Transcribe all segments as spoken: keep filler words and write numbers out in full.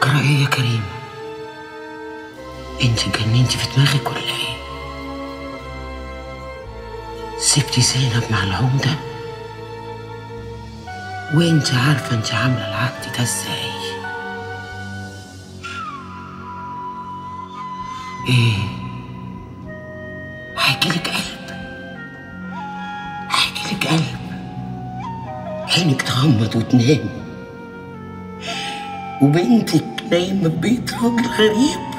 جرى ايه يا كريم؟ انت اتجننتي في دماغك ولا ايه؟ سبتي زينب مع العمدة وانت عارفة انت عاملة العقد ده ازاي؟ ايه؟ هيجيلك قلب هيجيلك قلب عينك تغمض وتنام وبنتك نايمة ببيت راجل غريب.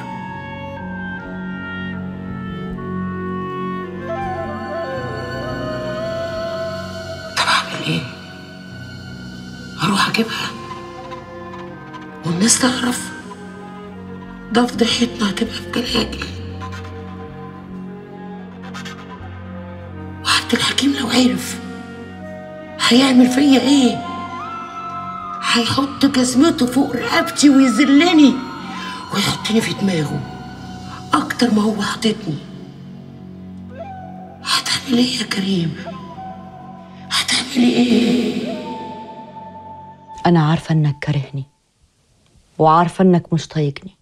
طب اعمل ايه؟ اروح اجيبها والناس تعرف؟ ده فضيحتنا هتبقى في جلاجل. وعبد الحكيم لو عرف هيعمل فيا ايه؟ هيحط جزمته فوق رقبتي ويذلني ويحطني في دماغه اكتر ما هو حاططني. هتعمل ايه يا كريم؟ هتعملي ايه؟ انا عارفه انك كارهني وعارفه انك مش طايقني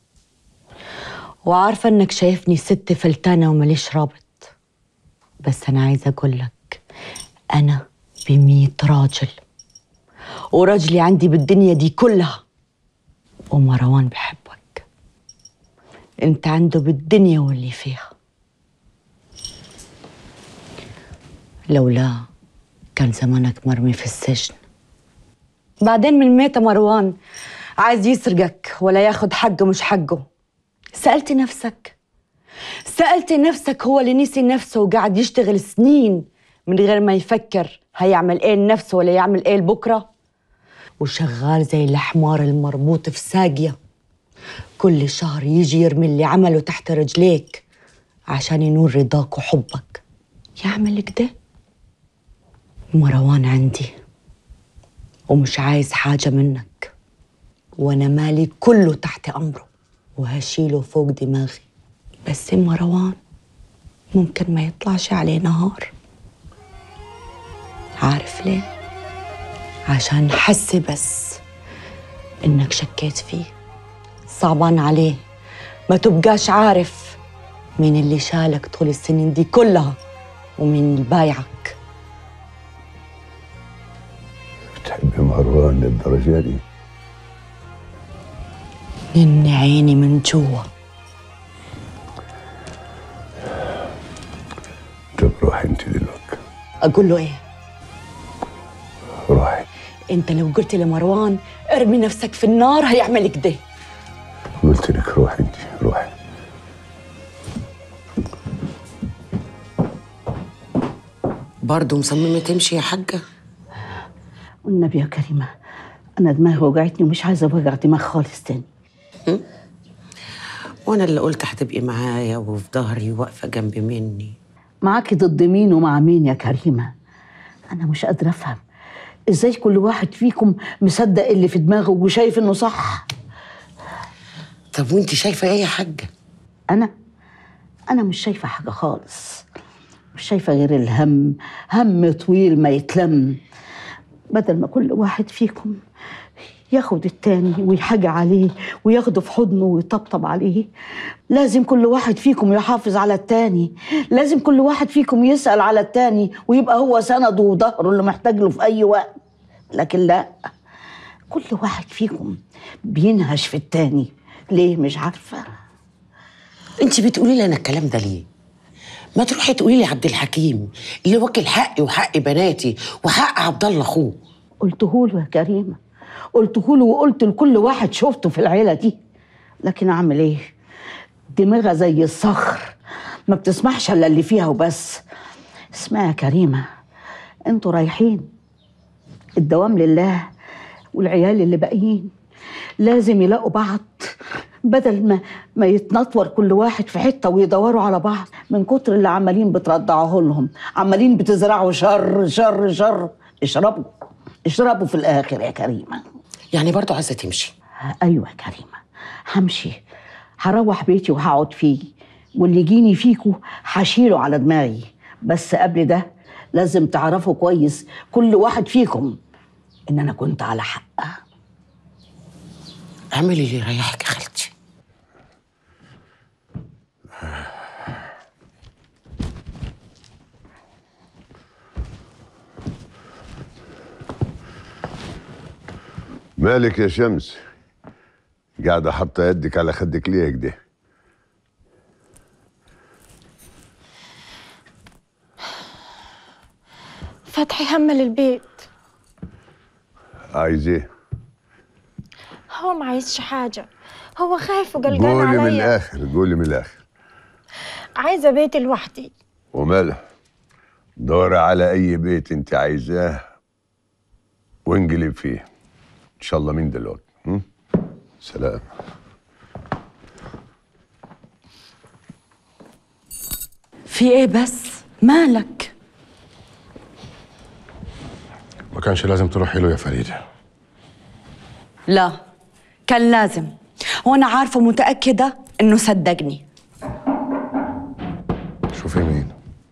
وعارفه انك شايفني ست فلتانه ومليش رابط، بس انا عايزه اقول لك انا بميت راجل وراجلي عندي بالدنيا دي كلها، ومروان بحبك. انت عنده بالدنيا واللي فيها، لولا كان زمانك مرمي في السجن. بعدين من ميتة مروان عايز يسرقك ولا ياخد حقه مش حقه؟ سألتي نفسك؟ سألتي نفسك هو اللي نسي نفسه وقاعد يشتغل سنين من غير ما يفكر هيعمل ايه لنفسه ولا يعمل ايه لبكره؟ وشغال زي الحمار المربوط في ساقية، كل شهر يجي يرمي اللي عمله تحت رجليك عشان ينور رضاك وحبك. يعمل كده؟ مروان عندي ومش عايز حاجة منك، وانا مالي كله تحت امره وهشيله فوق دماغي. بس مروان ممكن ما يطلعش عليه نهار. عارف ليه؟ عشان حس بس انك شكيت فيه، صعبان عليه ما تبقاش عارف مين اللي شالك طول السنين دي كلها ومين اللي بايعك. بتحبي مروان للدرجة دي؟ من عيني من جوا. طب روحي انت دلوقتي. اقول له ايه؟ روحي. انت لو قلت لمروان ارمي نفسك في النار هيعمل كده. قلت لك روحي انت، روحي. برضه مصممة تمشي يا حاجة؟ والنبي يا كريمة أنا دماغي وجعتني ومش عايزة أوجع دماغ خالص تاني. وأنا اللي قلت هتبقي معايا وفي ظهري واقفة جنب مني. معاكي ضد مين ومع مين يا كريمة؟ أنا مش قادرة أفهم إزاي كل واحد فيكم مصدق اللي في دماغه وشايف إنه صح. طب وأنت شايفة إيه يا حاجة؟ أنا أنا مش شايفة حاجة خالص، مش شايفة غير الهم، هم طويل ما يتلم. بدل ما كل واحد فيكم ياخد التاني ويحاجى عليه وياخده في حضنه ويطبطب عليه، لازم كل واحد فيكم يحافظ على التاني، لازم كل واحد فيكم يسأل على التاني ويبقى هو سنده وظهره اللي محتاج له في أي وقت. لكن لا، كل واحد فيكم بينهش في التاني. ليه؟ مش عارفة. انت بتقولي لي انا الكلام ده ليه؟ ما تروحي تقولي لي عبد الحكيم اللي واكل حقي وحق بناتي وحق عبد الله اخوه. قلته له يا كريمه، قلته له وقلت لكل واحد شفته في العيله دي، لكن اعمل ايه؟ دماغها زي الصخر ما بتسمحش الا اللي فيها وبس. اسمعي يا كريمه، انتوا رايحين الدوام لله، والعيال اللي باقيين لازم يلاقوا بعض، بدل ما ما يتنطور كل واحد في حته ويدوروا على بعض من كتر اللي عمالين بترضعوه لهم، عمالين بتزرعوا شر شر شر. اشربوا اشربوا في الاخر يا كريمه. يعني برضو عايزه تمشي؟ ايوه يا كريمه همشي، هروح بيتي وهقعد فيه، واللي يجيني فيكو هشيله على دماغي. بس قبل ده لازم تعرفوا كويس كل واحد فيكم ان انا كنت على حق. اعملي اللي يريحك يا خالتي. مالك يا شمس؟ قاعدة حاطة يدك على خدك ليه كده؟ فتحي همل البيت. عايز ايه؟ هو ما عايزش حاجة، هو خايف وقلقان عليا. قولي من الآخر، قولي من الآخر. عايزة بيتي لوحدي. وماله؟ دوري على أي بيت أنت عايزاه وانقلب فيه. إن شاء الله من دلوقتي. هم؟ سلام. في ايه بس؟ مالك؟ ما كانش لازم تروحي له يا فريدة. لا، كان لازم، وانا عارفة متأكدة انه صدقني. شوفي مين.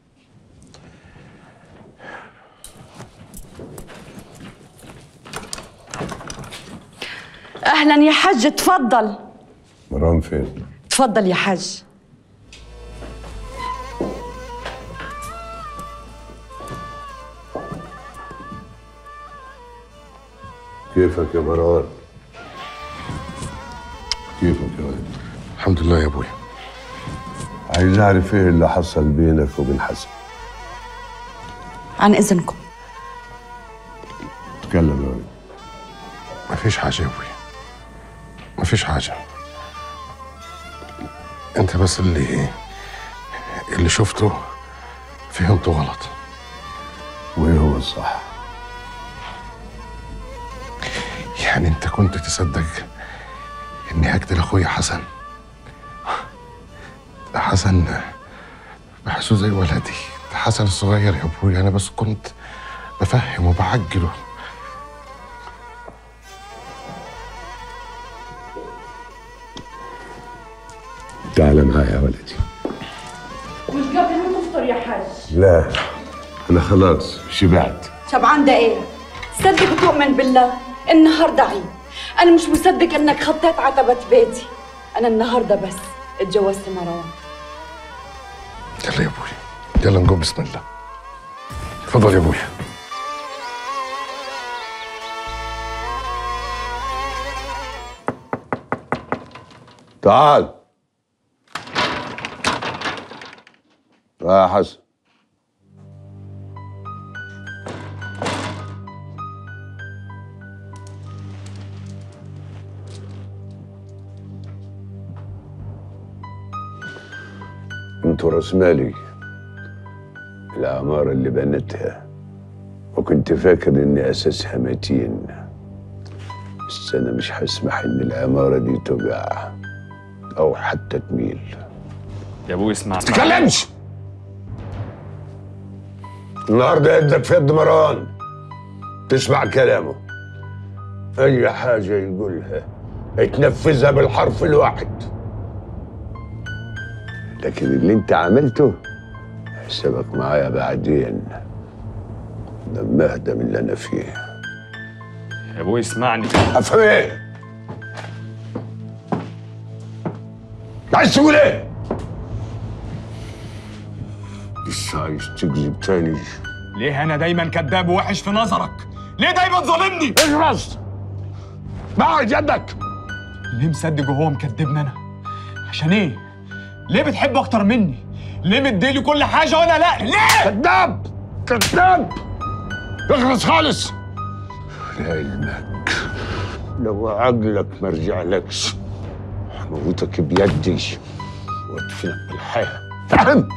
اهلا يا حج، تفضل. مرام فين؟ تفضل يا حج. كيفك يا مروان؟ كيفك يا ولد؟ الحمد لله يا ابوي. عايز اعرف ايه اللي حصل بينك وبين حسن. عن اذنكم. تكلم يا ولد. ما فيش حاجة يا ابوي، ما فيش حاجة. انت بس اللي اللي شفته فهمته غلط. وايه هو الصح؟ يعني انت كنت تصدق اني هقتل اخويا حسن؟ حسن بحسه زي ولدي، ده حسن الصغير يا ابوي. انا بس كنت بفهم وبعجله. تعال معايا يا ولدي. مش قبل ما تفطر يا حج؟ لا انا خلاص شبعت. شبعان ده ايه؟ صدق وتؤمن بالله النهارده عيد. انا مش مصدق انك خطيت عتبة بيتي. انا النهارده بس اتجوزت مروان. يلا يا ابوي، يلا نقوم. بسم الله. اتفضل يا ابوي. تعال. يا حسن. انت راس مالي العمارة اللي بنتها، وكنت فاكر ان اساسها متين، بس انا مش هسمح ان العمارة دي تقع او حتى تميل. يا ابوي اسمع. ما تتكلمش. النهارده يدك في يد مروان، تسمع كلامه. اي حاجة يقولها يتنفذها بالحرف الواحد. لكن اللي انت عملته حسابك معايا بعدين لما اهدى من اللي انا فيه. يا ابوي اسمعني. افهم ايه؟ عايز تقول ايه؟ لسه عايز تكذب تاني؟ ليه انا دايما كذاب ووحش في نظرك؟ ليه دايما ظالمني؟ اجرس. بعد يدك. ليه مصدق وهو مكذبني انا؟ عشان ايه؟ ليه بتحبه اكتر مني؟ ليه مديلي كل حاجه وانا لا؟ ليه؟ كذاب كذاب. اخلص خالص. لعلمك لو عقلك ما رجعلكش هموتك بيدي وادفنك بالحياه. فاهم؟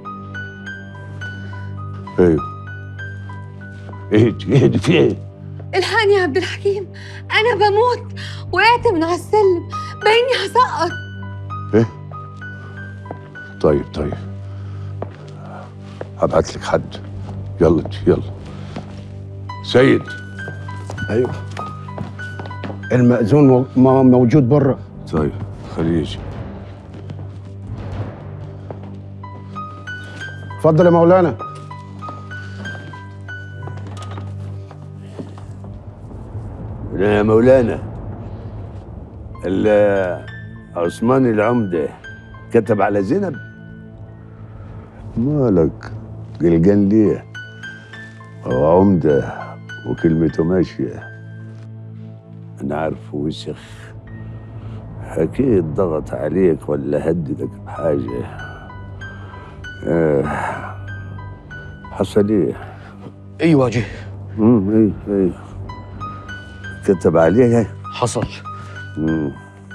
ايوه. اهدي اهدي في ايه؟ الحقني يا عبد الحكيم، انا بموت، وقعت من على السلم، بايني هسقط. ايه؟ طيب طيب هبعت لك حد. يلا يلا. سيد. ايوه المأذون مو- مو- موجود بره. طيب خليه يجي. اتفضل يا مولانا. يا مولانا، ال- عثمان العمدة كتب على زينب. مالك قلقان ليه؟ هو عمدة وكلمته ماشية. أنا عارفه وسخ، أكيد ضغط عليك ولا هددك بحاجة. آه. حصل إيه؟ ايوه جه. امم ايه ايه كتب عليها. حصل. امم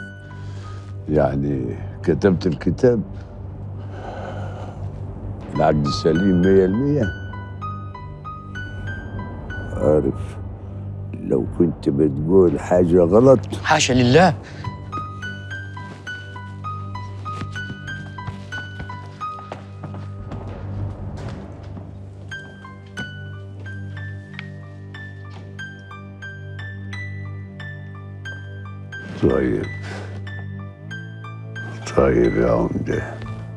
يعني كتبت الكتاب العقد السليم مية المية. عارف لو كنت بتقول حاجة غلط. حاشا لله. طيب طيب يا عمدة.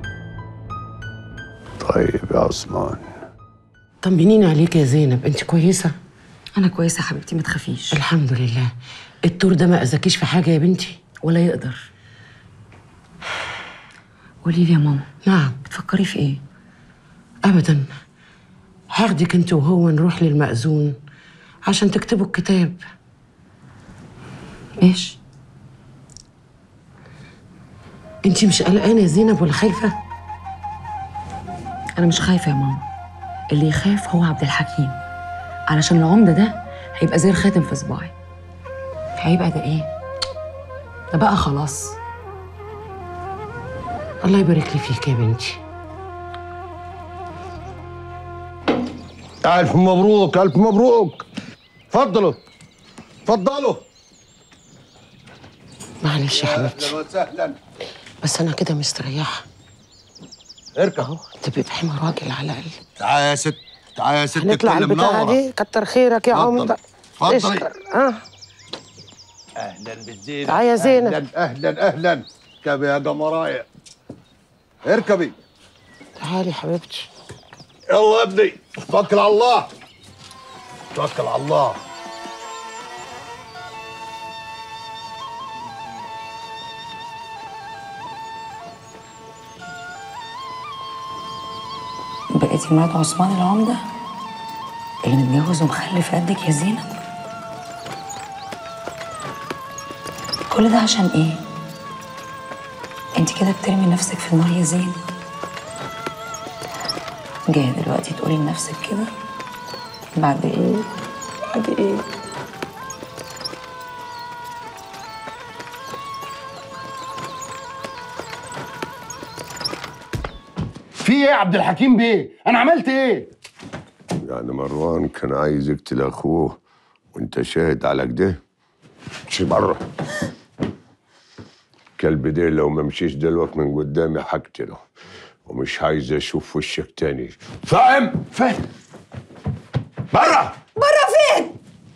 طيب يا عثمان. طمنيني عليك يا زينب، انت كويسه؟ انا كويسه حبيبتي، ما تخافيش. الحمد لله. الدور ده ما اذاكيش في حاجه يا بنتي؟ ولا يقدر. قولي لي يا ماما، نعم. بتفكري في ايه؟ ابدا. هاخدك انت وهو نروح للمأذون عشان تكتبوا الكتاب. ماشي. انت مش قلقانه يا زينب ولا خايفه؟ انا مش خايفه يا ماما، اللي يخاف هو عبد الحكيم، علشان العمده ده هيبقى زي الخاتم في صباعي. هيبقى ده ايه؟ ده بقى خلاص. الله يبارك لي فيك يا بنتي. ألف مبروك ألف مبروك. اتفضلوا اتفضلوا. معلش يا حبيبتي، أهلا وسهلا. بس انا كده مستريحه. اركب. اهو تبقي فاهمه راجل على الاقل. تعال يا ست، تعال يا ست. هنطلع الكل البتاعه منورة. دي. كتر خيرك يا اتفضل. عمده. اتفضلي. اشكر. اه اهلا بالزينب. تعال يا زينب. اهلا اهلا اهلا. اركبي يا قمرايه. اركبي. تعالي حبيبتي. يلا يا ابني، توكل على الله. توكل على الله. بقيتي مرات عثمان العمده اللي متجوز ومخلف قدك يا زينب؟ كل ده عشان ايه؟ انت كده بترمي نفسك في النار يا زينب. جايه دلوقتي تقولي لنفسك كده؟ بعد ايه؟ بعد ايه؟ في ايه يا عبد الحكيم بيه؟ انا عملت ايه؟ يعني مروان كان عايز يقتل اخوه وانت شاهد على كده؟ امشي بره. الكلب ده لو ما مشيش دلوقتي من قدامي هقتله، ومش عايز اشوف وشك تاني. فاهم؟ فاهم. بره. بره فين؟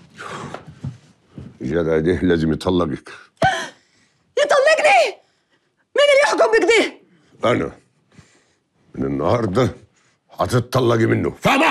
الجدع ده لازم يطلقك. يطلقني؟ مين اللي يحكم بكده؟ انا من النهارده هتتطلقي منه، فاهمه؟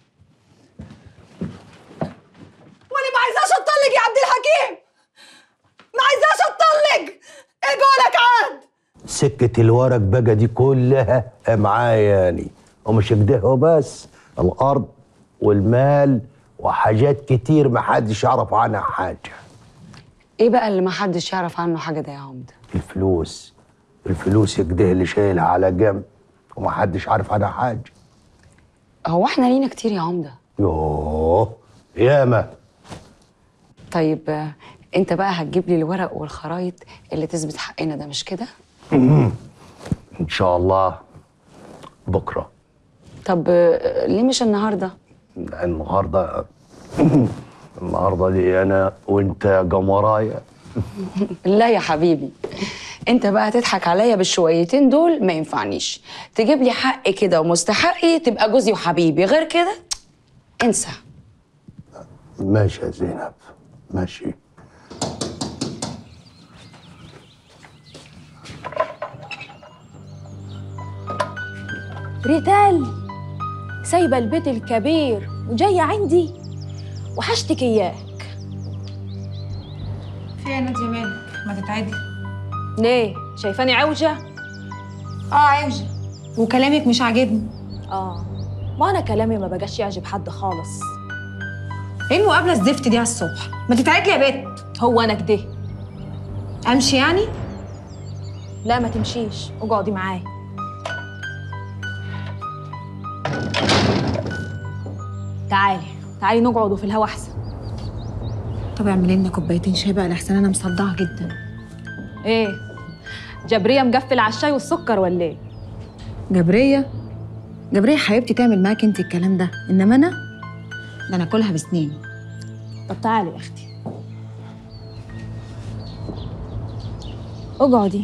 وانا ما عايزاش اتطلق يا عبد الحكيم، ما عايزاش اتطلق. ايه قولك عاد؟ سكة الورق بقى دي كلها معايا يعني، ومش كده هو بس، الأرض والمال وحاجات كتير محدش يعرف عنها حاجة. ايه بقى اللي محدش يعرف عنه حاجه ده يا عمده؟ الفلوس. الفلوس كده اللي شايلها على جنب ومحدش عارف عنها حاجة. هو احنا لينا كتير يا عمده. يوه ياما. طيب آه، انت بقى هتجيب لي الورق والخرايط اللي تثبت حقنا ده، مش كده؟ إن شاء الله بكرة. طب آه، ليه مش النهارده؟ النهاردة النهارده دي انا وانت يا جمرايه. لا يا حبيبي، انت بقى تضحك عليا بالشويتين دول ما ينفعنيش. تجيب لي حقي كده ومستحقي تبقى جوزي وحبيبي، غير كده انسى. ماشي يا زينب ماشي. ريتال سايبه البيت الكبير وجايه عندي وحشتك اياك. في يا نادية مالك؟ ما تتعدي. ليه؟ شايفاني عوجه؟ اه عوجه، وكلامك مش عاجبني. اه ما انا كلامي ما بقاش يعجب حد خالص. ايه المقابله الزفت دي على الصبح؟ ما تتعدي يا بت. هو انا كده امشي يعني؟ لا ما تمشيش، اقعدي معايا. تعالي تعالي نقعدوا في الهوا احسن. طب اعملي لنا كوبايتين شاي بقى لحسن انا مصدعه جدا. ايه جبريه مقفل على الشاي والسكر ولا ايه؟ جبريه جبريه حبيبتي تعمل معاك انت الكلام ده، انما انا ده انا اكلها بسنيني. طب تعالي يا اختي اقعدي.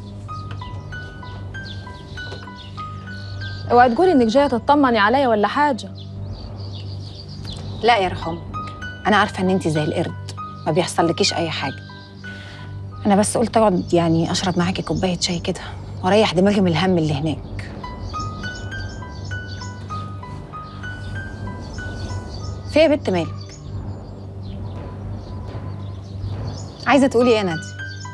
اوعي تقولي انك جايه تطمني عليا ولا حاجه. لا يا رحمة، أنا عارفة إن أنتِ زي القرد ما بيحصلكيش أي حاجة. أنا بس قلت أقعد يعني أشرب معاكي كوباية شاي كده وأريح دماغي من الهم اللي هناك. في يا بنت مالك؟ عايزة تقولي إيه يا نادي؟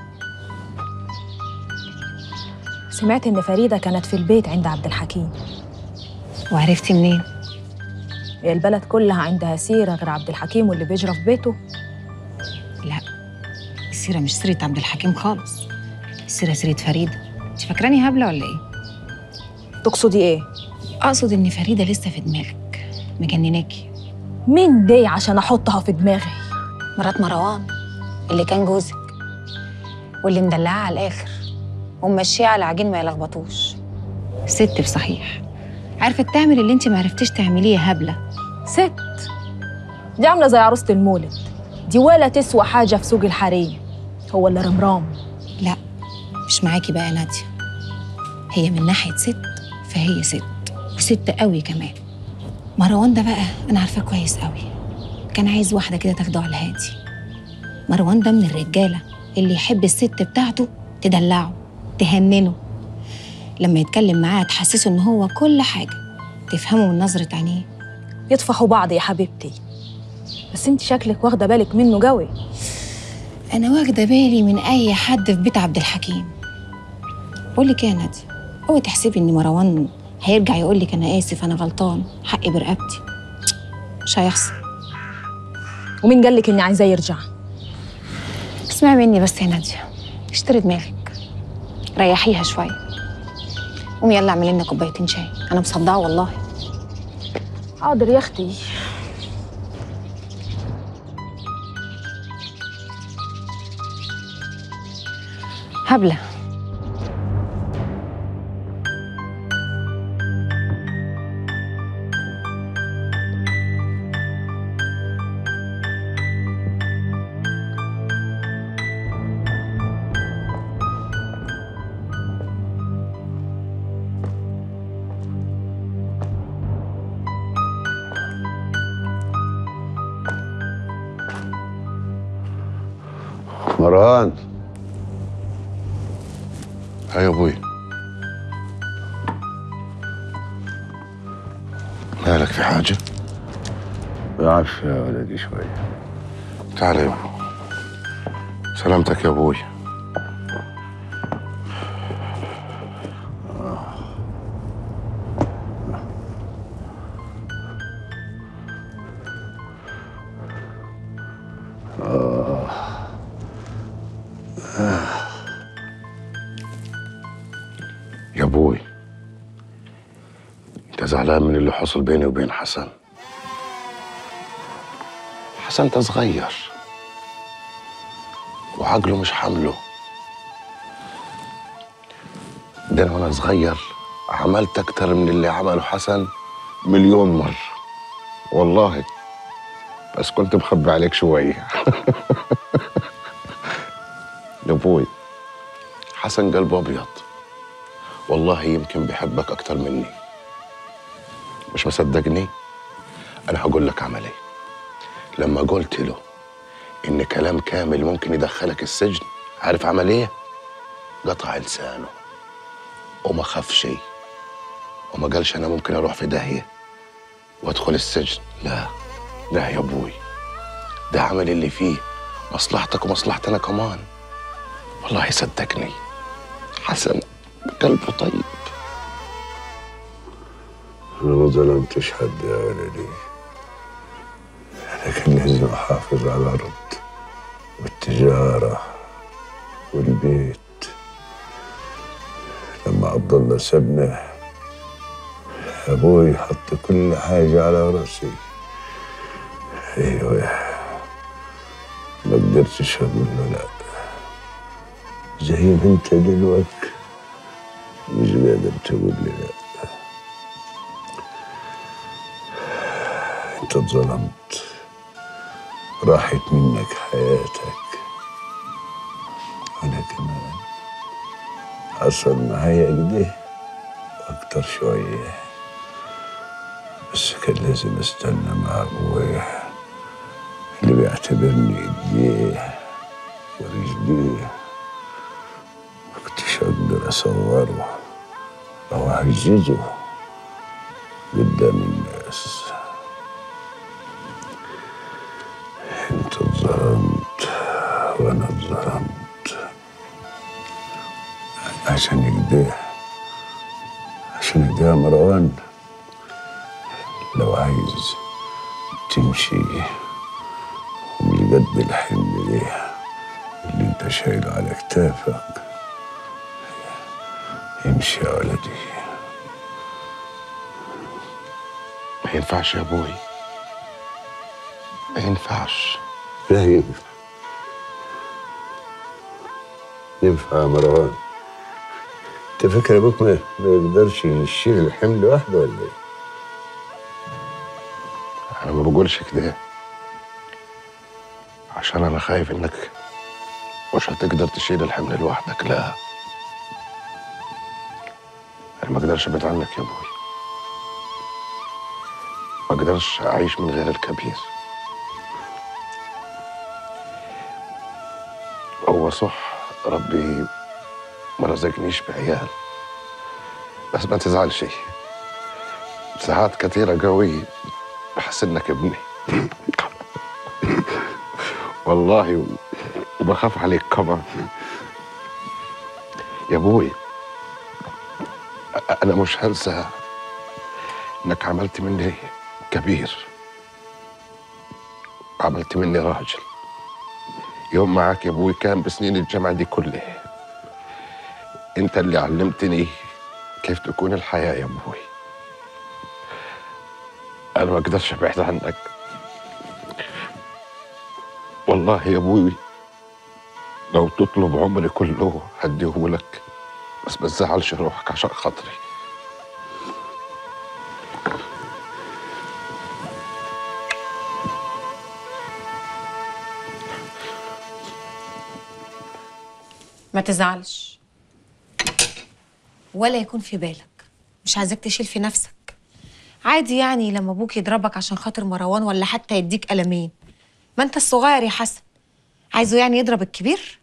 سمعت إن فريدة كانت في البيت عند عبد الحكيم. وعرفتي منين؟ هي البلد كلها عندها سيرة غير عبد الحكيم واللي بيجرى في بيته؟ لا، السيرة مش سيرة عبد الحكيم خالص، السيرة سيرة فريدة. انت فاكراني هبلة ولا ايه؟ تقصدي ايه؟ اقصد ان فريدة لسه في دماغك مجنناكي. مين دي عشان احطها في دماغي؟ مرات مروان اللي كان جوزك واللي مدلعها على الاخر وممشيها على عجين ما يلخبطوش. ست بصحيح، عرفت تعمل اللي انت ما عرفتيش تعمليه يا هبلة. ست دي عامله زي عروسه المولد، دي ولا تسوى حاجه في سوق الحريم. هو اللي رمرام. لا مش معاكي بقى يا ناديه، هي من ناحيه ست فهي ست وست قوي كمان. مروان ده بقى انا عارفاه كويس قوي، كان عايز واحده كده تاخده على الهادي. مروان ده من الرجاله اللي يحب الست بتاعته تدلعه تهننه، لما يتكلم معاها تحسسه ان هو كل حاجه، تفهمه من نظره عينيه. يطفحوا بعض يا حبيبتي، بس انت شكلك واخده بالك منه قوي. انا واخده بالي من اي حد في بيت عبد الحكيم. بقول لك ايه يا ناديه، اوعي تحسبي ان مروان هيرجع يقول لك انا اسف انا غلطان حقي برقبتي. مش هيحصل. ومين قال لك اني عايزاه يرجع؟ اسمعي مني بس يا ناديه، اشتري دماغك، ريحيها شويه، قومي يلا اعملي لنا كوبايتين شاي، انا مصدعه والله. حاضر يا اختي. هبله مروان. هيا يا ابوي. مالك في حاجة؟ بعرف يا ولدي شوية. تعال يا ابوي. سلامتك يا ابوي. يا ابوي، انت زعلان من اللي حصل بيني وبين حسن؟ حسن انت صغير وعقله مش حمله. ده انا وانا صغير عملت اكتر من اللي عمله حسن مليون مرة والله. بس كنت مخبي عليك شويه. يا ابوي حسن قلبه ابيض، والله يمكن بيحبك اكتر مني. مش مصدقني؟ انا هقول لك عمل ايه. لما قلت له ان كلام كامل ممكن يدخلك السجن، عارف عمل ايه؟ قطع لسانه وما خافش وما قالش انا ممكن اروح في داهيه وادخل السجن. لا لا يا ابوي، ده عمل اللي فيه مصلحتك ومصلحتي انا كمان. والله صدقني حسن قلبه طيب. انا ما ظلمتش حد يا ولدي، انا كان لازم احافظ على الارض والتجاره والبيت. لما عبد الله سابنا ابوي حط كل حاجه على راسي. ايوه ما قدرتش اقول له لا، زي ما انت دلوقتي مش قادر تقول لي لا. انت اتظلمت، راحت منك حياتك، وانا كمان حصل معايا كده واكتر شويه، بس كان لازم استنى مع ابويا اللي بيعتبرني ايديه ورجليه. ما كنتش اقدر اصوره او اعجزه قدام الناس. انت اتظلمت وانا اتظلمت عشان كده عشان كده يا مروان، لو عايز تمشي ومش قد الحمل ده اللي انت شايله على كتافك، امشي يا ولدي. ما ينفعش يا ابوي، ما ينفعش. لا ينفع، ينفع يا مروان. انت فاكر ابوك ما يقدرش يشيل الحمل لوحده ولا ايه؟ انا ما بقولش كده عشان انا خايف انك مش هتقدر تشيل الحمل لوحدك، لا. انا ما اقدرش ابعد عنك يا ابوي، ما اقدرش اعيش من غير الكبير. هو صح ربي ما رزقنيش بعيال، بس ما تزعلش، ساعات كتيرة قوي بحس انك ابني. والله وبخاف عليك كمان يا ابوي. انا مش هنسى انك عملت مني كبير، عملت مني راجل. يوم معاك يا ابوي كان بسنين الجامعة دي كلها. انت اللي علمتني كيف تكون الحياة يا ابوي. انا ما اقدرش ابعد عنك والله يا ابوي. لو تطلب عمري كله هديهولك، بس ما تزعلش روحك عشان خاطري. ما تزعلش ولا يكون في بالك، مش عايزاك تشيل في نفسك. عادي يعني لما ابوك يضربك عشان خاطر مروان ولا حتى يديك قلمين، ما انت الصغير يا حسن، عايزه يعني يضرب الكبير؟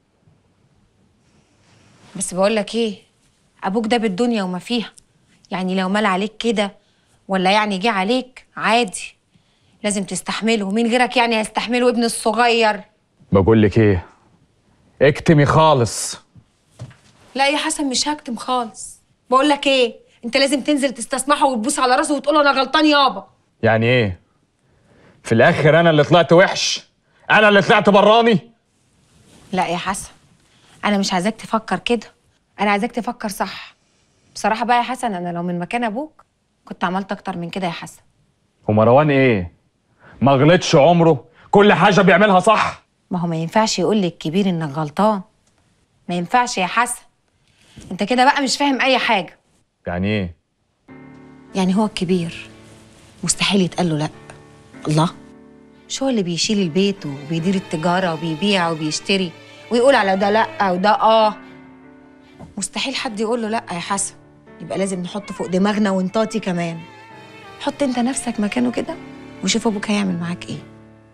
بس بقول لك ايه، ابوك ده بالدنيا وما فيها، يعني لو مال عليك كده ولا يعني جه عليك عادي لازم تستحمله. مين غيرك يعني هيستحمله ابن الصغير؟ بقول لك ايه، اكتمي خالص. لا يا حسن مش هكتم خالص. بقول لك ايه، انت لازم تنزل تستسمحه وتبوس على راسه وتقول له انا غلطان يابا. يعني ايه؟ في الاخر انا اللي طلعت وحش؟ انا اللي طلعت براني؟ لا يا حسن، انا مش عايزاك تفكر كده، انا عايزاك تفكر صح. بصراحه بقى يا حسن، انا لو من مكان ابوك كنت عملت اكتر من كده يا حسن. ومروان ايه؟ ما غلطش عمره، كل حاجه بيعملها صح. ما هو ما ينفعش يقول للكبير انك غلطان، ما ينفعش يا حسن. انت كده بقى مش فاهم اي حاجه. يعني ايه؟ يعني هو الكبير مستحيل يتقال له لا. الله، مش هو اللي بيشيل البيت وبيدير التجاره وبيبيع وبيشتري ويقول على ده لا وده اه؟ مستحيل حد يقول له لا يا حسن. يبقى لازم نحط فوق دماغنا ونطاطي كمان. حط انت نفسك مكانه كده وشوف ابوك هيعمل معاك ايه.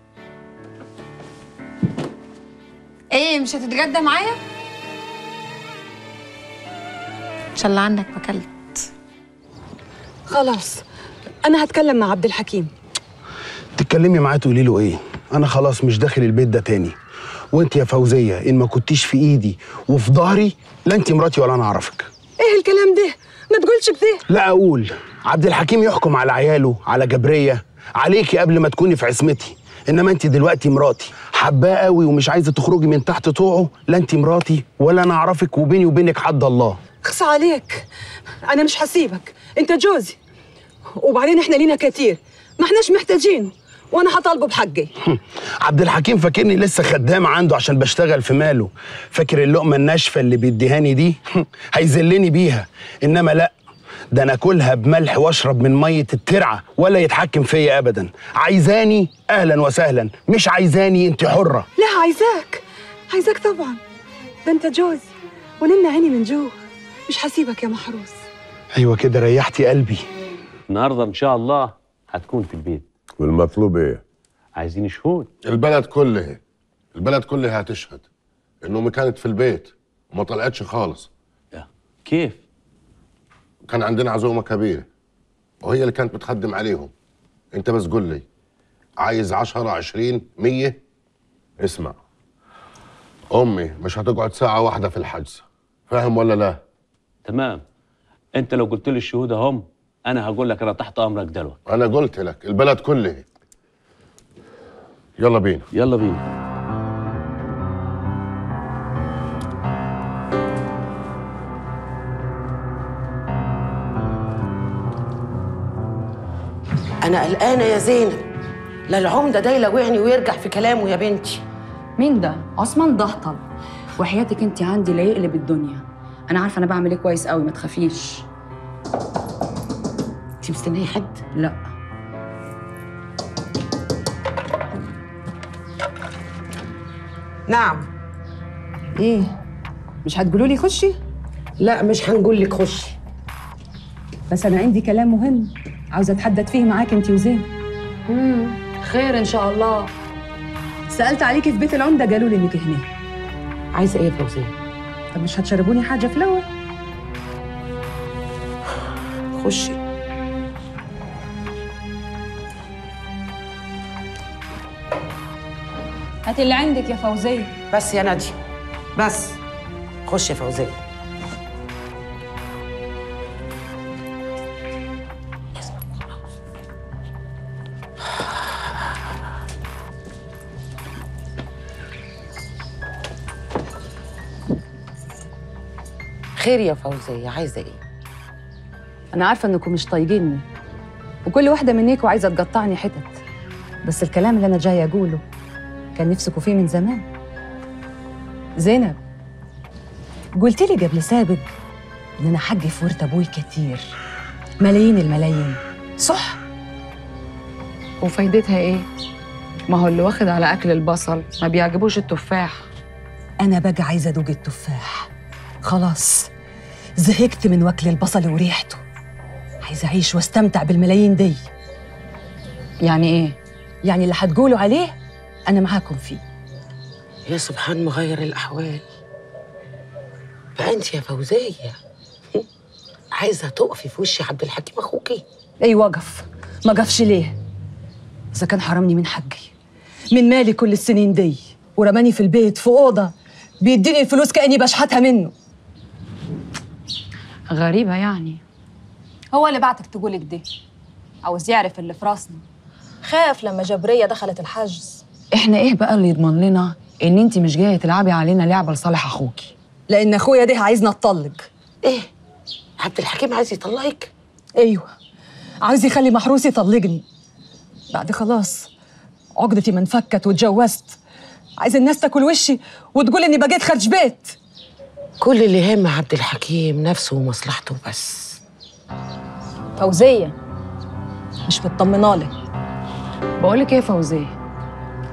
ايه مش هتتغدى معايا؟ ان شاء الله عنك مكلت. خلاص انا هتكلم مع عبد الحكيم. تتكلمي معاه تقولي له ايه؟ انا خلاص مش داخل البيت ده تاني. وانت يا فوزيه ان ما كنتيش في ايدي وفي ظهري لا انت مراتي ولا انا اعرفك. ايه الكلام ده؟ ما تقولش كده. لا اقول عبد الحكيم يحكم على عياله، على جبريه، عليكي قبل ما تكوني في عصمتي. انما انت دلوقتي مراتي، حباه قوي ومش عايزه تخرجي من تحت طوعه. لا انت مراتي ولا انا اعرفك، وبيني وبينك حد الله. اخصى عليك، انا مش هسيبك، انت جوزي. وبعدين احنا لينا كتير ما احناش محتاجينه، وانا هطالبه بحقي. عبد الحكيم فاكرني لسه خدام عنده عشان بشتغل في ماله. فاكر اللقمه الناشفه اللي بيديهاني دي هيذلني بيها. انما لا، ده انا اكلها بملح واشرب من ميه الترعه ولا يتحكم فيا ابدا. عايزاني اهلا وسهلا، مش عايزاني انت حره. لا عايزاك، عايزاك طبعا، ده انت جوزي ولنا عيني من جوه. مش هسيبك يا محروس. ايوه كده ريحتي قلبي. النهارده ان شاء الله هتكون في البيت. والمطلوب ايه؟ عايزين شهود. البلد كلها البلد كلها هتشهد انه امي كانت في البيت وما طلعتش خالص. كيف؟ كان عندنا عزومه كبيره وهي اللي كانت بتخدم عليهم. انت بس قول لي عايز عشرة عشرين مية؟ اسمع، امي مش هتقعد ساعه واحده في الحجز، فاهم ولا لا؟ تمام. انت لو قلت لي الشهود هم انا هقول لك انا تحت امرك دلوقتي. انا قلت لك البلد كلها. يلا بينا يلا بينا. انا قلقانه يا زينب، لا العمده ده يلوعني ويرجع في كلامه يا بنتي. مين ده؟ عثمان ضهطل. وحياتك انت عندي لا يقلب الدنيا. انا عارفه انا بعمل ايه كويس قوي، ما تخافيش. انت مستنيه حد؟ لا. نعم. ايه؟ مش هتقولوا لي خشي؟ لا مش هنقول لك خشي، بس انا عندي كلام مهم عاوزه اتحدث فيه معاك انت وزين. امم خير ان شاء الله. سالت عليكي في بيت العمده قالوا لي انك هنا. عايزه ايه يا فوزيه؟ طب مش هتشربوني حاجه في الاول؟ خشي. هات اللي عندك يا فوزيه. بس يا ناديه بس. خشي يا فوزيه. خير يا فوزيه، عايزه ايه؟ انا عارفه انكم مش طايقيني وكل واحده منيكوا عايزه تقطعني حتت، بس الكلام اللي انا جايه اقوله كان نفسكوا فيه من زمان. زينب، قلت لي قبل سابق ان انا حقي في ورث ابوي كتير، ملايين الملايين، صح؟ وفايدتها ايه؟ ما هو اللي واخد على اكل البصل ما بيعجبوش التفاح. انا بقى عايزه ادوق التفاح، خلاص زهقت من وكل البصل وريحته. عايزه اعيش واستمتع بالملايين دي. يعني ايه؟ يعني اللي هتقولوا عليه انا معاكم فيه. يا سبحان مغير الاحوال. فانت يا فوزيه عايزه تقفي في وش عبد الحكيم اخوكي؟ اي وقف. ما قفش ليه؟ اذا كان حرمني من حقي، من مالي كل السنين دي، ورماني في البيت في اوضه بيديني الفلوس كاني بشحتها منه. غريبه يعني. هو اللي بعتك تقولك دي، عاوز يعرف اللي في راسنا. خاف لما جبريه دخلت الحجز. احنا ايه بقى اللي يضمن لنا ان انت مش جايه تلعبي علينا لعبه لصالح اخوكي؟ لان اخويا ده عايزنا نطلق. ايه؟ عبد الحكيم عايز يطلقك؟ ايوه، عايز يخلي محروس يطلقني. بعد خلاص عقدتي ما انفكت واتجوزت، عايز الناس تاكل وشي وتقول اني بقيت خارج بيت. كل اللي يهم عبد الحكيم نفسه ومصلحته بس. فوزيه مش مطمنالك. بقولك ايه يا فوزيه،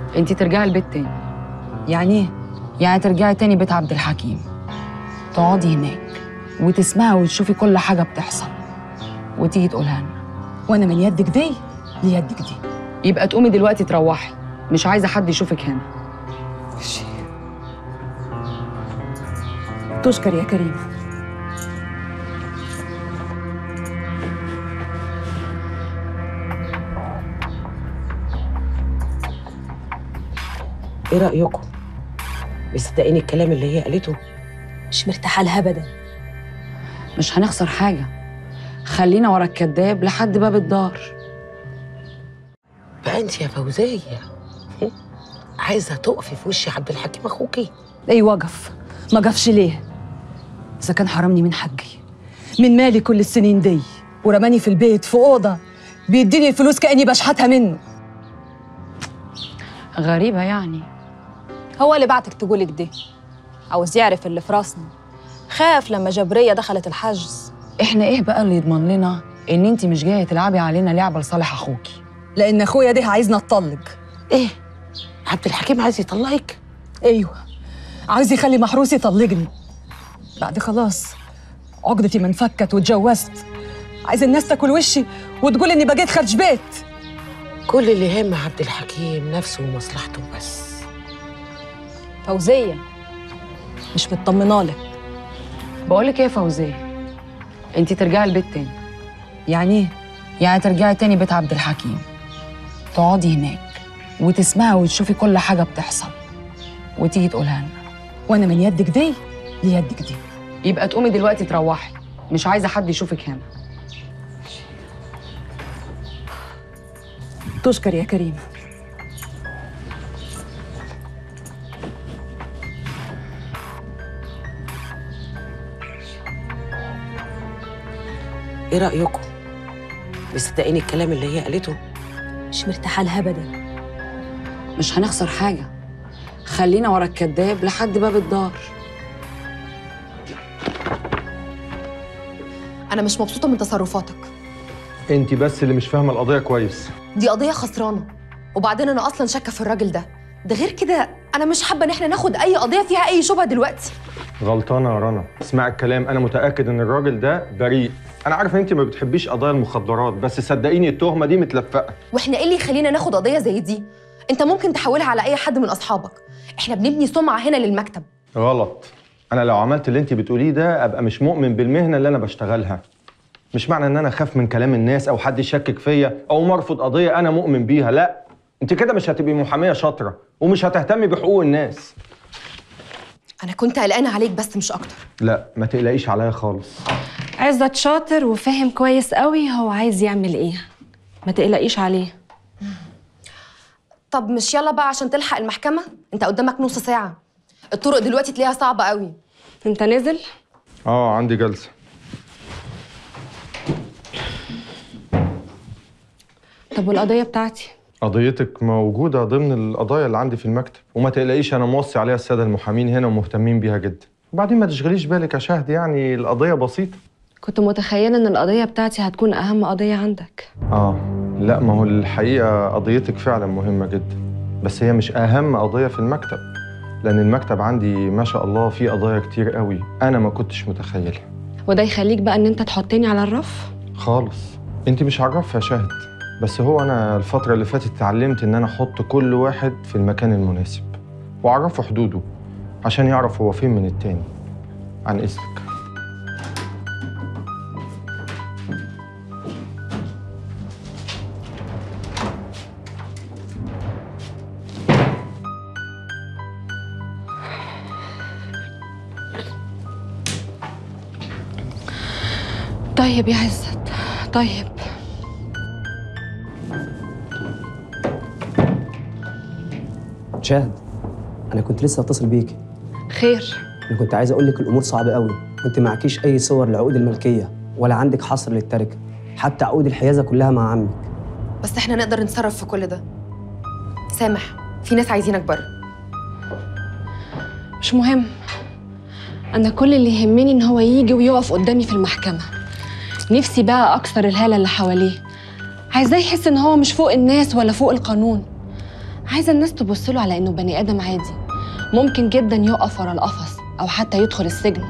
انت ترجعي البيت تاني. يعني ايه؟ يعني ترجعي تاني بيت عبد الحكيم، تقعدي هناك وتسمعي وتشوفي كل حاجه بتحصل وتيجي تقولها لنا. وانا من يدك دي ليدك دي. يبقى تقومي دلوقتي تروحي، مش عايزه حد يشوفك هنا. تشكر يا كريم. ايه رايكم؟ مصدقين الكلام اللي هي قالته؟ مش مرتاحه لها ابدا. مش هنخسر حاجه، خلينا ورا الكداب لحد باب الدار. بقى انت يا فوزيه عايزه تقفي في وش عبد الحكيم اخوكي؟ اي وقف، ما قفش ليه؟ اذا كان حرمني من حقي، من مالي كل السنين دي، ورماني في البيت في اوضه بيديني الفلوس كاني بشحتها منه. غريبه يعني. هو اللي بعتك تقولك دي، عاوز يعرف اللي في راسنا. خاف لما جبريه دخلت الحجز. احنا ايه بقى اللي يضمن لنا ان انت مش جايه تلعبي علينا لعبه لصالح اخوكي؟ لان اخويا ده عايزنا نطلق. ايه؟ عبد الحكيم عايز يطلقك؟ ايوه، عايز يخلي محروس يطلقني. بعد خلاص عقدتي ما انفكت واتجوزت، عايز الناس تاكل وشي وتقول اني بقيت خارج بيت. كل اللي يهم عبد الحكيم نفسه ومصلحته بس. فوزيه مش مطمنه لك. بقول لك ايه يا فوزيه، انت ترجعي البيت تاني. يعني ايه؟ يعني ترجعي تاني بيت عبد الحكيم، تقعدي هناك وتسمعي وتشوفي كل حاجه بتحصل وتيجي تقولها لنا. وانا من يدك دي ليدك دي. يبقى تقومي دلوقتي تروحي، مش عايزه حد يشوفك هنا. تشكر يا كريم. ايه رايكم؟ مصدقين الكلام اللي هي قالته؟ مش مرتاحه لها ابدا. مش هنخسر حاجه، خلينا ورا الكداب لحد باب الدار. انا مش مبسوطه من تصرفاتك. انت بس اللي مش فاهمه القضيه كويس. دي قضيه خسرانه، وبعدين انا اصلا شاكه في الراجل ده. ده غير كده انا مش حابه ان احنا ناخد اي قضيه فيها اي شبهه دلوقتي. غلطانه يا رنا، اسمعي الكلام. انا متاكد ان الراجل ده بريء. انا عارف ان انت ما بتحبيش قضايا المخدرات، بس صدقيني التهمه دي متلفقه. واحنا ايه اللي يخلينا ناخد قضيه زي دي؟ انت ممكن تحولها على اي حد من اصحابك. احنا بنبني سمعه هنا للمكتب. غلط. انا لو عملت اللي انت بتقوليه ده ابقى مش مؤمن بالمهنه اللي انا بشتغلها. مش معنى ان انا اخاف من كلام الناس او حد يشكك فيا او مرفض قضيه انا مؤمن بيها، لا. انت كده مش هتبقي محاميه شاطره ومش هتهتمي بحقوق الناس. انا كنت قلقانه عليك بس مش اكتر. لا ما تقلقيش عليا خالص. عزت شاطر وفاهم كويس قوي هو عايز يعمل ايه، ما تقلقيش عليه. طب مش يلا بقى عشان تلحق المحكمه؟ انت قدامك نص ساعه. الطرق دلوقتي تلاقيها صعبه قوي. انت نازل؟ اه عندي جلسه. طب والقضيه بتاعتي؟ قضيتك موجودة ضمن القضايا اللي عندي في المكتب، وما تقلقيش أنا موصي عليها السادة المحامين هنا ومهتمين بيها جدا. وبعدين ما تشغليش بالك يا شهد، يعني القضية بسيطة. كنت متخيلة إن القضية بتاعتي هتكون أهم قضية عندك. آه لا، ما هو الحقيقة قضيتك فعلا مهمة جدا، بس هي مش أهم قضية في المكتب، لأن المكتب عندي ما شاء الله فيه قضايا كتير قوي أنا ما كنتش متخيلها. وده يخليك بقى إن أنت تحطني على الرف؟ خالص، أنت مش على الرف يا شهد. بس هو أنا الفترة اللي فاتت اتعلمت إن أنا أحط كل واحد في المكان المناسب وأعرفه حدوده عشان يعرف هو فين من التاني. عن إذنك. طيب يا عزت، طيب. شاهد، انا كنت لسه اتصل بيك. خير؟ انا كنت عايز اقول لك الامور صعبه قوي، وانت معكيش اي صور لعقود الملكيه ولا عندك حصر للتركه، حتى عقود الحيازه كلها مع عمك. بس احنا نقدر نتصرف في كل ده. سامح، في ناس عايزينك بره. مش مهم، انا كل اللي يهمني ان هو يجي ويقف قدامي في المحكمه. نفسي بقى اكسر الهاله اللي حواليه، عايزاه يحس ان هو مش فوق الناس ولا فوق القانون، عايزة الناس تبص له على إنه بني آدم عادي، ممكن جدا يقف ورا القفص أو حتى يدخل السجن.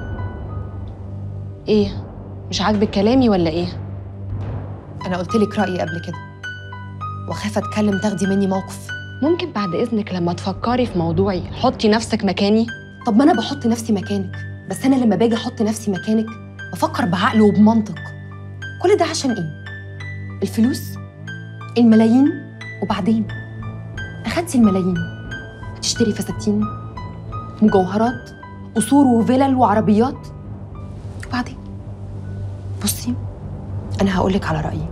إيه؟ مش عاجبك كلامي ولا إيه؟ أنا قلت لك رأيي قبل كده، وخاف أتكلم تاخدي مني موقف. ممكن بعد إذنك لما تفكري في موضوعي حطي نفسك مكاني؟ طب ما أنا بحط نفسي مكانك، بس أنا لما باجي أحط نفسي مكانك بفكر بعقل وبمنطق. كل ده عشان إيه؟ الفلوس؟ الملايين؟ وبعدين أخدتي الملايين هتشتري فساتين، مجوهرات، قصور وفلل وعربيات، وبعدين بصي أنا هقولك على رأيي،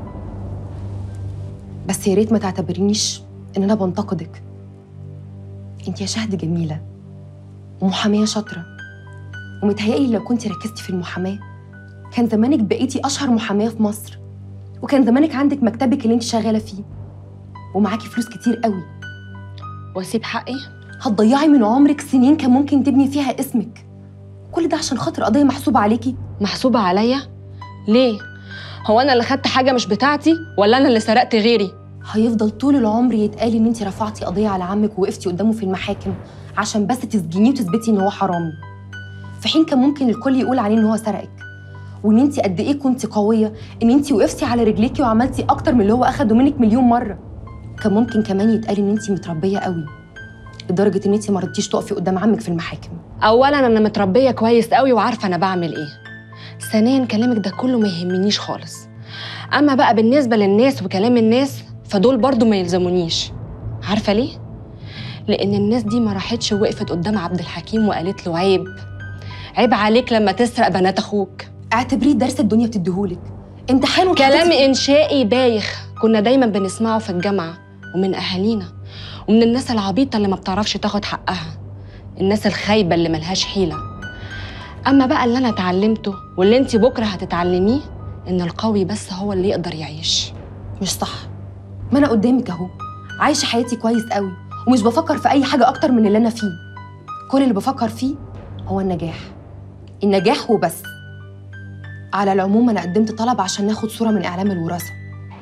بس يا ريت ما تعتبرينيش إن أنا بنتقدك. أنت يا شهد جميلة ومحامية شاطرة، ومتهيألي لو كنت ركزتي في المحاماة كان زمانك بقيتي أشهر محامية في مصر، وكان زمانك عندك مكتبك اللي أنت شغالة فيه، ومعاكي فلوس كتير قوي. وأسيب حقي؟ هتضيعي من عمرك سنين كان ممكن تبني فيها اسمك، كل ده عشان خاطر قضية محسوبة عليكي. محسوبة عليا؟ ليه؟ هو أنا اللي خدت حاجة مش بتاعتي ولا أنا اللي سرقت غيري؟ هيفضل طول العمر يتقال إن أنت رفعتي قضية على عمك ووقفتي قدامه في المحاكم عشان بس تسجنيه وتثبتي إن هو حرامي، في حين كان ممكن الكل يقول عليه إن هو سرقك، وإن أنت قد إيه كنتي قوية إن أنت وقفتي على رجليكي وعملتي أكتر من اللي هو أخده منك مليون مرة. كان ممكن كمان يتقال إن أنت متربية قوي لدرجة إن أنت ما رضيتيش تقفي قدام عمك في المحاكم. أولاً أنا متربية كويس قوي وعارفة أنا بعمل إيه. ثانياً كلامك ده كله ما يهمنيش خالص. أما بقى بالنسبة للناس وكلام الناس فدول برضو ما يلزمونيش. عارفة ليه؟ لأن الناس دي ما راحتش ووقفت قدام عبد الحكيم وقالت له عيب عيب عليك لما تسرق بنات أخوك. اعتبريه درس الدنيا بتديهولك، امتحان. كلام إنشائي بايخ كنا دايماً بنسمعه في الجامعة ومن أهالينا ومن الناس العبيطة اللي ما بتعرفش تاخد حقها، الناس الخايبة اللي ملهاش حيلة. أما بقى اللي أنا اتعلمته واللي أنت بكرة هتتعلميه إن القوي بس هو اللي يقدر يعيش. مش صح، ما أنا قدامك أهو عايشة حياتي كويس قوي ومش بفكر في أي حاجة أكتر من اللي أنا فيه. كل اللي بفكر فيه هو النجاح، النجاح وبس. على العموم أنا قدمت طلب عشان ناخد صورة من إعلام الوراثة.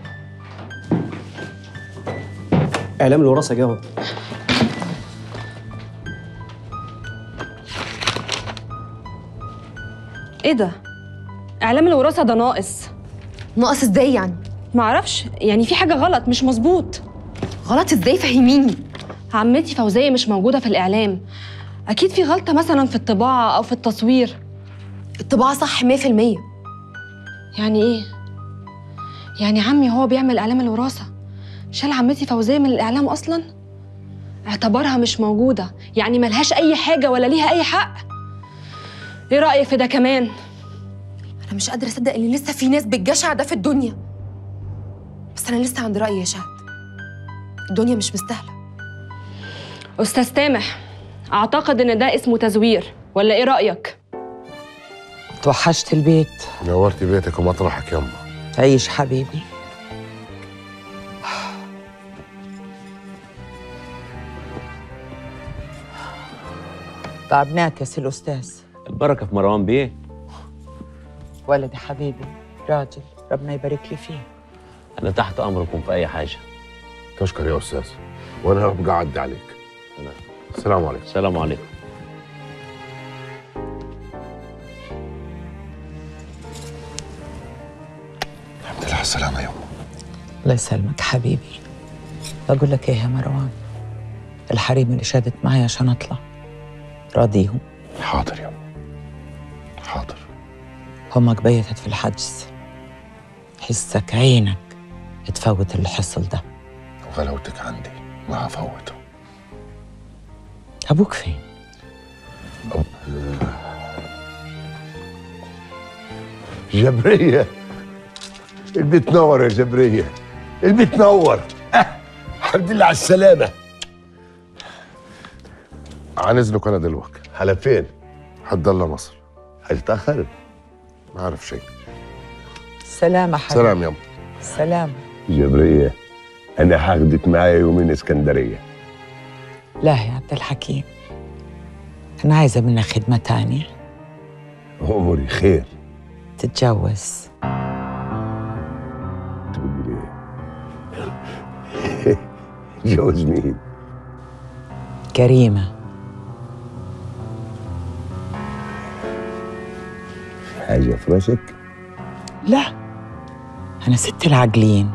إعلام الوراثة جاوب. إيه ده؟ إعلام الوراثة ده ناقص. ناقص إزاي يعني؟ معرفش، يعني في حاجة غلط مش مظبوط. غلط إزاي؟ فهميني. عمتي فوزية مش موجودة في الإعلام، أكيد في غلطة مثلا في الطباعة أو في التصوير. الطباعة صح مية في المية. يعني إيه؟ يعني عمي هو بيعمل إعلام الوراثة شال عمتي فوزية من الإعلام أصلاً؟ اعتبرها مش موجودة، يعني ملهاش أي حاجة ولا ليها أي حق. إيه رأيك في ده كمان؟ أنا مش قادرة أصدق إن لسه في ناس بالجشع ده في الدنيا، بس أنا لسه عند رأيي يا شهد، الدنيا مش مستاهلة. أستاذ سامح، أعتقد إن ده اسمه تزوير، ولا إيه رأيك؟ توحشت البيت. نورتي بيتك ومطرحك يما. تعيش حبيبي. تعبناك يا سي الأستاذ. البركة في مروان بيه. ولدي حبيبي راجل ربنا يبارك لي فيه. أنا تحت أمركم في أي حاجة. تشكر يا أستاذ، وأنا هبقى أعدي عليك. السلام عليكم. السلام عليكم. الحمد لله على السلامة يما. الله يسلمك حبيبي. بقول لك إيه يا مروان، الحريم اللي شادت معي عشان أطلع راضيهم؟ حاضر يما، حاضر. همك بيتت في الحجز، حسك عينك تفوت الحصل ده. وغلاوتك عندي ما هفوته. أبوك فين؟ أب... جبرية، البيت نور يا جبرية، البيت نور. أه. الحمد لله على السلامة. عن إذنك أنا دلوقتي. على فين؟ حد الله مصر. هتتأخر؟ ما أعرف شيء. سلامة حبيبي. سلام يما. سلام. جبرية، أنا هاخدك معايا يومين اسكندرية. لا يا عبد الحكيم، أنا عايزة منك خدمة تانية. أموري خير. تتجوز. تقولي إيه؟ يتجوز مين؟ كريمة. حاجة في راسك؟ لا، أنا ست العاجلين.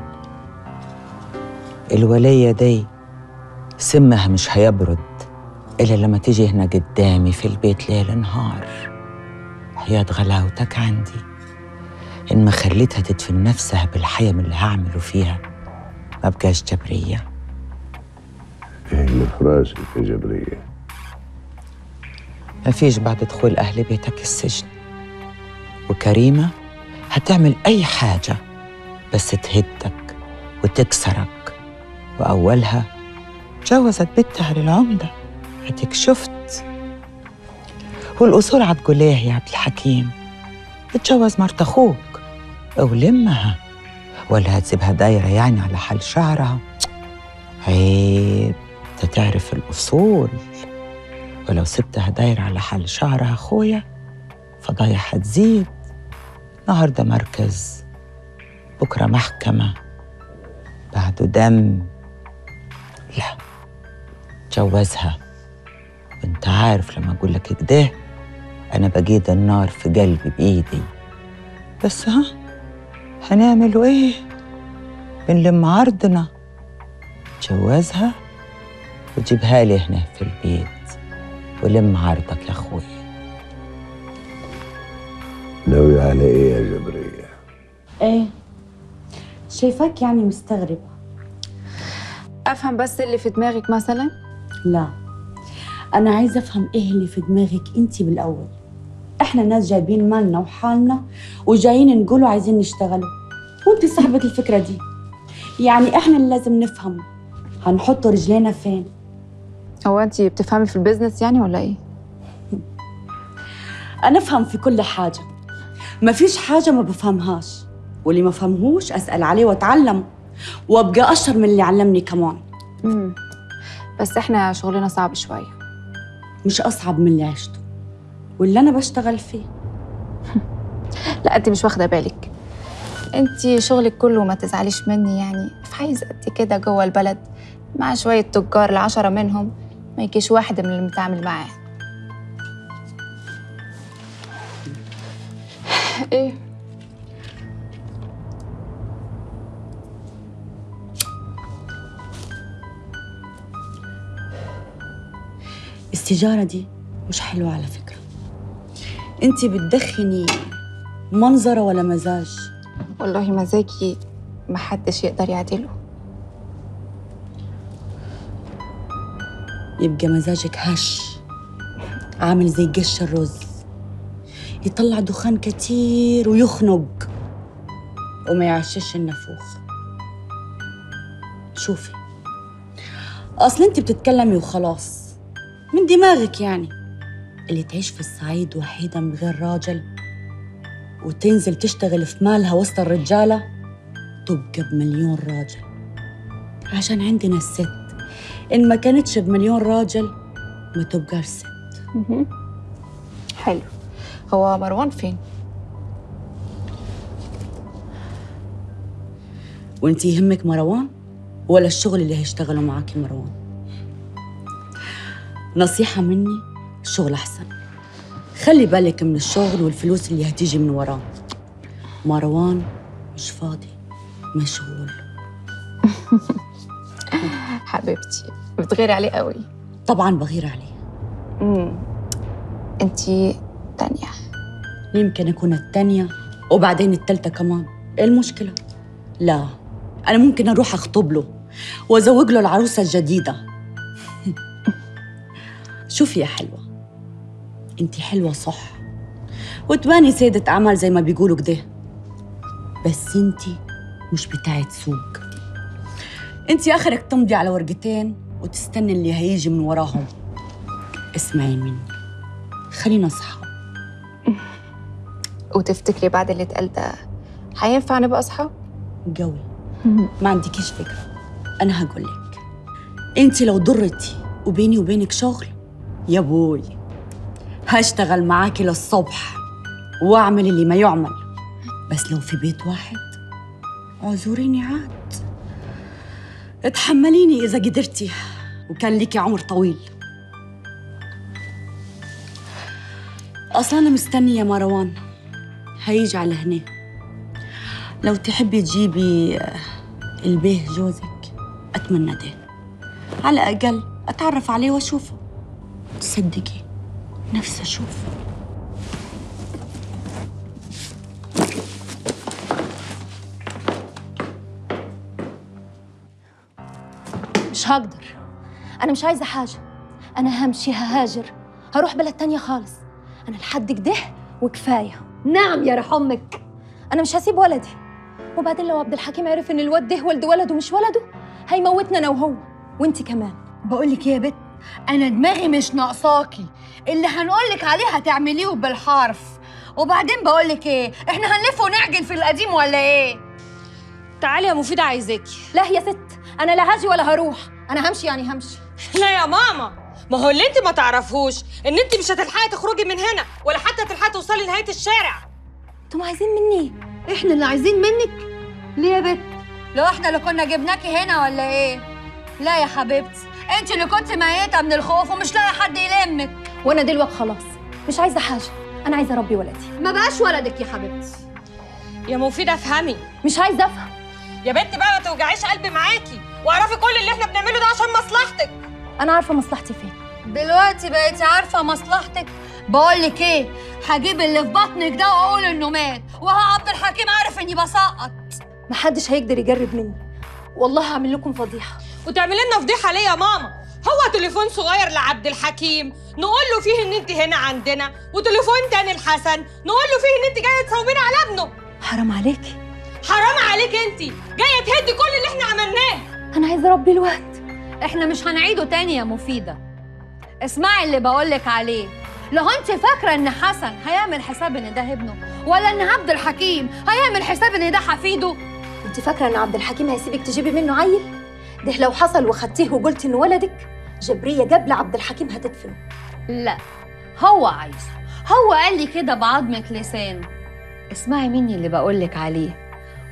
الولية دي سمها مش هيبرد إلا لما تيجي هنا قدامي في البيت ليل نهار. حياة غلاوتك عندي إن ما خليتها تدفن نفسها بالحيم اللي هعمله فيها ما بقاش جبرية. إيه اللي في راسك يا جبرية؟ ما فيش بعد دخول أهل بيتك السجن، وكريمة هتعمل أي حاجة بس تهدك وتكسرك، وأولها جوزت بنتها للعمدة. هديك شفت. والأصول هتقول إيه يا عبد الحكيم؟ اتجوز مرت أخوك أولمها، ولا هتسيبها دايرة يعني على حال شعرها؟ عيب، تتعرف الأصول. ولو سبتها دايرة على حال شعرها أخويا فضايع هتزيد. النهارده مركز، بكرة محكمة، بعده دم. لا، جوزها. وانت عارف لما اقول لك كده انا بجيد النار في قلبي بايدي. بس ها هنعملوا ايه؟ بنلم عرضنا. جوزها وجيبها لي هنا في البيت ولم عرضك يا اخويا. ناوي على ايه يا جبرية؟ ايه شايفاك يعني مستغربة. افهم بس اللي في دماغك مثلا. لا، أنا عايزة أفهم إيه اللي في دماغك أنتي بالأول. إحنا ناس جايبين مالنا وحالنا وجايين نقولوا عايزين نشتغلوا، وأنتي صاحبة الفكرة دي. يعني إحنا اللي لازم نفهم هنحط رجلينا فين. هو أنتي بتفهمي في البيزنس يعني ولا إيه؟ أنا أفهم في كل حاجة، ما فيش حاجة ما بفهمهاش، واللي ما فهمهوش أسأل عليه وأتعلم وأبقى أشطر من اللي علمني كمان. امم بس إحنا شغلنا صعب شوية. مش أصعب من اللي عشته واللي أنا بشتغل فيه. لا أنت مش واخدة بالك. أنت شغلك كله ما تزعليش مني يعني في حيز قد كده جوه البلد مع شوية تجار العشرة منهم ما يجيش واحد من اللي متعامل معاه. إيه؟ السيجارة دي مش حلوة على فكرة. انتي بتدخني منظرة ولا مزاج؟ والله مزاجي محدش يقدر يعدله. يبقى مزاجك هش عامل زي قش الرز، يطلع دخان كتير ويخنق وما يعشش النفوخ. شوفي، اصل انتي بتتكلمي وخلاص من دماغك يعني. اللي تعيش في الصعيد وحيدة من غير راجل وتنزل تشتغل في مالها وسط الرجالة تبقى بمليون راجل. عشان عندنا الست إن ما كانتش بمليون راجل ما تبقاش ست. حلو. هو مروان فين؟ وانتي يهمك مروان ولا الشغل اللي هيشتغلوا معاكي مروان؟ نصيحة مني، الشغل أحسن. خلي بالك من الشغل والفلوس اللي هتيجي من وراه. مروان مش فاضي، مشغول. حبيبتي بتغيري عليه قوي. طبعا بغير عليه. امم انتي تانية. يمكن أكون التانية وبعدين التالتة كمان. إيه المشكلة؟ لا، أنا ممكن أروح أخطب له وأزوج له العروسة الجديدة. شوفي يا حلوة، انتي حلوة صح وتباني سيدة أعمال زي ما بيقولوا كده، بس انتي مش بتاعت سوق. انتي آخرك تمضي على ورقتين وتستني اللي هيجي من وراهم. اسمعي مني، خلينا أصحاب. وتفتكري بعد اللي اتقال ده هينفع نبقى أصحاب؟ قوي. ما عندكيش فكرة. أنا هقولك، انتي لو ضرتي وبيني وبينك شغل يا بوي هشتغل معاكي للصبح واعمل اللي ما يعمل. بس لو في بيت واحد اعذريني عاد، اتحمليني إذا قدرتي، وكان ليكي عمر طويل. أصلا أنا مستنية مروان هيجي على هنا. لو تحبي تجيبي البيه جوزك أتمنى ده، على الأقل أتعرف عليه وأشوفه. تصدقي نفسي أشوفه. مش هقدر، أنا مش عايزة حاجة. أنا همشي، ههاجر، هروح بلد تانية خالص. أنا لحد كده وكفاية. نعم يا رح أمك، أنا مش هسيب ولدي. وبعدين لو عبد الحكيم عرف إن الواد ده ولد ولده مش ولده هيموتنا أنا وهو، وأنت كمان. بقولك يا بت، أنا دماغي مش ناقصاكي، اللي هنقولك عليه هتعمليه بالحرف. وبعدين بقولك إيه، إحنا هنلف ونعجل في القديم ولا إيه؟ تعالي يا مفيدة عايزاكي. لا يا ست، أنا لا هاجي ولا هروح، أنا همشي يعني همشي. لا يا ماما، ما هو اللي انت ما تعرفوش ان انت مش هتلحقي تخرجي من هنا ولا حتى تلحقي توصلي لنهايه الشارع. انتوا عايزين مني إيه؟ احنا اللي عايزين منك؟ ليه يا بت؟ لو احنا اللي كنا جبناكي هنا ولا ايه؟ لا يا حبيبتي، انت اللي كنت ميته من الخوف ومش لاقي حد يلمك. وانا دلوقتي خلاص مش عايزه حاجه، انا عايزه اربي ولدي. ما بقاش ولدك يا حبيبتي. يا مفيدة افهمي. مش عايزه افهم يا بنت بقى، ما توجعيش قلبي معاكي، واعرفي كل اللي احنا بنعمله ده عشان مصلحتك. انا عارفه مصلحتي فين. دلوقتي بقيتي عارفه مصلحتك؟ بقول لك ايه، هجيب اللي في بطنك ده واقول انه مات، وها عبد الحكيم عارف اني بسقط. محدش هيقدر يجرب مني، والله هعمل لكم فضيحه. وتعملي لنا فضيحه ليه يا ماما؟ هو تليفون صغير لعبد الحكيم نقول له فيه ان انت هنا عندنا، وتليفون تاني لحسن نقول له فيه ان انت جايه تصومينا على ابنه. حرام عليكي. حرام عليك، انت جايه تهدي كل اللي احنا عملناه. انا عايزه اربي الواد. احنا مش هنعيده تاني يا مفيدة. اسمعي اللي بقولك عليه، لو انت فاكره ان حسن هيعمل حساب ان ده ابنه، ولا ان عبد الحكيم هيعمل حساب ان ده حفيده. انت فاكره ان عبد الحكيم هيسيبك تجيبي منه عيل؟ ده لو حصل وخدتيه وقلت انه ولدك، جبريه قبل عبد الحكيم هتدفنه. لا، هو عايزه، هو قال لي كده بعضمة لسانه. اسمعي مني اللي بقولك عليه،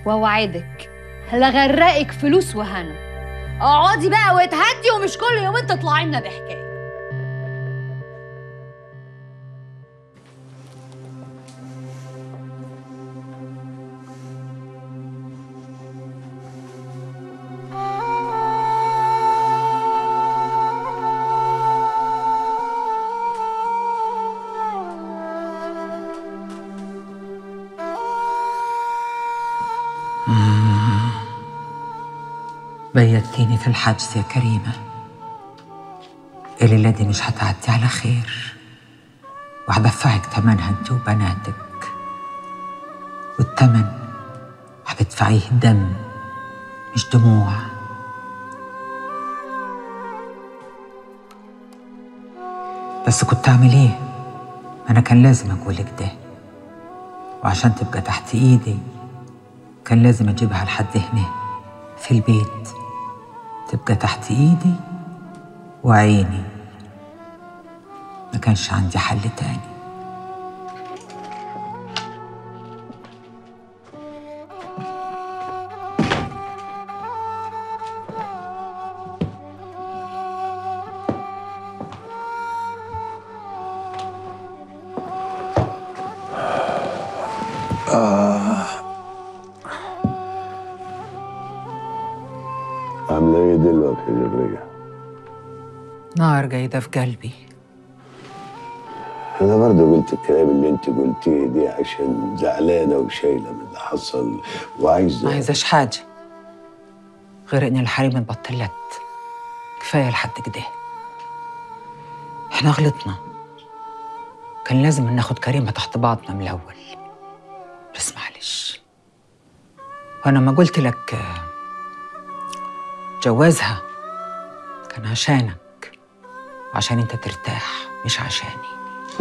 واوعدك لغرقك فلوس وهنا. اقعدي بقى واتهدي، ومش كل يومين تطلعي لنا بحكايه. بيتيني في الحبس يا كريمة. الليلة دي مش هتعدي على خير، وهدفعك تمنها انت وبناتك، والتمن هتدفعيه دم مش دموع. بس كنت اعمل ايه؟ انا كان لازم اقولك ده، وعشان تبقى تحت ايدي كان لازم اجيبها لحد هنا في البيت، تبقى تحت ايدي وعيني. ما كانش عندي حل تاني. آه. عاملة ايه دلوقتي يا جبرية؟ نار جايدة في قلبي. أنا برضه قلت الكلام اللي أنت قلتيه دي عشان زعلانة وشايلة من اللي حصل وعايزة. ما عايزاش حاجة غير إن الحريم اتبطلت. كفاية لحد كده. إحنا غلطنا، كان لازم ناخد كريمة تحت بعضنا من الأول، بس معلش. وأنا ما قلت لك جوازها كان عشانك، عشان أنت ترتاح مش عشاني.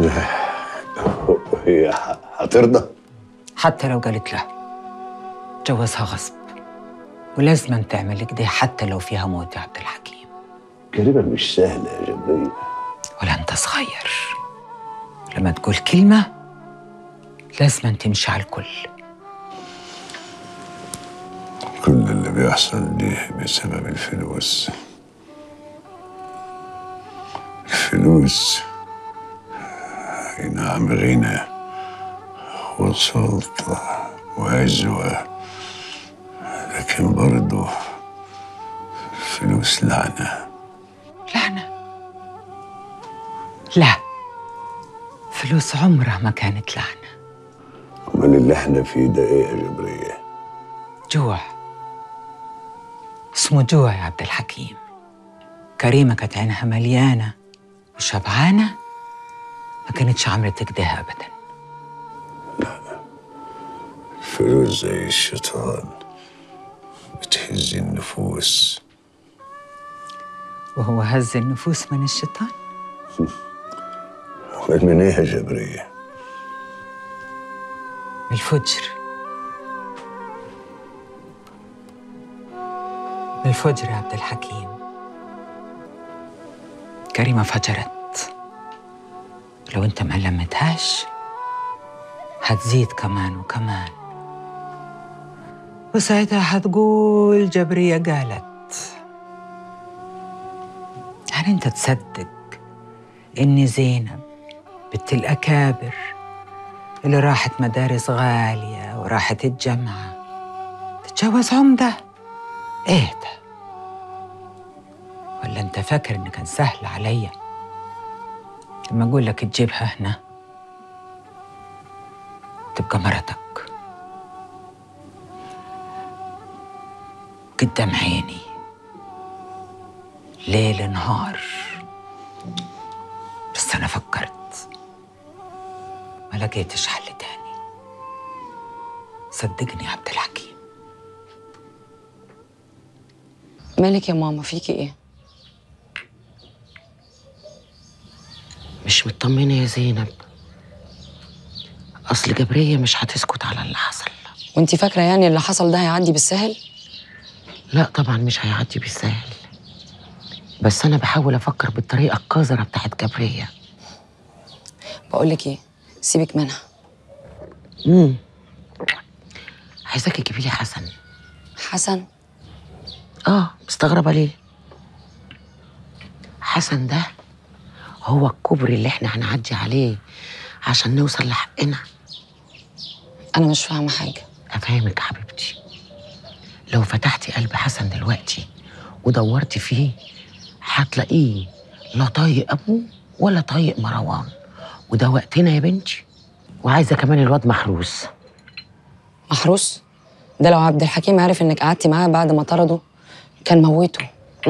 هي هترضى؟ حتى لو قالت له جوازها غصب، ولازم تعمل كده حتى لو فيها موت يا عبد الحكيم. كريمة مش سهلة يا جبرية. ولا أنت صغير، لما تقول كلمة لازم تمشي على الكل. كل اللي بيحصل ده بسبب الفلوس. الفلوس أي نعم غنى وسلطة وعزوة، لكن برضه الفلوس لعنة. لعنة؟ لا، فلوس عمرها ما كانت لعنة. أمال اللي احنا فيه ده إيه يا جبرية؟ جوع، اسمه جوع يا عبد الحكيم. كريمة كانت عينها مليانة وشبعانة، ما كانتش عملت كده أبدا. الفلوس زي الشيطان بتهز النفوس. وهو هز النفوس من الشيطان؟ من ايه يا جبرية؟ من الفجر. من الفجر يا عبد الحكيم. كريمة فجرت، لو انت ما علمتهاش هتزيد كمان وكمان، وساعتها هتقول جبرية قالت. هل انت تصدق ان زينب بنت الأكابر اللي راحت مدارس غالية وراحت الجامعة تتجوز عمدة؟ ايه ده؟ ولا انت فاكر ان كان سهل عليا لما اقول لك تجيبها هنا تبقى مرتك قدام عيني ليل نهار؟ بس انا فكرت ما لقيتش حل تاني. صدقني يا عبد الحكيم. مالك يا ماما، فيكي ايه؟ مش مطمنة يا زينب، أصل جبرية مش هتسكت على اللي حصل. وانتي فاكرة يعني اللي حصل ده هيعدي بالسهل؟ لا طبعا مش هيعدي بالسهل، بس أنا بحاول أفكر بالطريقة القذرة بتاعت جبرية. بقولك ايه، سيبك منها. امم عايزاكي تجيبي لي حسن. حسن؟ اه، مستغربة ليه؟ حسن ده هو الكوبري اللي احنا هنعدي عليه عشان نوصل لحقنا. أنا مش فاهمة حاجة. أفهمك يا حبيبتي. لو فتحتي قلب حسن دلوقتي ودورتي فيه هتلاقيه لا طايق أبوه ولا طايق مروان، وده وقتنا يا بنتي. وعايزة كمان الواد محروس. محروس؟ ده لو عبد الحكيم عارف إنك قعدتي معاه بعد ما طرده كان موته.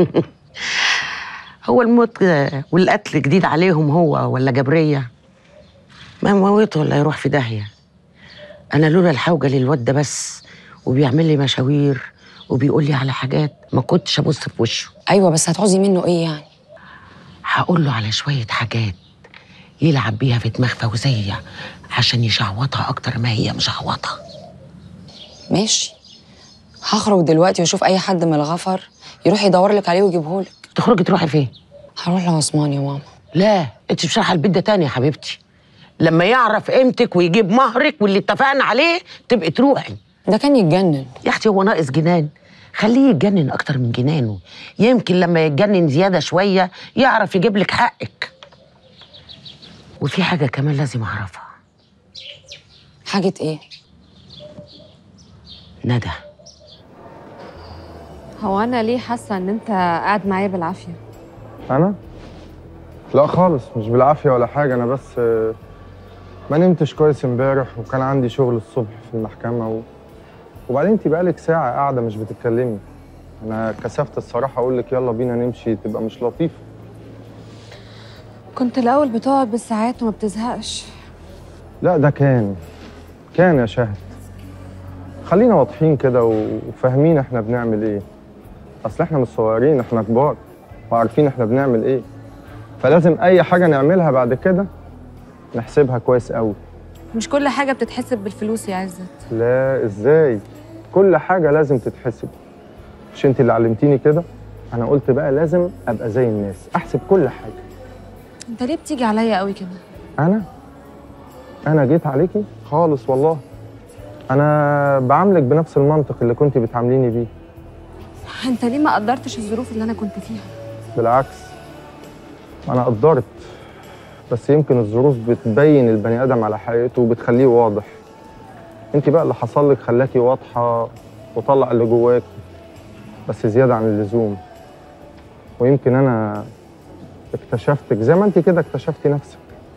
هو الموت والقتل جديد عليهم هو ولا جبرية؟ ما موته ولا يروح في داهية. أنا لولا الحوجة للواد ده بس وبيعمل لي مشاوير وبيقول لي على حاجات ما كنتش أبص في وشه. أيوة بس هتعوزي منه إيه يعني؟ هقول له على شوية حاجات يلعب بيها في دماغ فوزية عشان يشعوطها أكتر ما هي مشعوطة. ماشي، هخرج دلوقتي واشوف أي حد من الغفر يروح يدور لك عليه ويجيبهولك. تخرجي تروحي فين؟ هروح لعثمان يا ماما. لا، انت مش رايحة البيت ده تاني يا حبيبتي. لما يعرف قيمتك ويجيب مهرك واللي اتفقنا عليه تبقي تروحي. ده كان يتجنن يا اختي، هو ناقص جنان؟ خليه يتجنن اكتر من جنانه، يمكن لما يتجنن زياده شويه يعرف يجيب لك حقك. وفي حاجه كمان لازم اعرفها. حاجه ايه؟ ندى. هو انا ليه حاسه ان انت قاعد معايا بالعافيه؟ انا؟ لا خالص، مش بالعافيه ولا حاجه، انا بس ما نمتش كويس امبارح وكان عندي شغل الصبح في المحكمه و... وبعدين انت بقالك ساعه قاعده مش بتتكلمي. انا كسفت الصراحه اقول لك يلا بينا نمشي، تبقى مش لطيفه. كنت الاول بتقعد بالساعات وما بتزهقش. لا ده كان كان يا شهد. خلينا واضحين كده وفاهمين احنا بنعمل ايه. اصل احنا مش صغيرين، احنا كبار وعارفين احنا بنعمل ايه، فلازم اي حاجه نعملها بعد كده نحسبها كويس قوي. مش كل حاجه بتتحسب بالفلوس يا عزت. لا ازاي؟ كل حاجه لازم تتحسب. مش انت اللي علمتيني كده؟ انا قلت بقى لازم ابقى زي الناس، احسب كل حاجه. انت ليه بتيجي عليا قوي كده؟ انا انا جيت عليكي خالص والله. انا بعاملك بنفس المنطق اللي كنت بتعامليني بيه. انت ليه ما قدرتش الظروف اللي انا كنت فيها؟ بالعكس، انا قدرت، بس يمكن الظروف بتبين البني ادم على حقيقته وبتخليه واضح. انت بقى اللي حصل لك خلاكي واضحه وطلع اللي جواك، بس زياده عن اللزوم. ويمكن انا اكتشفتك زي ما انت كده اكتشفتي نفسك.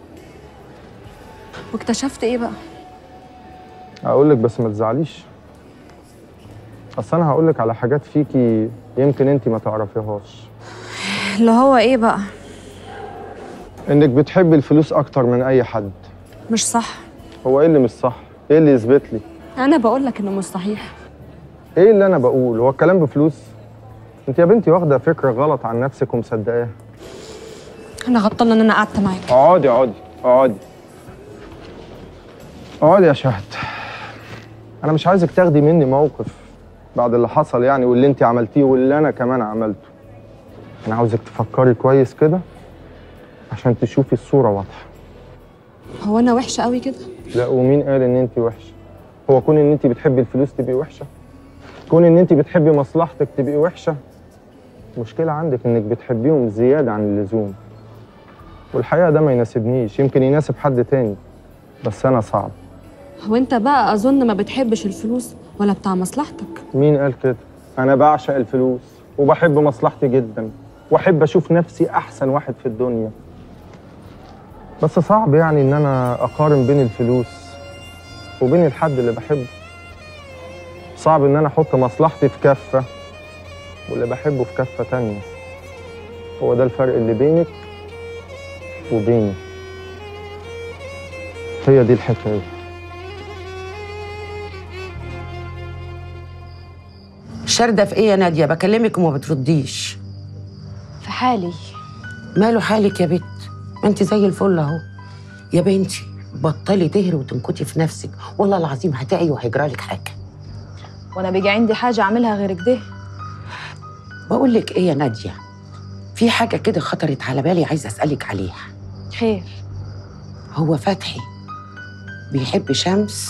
واكتشفت ايه بقى؟ هقول لك بس ما تزعليش. اصل انا هقول لك على حاجات فيكي يمكن انت ما تعرفيهاش. اللي هو ايه بقى؟ انك بتحبي الفلوس اكتر من اي حد. مش صح. هو ايه اللي مش صح؟ ايه اللي يثبت لي؟ انا بقول لك انه مش صحيح. ايه اللي انا بقول؟ هو الكلام بفلوس؟ انت يا بنتي واخده فكره غلط عن نفسك ومصدقاها. انا غلطانه ان انا قعدت معاك. اقعدي اقعدي اقعدي اقعدي يا شهد. انا مش عايزك تاخدي مني موقف بعد اللي حصل يعني، واللي انت عملتيه واللي انا كمان عملته. انا عاوزك تفكري كويس كده عشان تشوفي الصوره واضحه. هو انا وحشه قوي كده؟ لا، ومين قال ان انت وحشه؟ هو كون ان انت بتحبي الفلوس تبقي وحشه؟ كون ان انت بتحبي مصلحتك تبقي وحشه؟ المشكله عندك انك بتحبيهم زياده عن اللزوم، والحقيقه ده ما يناسبنيش. يمكن يناسب حد تاني، بس انا صعب. هو انت بقى اظن ما بتحبش الفلوس ولا بتاع مصلحتك؟ مين قال كده؟ انا بعشق الفلوس وبحب مصلحتي جدا، واحب اشوف نفسي احسن واحد في الدنيا. بس صعب يعني ان انا اقارن بين الفلوس وبين الحد اللي بحبه. صعب ان انا احط مصلحتي في كفه واللي بحبه في كفه تانيه. هو ده الفرق اللي بينك وبيني. هي دي الحكايه. شاردة في ايه يا نادية؟ بكلمك وما بترديش. في حالي. ماله حالك يا بت؟ انت زي الفل اهو. يا بنتي بطلي تهري وتنكتي في نفسك، والله العظيم هتعي وهيجرالك حاجه. وانا بيجي عندي حاجه اعملها غير كده؟ بقول لك ايه يا نادية، في حاجه كده خطرت على بالي عايزه اسالك عليها. خير؟ هو فتحي بيحب شمس؟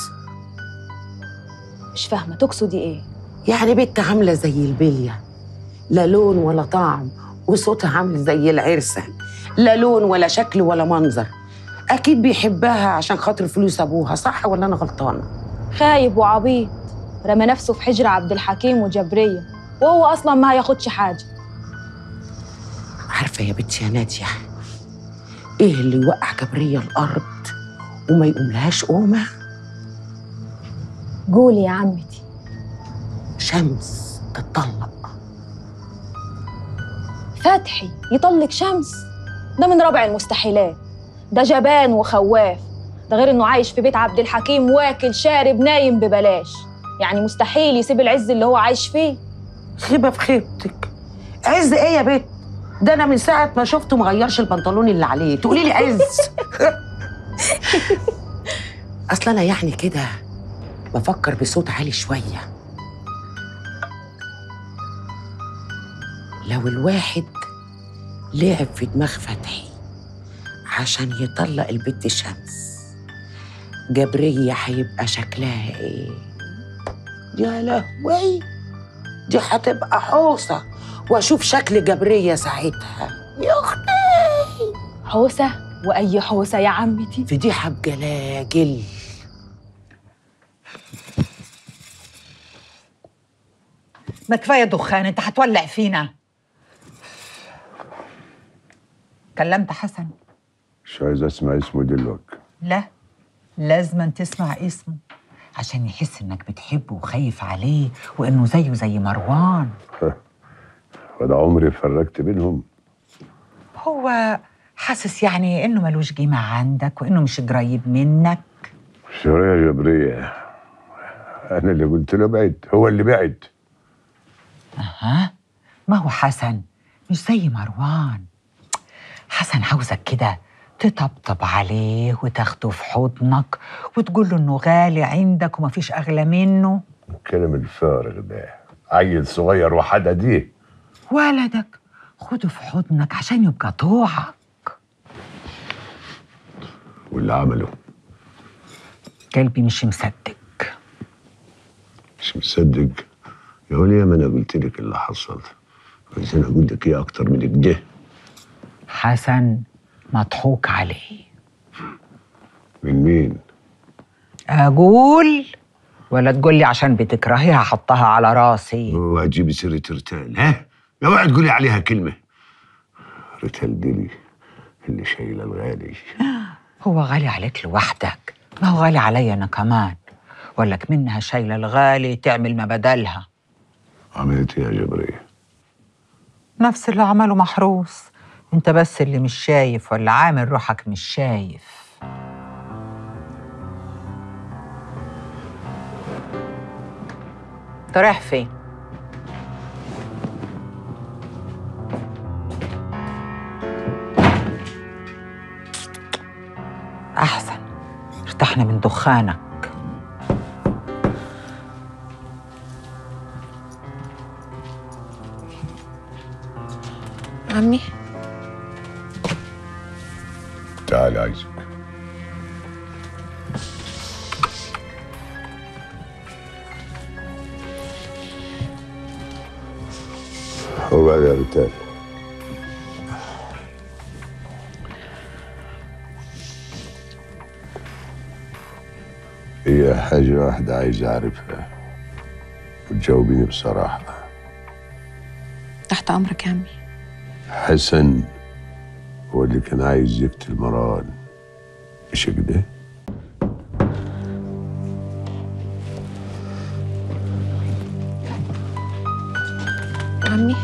مش فاهمه تقصدي ايه؟ يعني بنت عامله زي البليه، لا لون ولا طعم، وصوتها عامل زي العرسه، لا لون ولا شكل ولا منظر. اكيد بيحبها عشان خاطر فلوس ابوها، صح ولا انا غلطانه؟ خايب وعبيط، رمى نفسه في حجر عبد الحكيم وجبريه، وهو اصلا ما هياخدش حاجه. عارفه يا بنتي يا ناديه، ايه اللي يوقع جبريه الارض وما يقوملهاش قومه؟ قولي يا عمتي. شمس تتطلق. فتحي يطلق شمس؟ ده من رابع المستحيلات. ده جبان وخواف، ده غير انه عايش في بيت عبد الحكيم واكل شارب نايم ببلاش. يعني مستحيل يسيب العز اللي هو عايش فيه. خيبه في خيبتك. عز ايه يا بت؟ ده انا من ساعه ما شفته مغيرش البنطلون اللي عليه تقولي لي عز. اصل انا يعني كده بفكر بصوت عالي شويه. لو الواحد لعب في دماغ فتحي عشان يطلق البت شمس، جبرية هيبقى شكلها ايه؟ يا لهوي، دي هتبقى حوسة، واشوف شكل جبرية ساعتها. يا اختي حوسة؟ واي حوسة يا عمتي؟ فضيحة بجلاجل. ما كفايه دخان، انت هتولع فينا. كلمت حسن؟ مش عايز اسمع اسمه دلوقتي. لا، لازم تسمع اسمه عشان يحس انك بتحبه وخايف عليه وانه زيه زي مروان. وده عمري فرقت بينهم. هو حاسس يعني انه ملوش قيمه عندك وانه مش قريب منك. شوية جبرية، انا اللي قلت له بعد، هو اللي بعد. اها، ما هو حسن مش زي مروان. حسن عاوزك كده تطبطب عليه وتاخده في حضنك وتقول له انه غالي عندك ومفيش اغلى منه. الكلام الفارغ ده، عيل صغير وحدا دي. ولدك خده في حضنك عشان يبقى طوعك. واللي عمله قلبي مش مصدق. مش مصدق؟ يا وليه ما انا قلت لك اللي حصل، بس انا اقول لك ايه اكتر من كده؟ حسن مضحوك عليه. من مين؟ اقول ولا تقول لي عشان بتكرهيها حطها على راسي؟ اوعي تجيبي سيره ريتال، ها؟ اوعي تقولي عليها كلمه. ريتال دي اللي شايله الغالي. هو غالي عليك لوحدك، ما هو غالي عليا انا كمان. ولك منها شايله الغالي تعمل ما بدلها. عملت ايه يا جبريه؟ نفس اللي عمله محروس، انت بس اللي مش شايف ولا عامل روحك مش شايف. انت رايح فين؟ احسن ارتحنا من دخانك. عمي تعالي عايزك. وبعد يا ريتال، هي حاجة واحدة عايز أعرفها وتجاوبيني بصراحة. تحت أمرك يا عمي. حسن هو اللي كان عايز يقتل مروان، مش كده؟ عمي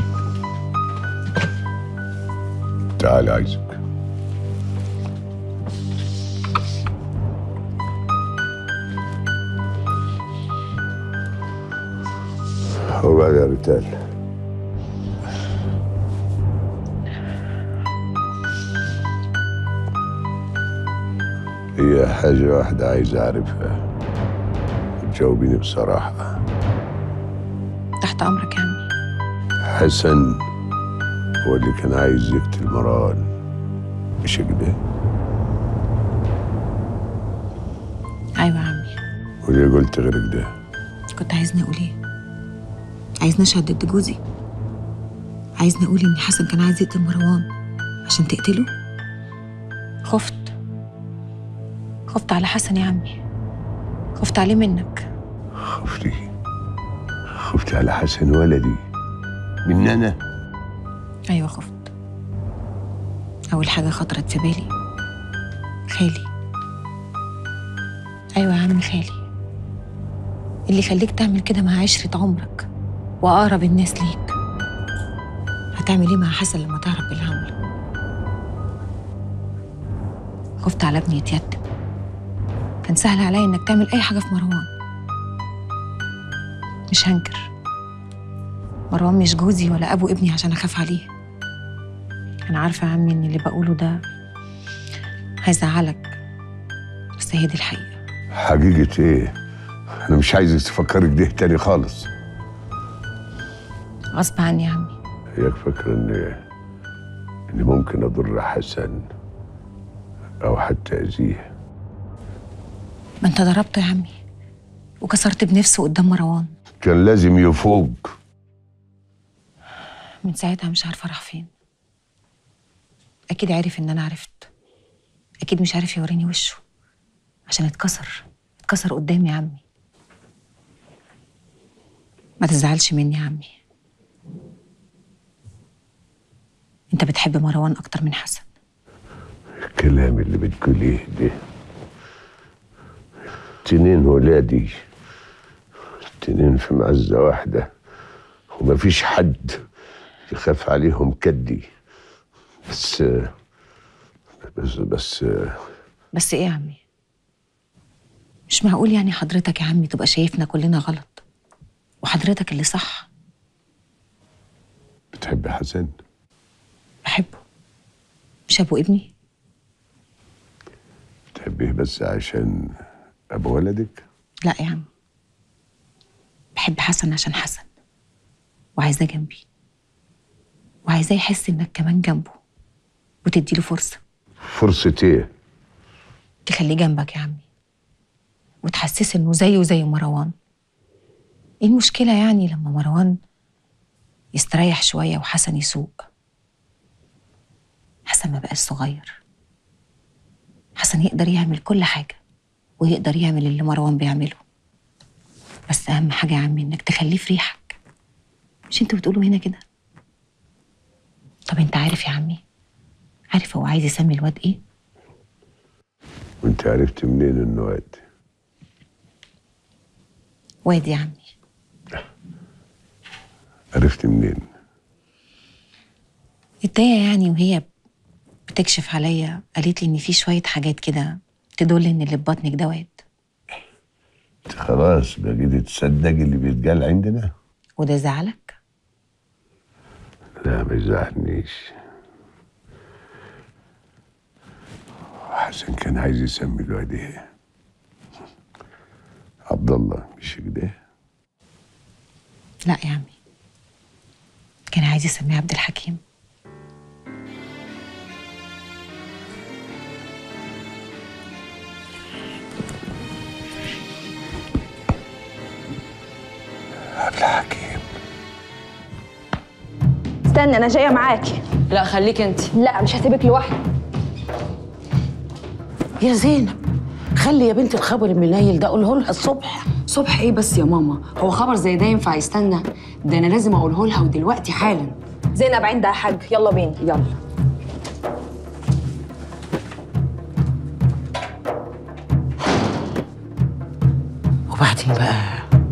تعالي عايزك. وبعد يا ريتال، هي حاجة واحدة عايز أعرفها وتجاوبيني بصراحة. تحت أمرك يا عمي. حسن هو اللي كان عايز يقتل مروان، مش كده؟ أيوة يا عمي. وليه قلت غير كده؟ كنت عايزني أقول إيه؟ عايزني أشهد ضد جوزي؟ عايزني أقول إن حسن كان عايز يقتل مروان عشان تقتله؟ خفت خفت على حسن يا عمي، خفت عليه منك. خفتي خفتي على حسن ولدي من أنا؟ أيوة خفت. أول حاجة خطرت في بالي خالي. أيوة يا عمي خالي، اللي يخليك تعمل كده مع عشرة عمرك وأقرب الناس ليك. هتعمل إيه مع حسن لما تعرف باللي عمله؟ خفت على ابني يتيتم. كان سهل عليا إنك تعمل أي حاجة في مروان. مش هنكر، مروان مش جوزي ولا أبو ابني عشان أخاف عليه. أنا عارفة يا عمي إن اللي بقوله ده هيزعلك، بس هي دي الحقيقة. حقيقة إيه؟ أنا مش عايزك تفكري كده تاني خالص. غصب عني يا عمي. هيك فاكرة إني إني ممكن أضر حسن أو حتى أذيه؟ ما أنت ضربته يا عمي وكسرت بنفسه قدام مروان. كان لازم يفوق. من ساعتها مش عارفة راح فين. أكيد عارف إن أنا عرفت. أكيد مش عارف يوريني وشه عشان اتكسر اتكسر قدامي يا عمي. ما تزعلش مني يا عمي. أنت بتحب مروان أكتر من حسن. الكلام اللي بتقوليه ده، تنين ولادي، تنين في معزة واحدة، ومفيش حد يخاف عليهم كدي. بس بس بس بس إيه يا عمي؟ مش معقول يعني حضرتك يا عمي تبقى شايفنا كلنا غلط وحضرتك اللي صح. بتحبي حسن؟ بحبه، مش أبو ابني. بتحبيه بس عشان أبو ولدك؟ لا يا عم، بحب حسن عشان حسن، وعايزاه جنبي، وعايزاه يحس إنك كمان جنبه وتديله فرصة. فرصة إيه؟ تخليه جنبك يا عمي وتحسسه إنه زيه زي مروان. ايه المشكلة يعني لما مروان يستريح شوية وحسن يسوق؟ حسن ما بقاش صغير، حسن يقدر يعمل كل حاجة ويقدر يعمل اللي مروان بيعمله، بس أهم حاجة يا عمي إنك تخليه في ريحك. مش انتوا بتقولوا هنا كده؟ طب انت عارف يا عمي، عارف هو عايز يسمي الواد ايه؟ وانت عرفت منين انه واد؟ واد يا عمي. عرفت منين؟ الداية يعني وهي بتكشف عليا قالت لي ان في شوية حاجات كده تدل ان اللي في بطنك ده واد. انت خلاص بقيتي تصدق اللي بيتقال عندنا؟ وده زعلك؟ لا ما يزعلنيش. حسن كان عايز يسمي الواد ايه؟ عبد الله مش كده؟ لا يا عمي، كان عايز يسميه عبد الحكيم. عبد الحكيم. استنى انا جايه معاكي. لا خليك انت. لا مش هسيبك لوحدي. يا زينب خلي يا بنت الخبر المنيل ده قوله لها الصبح. صبح ايه بس يا ماما؟ هو خبر زي ده ينفع يستنى؟ ده انا لازم اقوله لها ودلوقتي حالا. زينب عندها يا حاج، يلا بينا. يلا. وبعدين بقى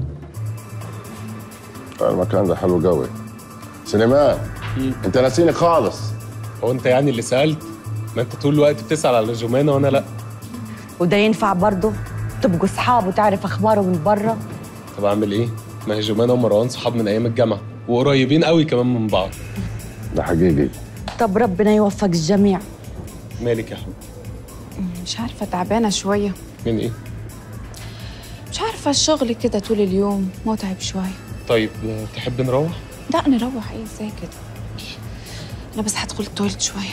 المكان ده حلو قوي. سليمان انت ناسيني خالص. هو انت يعني اللي سالت؟ ما انت طول الوقت بتسال على جمانه وانا لا. وده ينفع برضه؟ تبقوا صحاب وتعرف اخباره من بره؟ طب اعمل ايه؟ ما هي جمانه ومروان صحاب من ايام الجامعه وقريبين قوي كمان من بعض. ده حقيقي. طب ربنا يوفق الجميع. مالك يا حبيبي؟ مش عارفة، تعبانة شوية. من ايه؟ مش عارفة، الشغل كده طول اليوم متعب شوية. طيب تحب نروح؟ لا نروح ايه ازاي كده؟ انا بس هدخل التويلت شوية.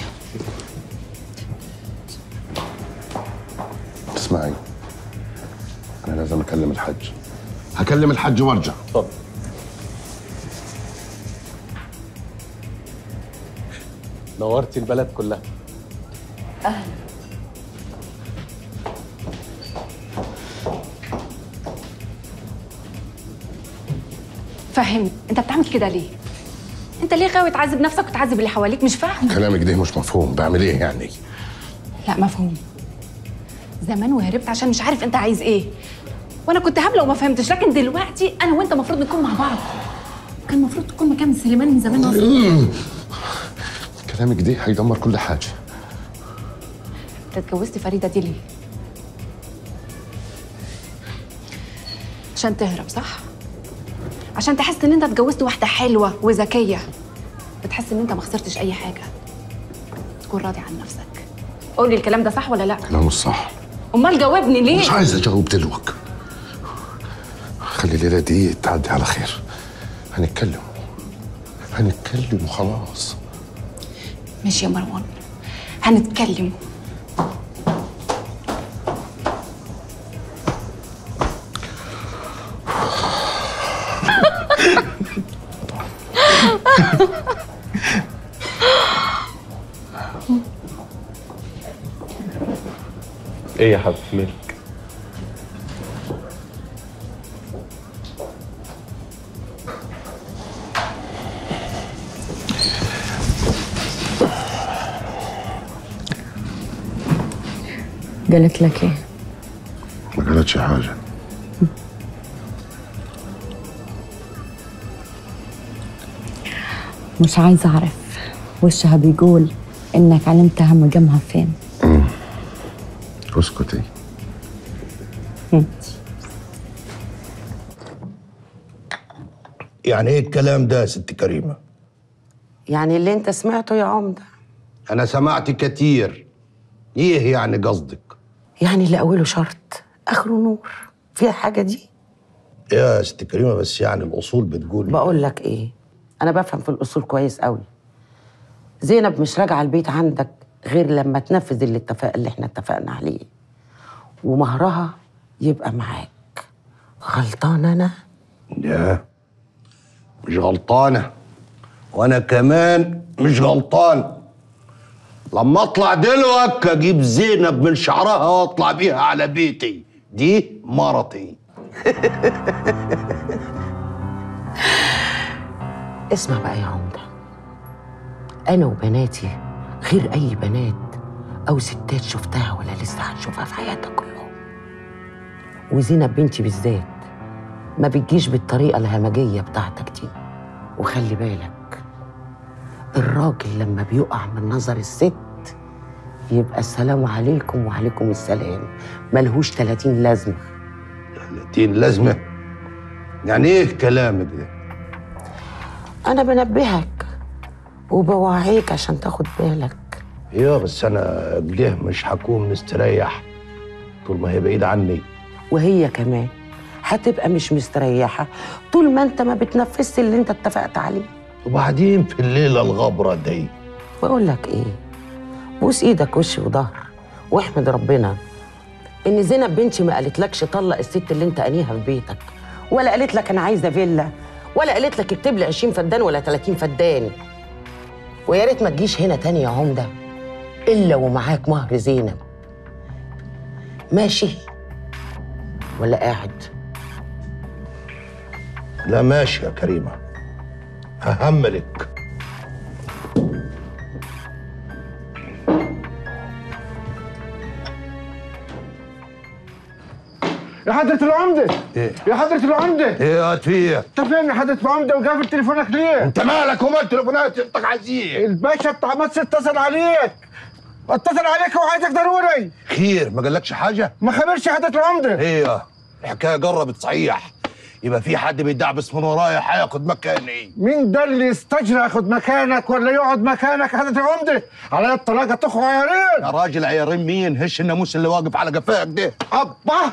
اسمعي، انا لازم اكلم الحاج. هكلم الحاج وارجع. اتفضل. نورتي البلد كلها. اهلا. فهمني، انت بتعمل كده ليه؟ انت ليه غاوي تعذب نفسك وتعذب اللي حواليك؟ مش فاهم. كلامك ده مش مفهوم. بعمل ايه يعني؟ لا مفهوم. زمان وهربت عشان مش عارف انت عايز ايه، وانا كنت هبله وما فهمتش، لكن دلوقتي انا وانت المفروض نكون مع بعض. كان المفروض تكون مكان سليمان من زمان اصلا. كلامك ده هيدمر كل حاجه. انت اتجوزت فريده دي ليه؟ عشان تهرب صح؟ عشان تحس ان انت اتجوزت واحده حلوه وذكيه، بتحس ان انت ما خسرتش اي حاجه، تكون راضي عن نفسك. قول لي الكلام ده صح ولا لا؟ لا مش صح. امال جاوبني ليه؟ مش عايز اجاوب دلوقتي. خلي الليله دي تعدي على خير. هنتكلم هنتكلم وخلاص. ماشي يا مروان، هنتكلم. ايه يا حبيبتي مالك؟ قالت لك ايه؟ ما قالتش حاجه. مش عايزة أعرف، وشها بيقول إنك علمتها مقامها فين. امم اسكتي. يعني ايه الكلام ده يا ست كريمه؟ يعني اللي انت سمعته يا عمده. انا سمعت كتير. ايه يعني قصدك؟ يعني اللي اوله شرط اخره نور، فيها حاجه دي؟ يا ست كريمه بس يعني الاصول بتقول. بقول لك ايه، انا بفهم في الاصول كويس قوي. زينب مش راجعه البيت عندك غير لما تنفذ اللي اتفق اللي احنا اتفقنا عليه، ومهرها يبقى معاك. غلطان انا؟ لا مش غلطانة، وأنا كمان مش غلطان. لما أطلع دلوقتي أجيب زينب من شعرها وأطلع بيها على بيتي، دي مرتي. اسمع بقى يا عمدة، أنا وبناتي غير أي بنات أو ستات شفتها ولا لسه هتشوفها في حياتك كلهم. وزينب بنتي بالذات ما بتجيش بالطريقة الهمجية بتاعتك دي. وخلي بالك، الراجل لما بيقع من نظر الست يبقى السلام عليكم وعليكم السلام، ملهوش تلاتين لازمة. تلاتين لازمة؟ يعني إيه كلامك ده؟ أنا بنبهك وبوعيك عشان تاخد بالك. ايوه بس انا كده مش هكون مستريح طول ما هي بعيدة عني. وهي كمان هتبقى مش مستريحة طول ما انت ما بتنفذش اللي انت اتفقت عليه. وبعدين في الليلة الغبرة دي بقول لك ايه، بوس ايدك وش وظهر واحمد ربنا ان زينب بنتي ما قالتلكش طلق الست اللي انت قانيها في بيتك، ولا قالت لك انا عايزة فيلا، ولا قالت لك اكتب لي عشرين فدان ولا تلاتين فدان. ويا ريت ما تجيش هنا تاني يا عمدة الا ومعاك مهر زينب. ماشي ولا قاعد؟ لا ماشي يا كريمة، ههملك. يا حضرة العمدة، ايه يا حضرة العمدة، ايه يا فيه؟ انت فين يا حضرة العمدة وقافل تليفونك ليه؟ انت مالك ومال تليفونات انت عايزين؟ الباشا بتاع مصر اتصل عليك، اتصل عليك وعايزك ضروري. خير، ما قالكش حاجة؟ ما خبرش يا حضرة العمدة. ايه الحكاية قربت صحيح، يبقى في حد بيدعبس من ورايا هياخد مكاني. مين ده اللي يستجرى ياخد مكانك ولا يقعد مكانك يا حضرة العمدة؟ على الطلاقة تخو عيارين. يا راجل عيارين مين؟ هش الناموس اللي واقف على قفاك ده. أبا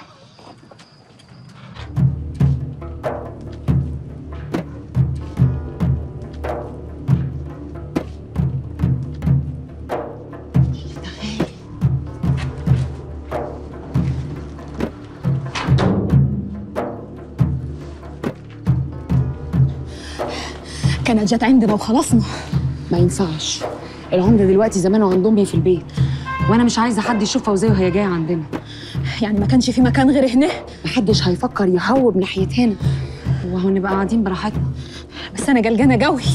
كانت جت عندنا وخلصنا. ما ينفعش، العمدة دلوقتي زمانه عند امي في البيت، وانا مش عايزه حد يشوفها وزي وهي جايه عندنا. يعني ما كانش في مكان غير هنا؟ محدش هيفكر يهوب ناحيه هنا، وهو نبقى قاعدين براحتنا. بس انا قلقانه قوي.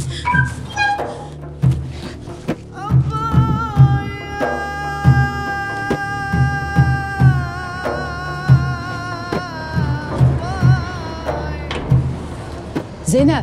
زينب،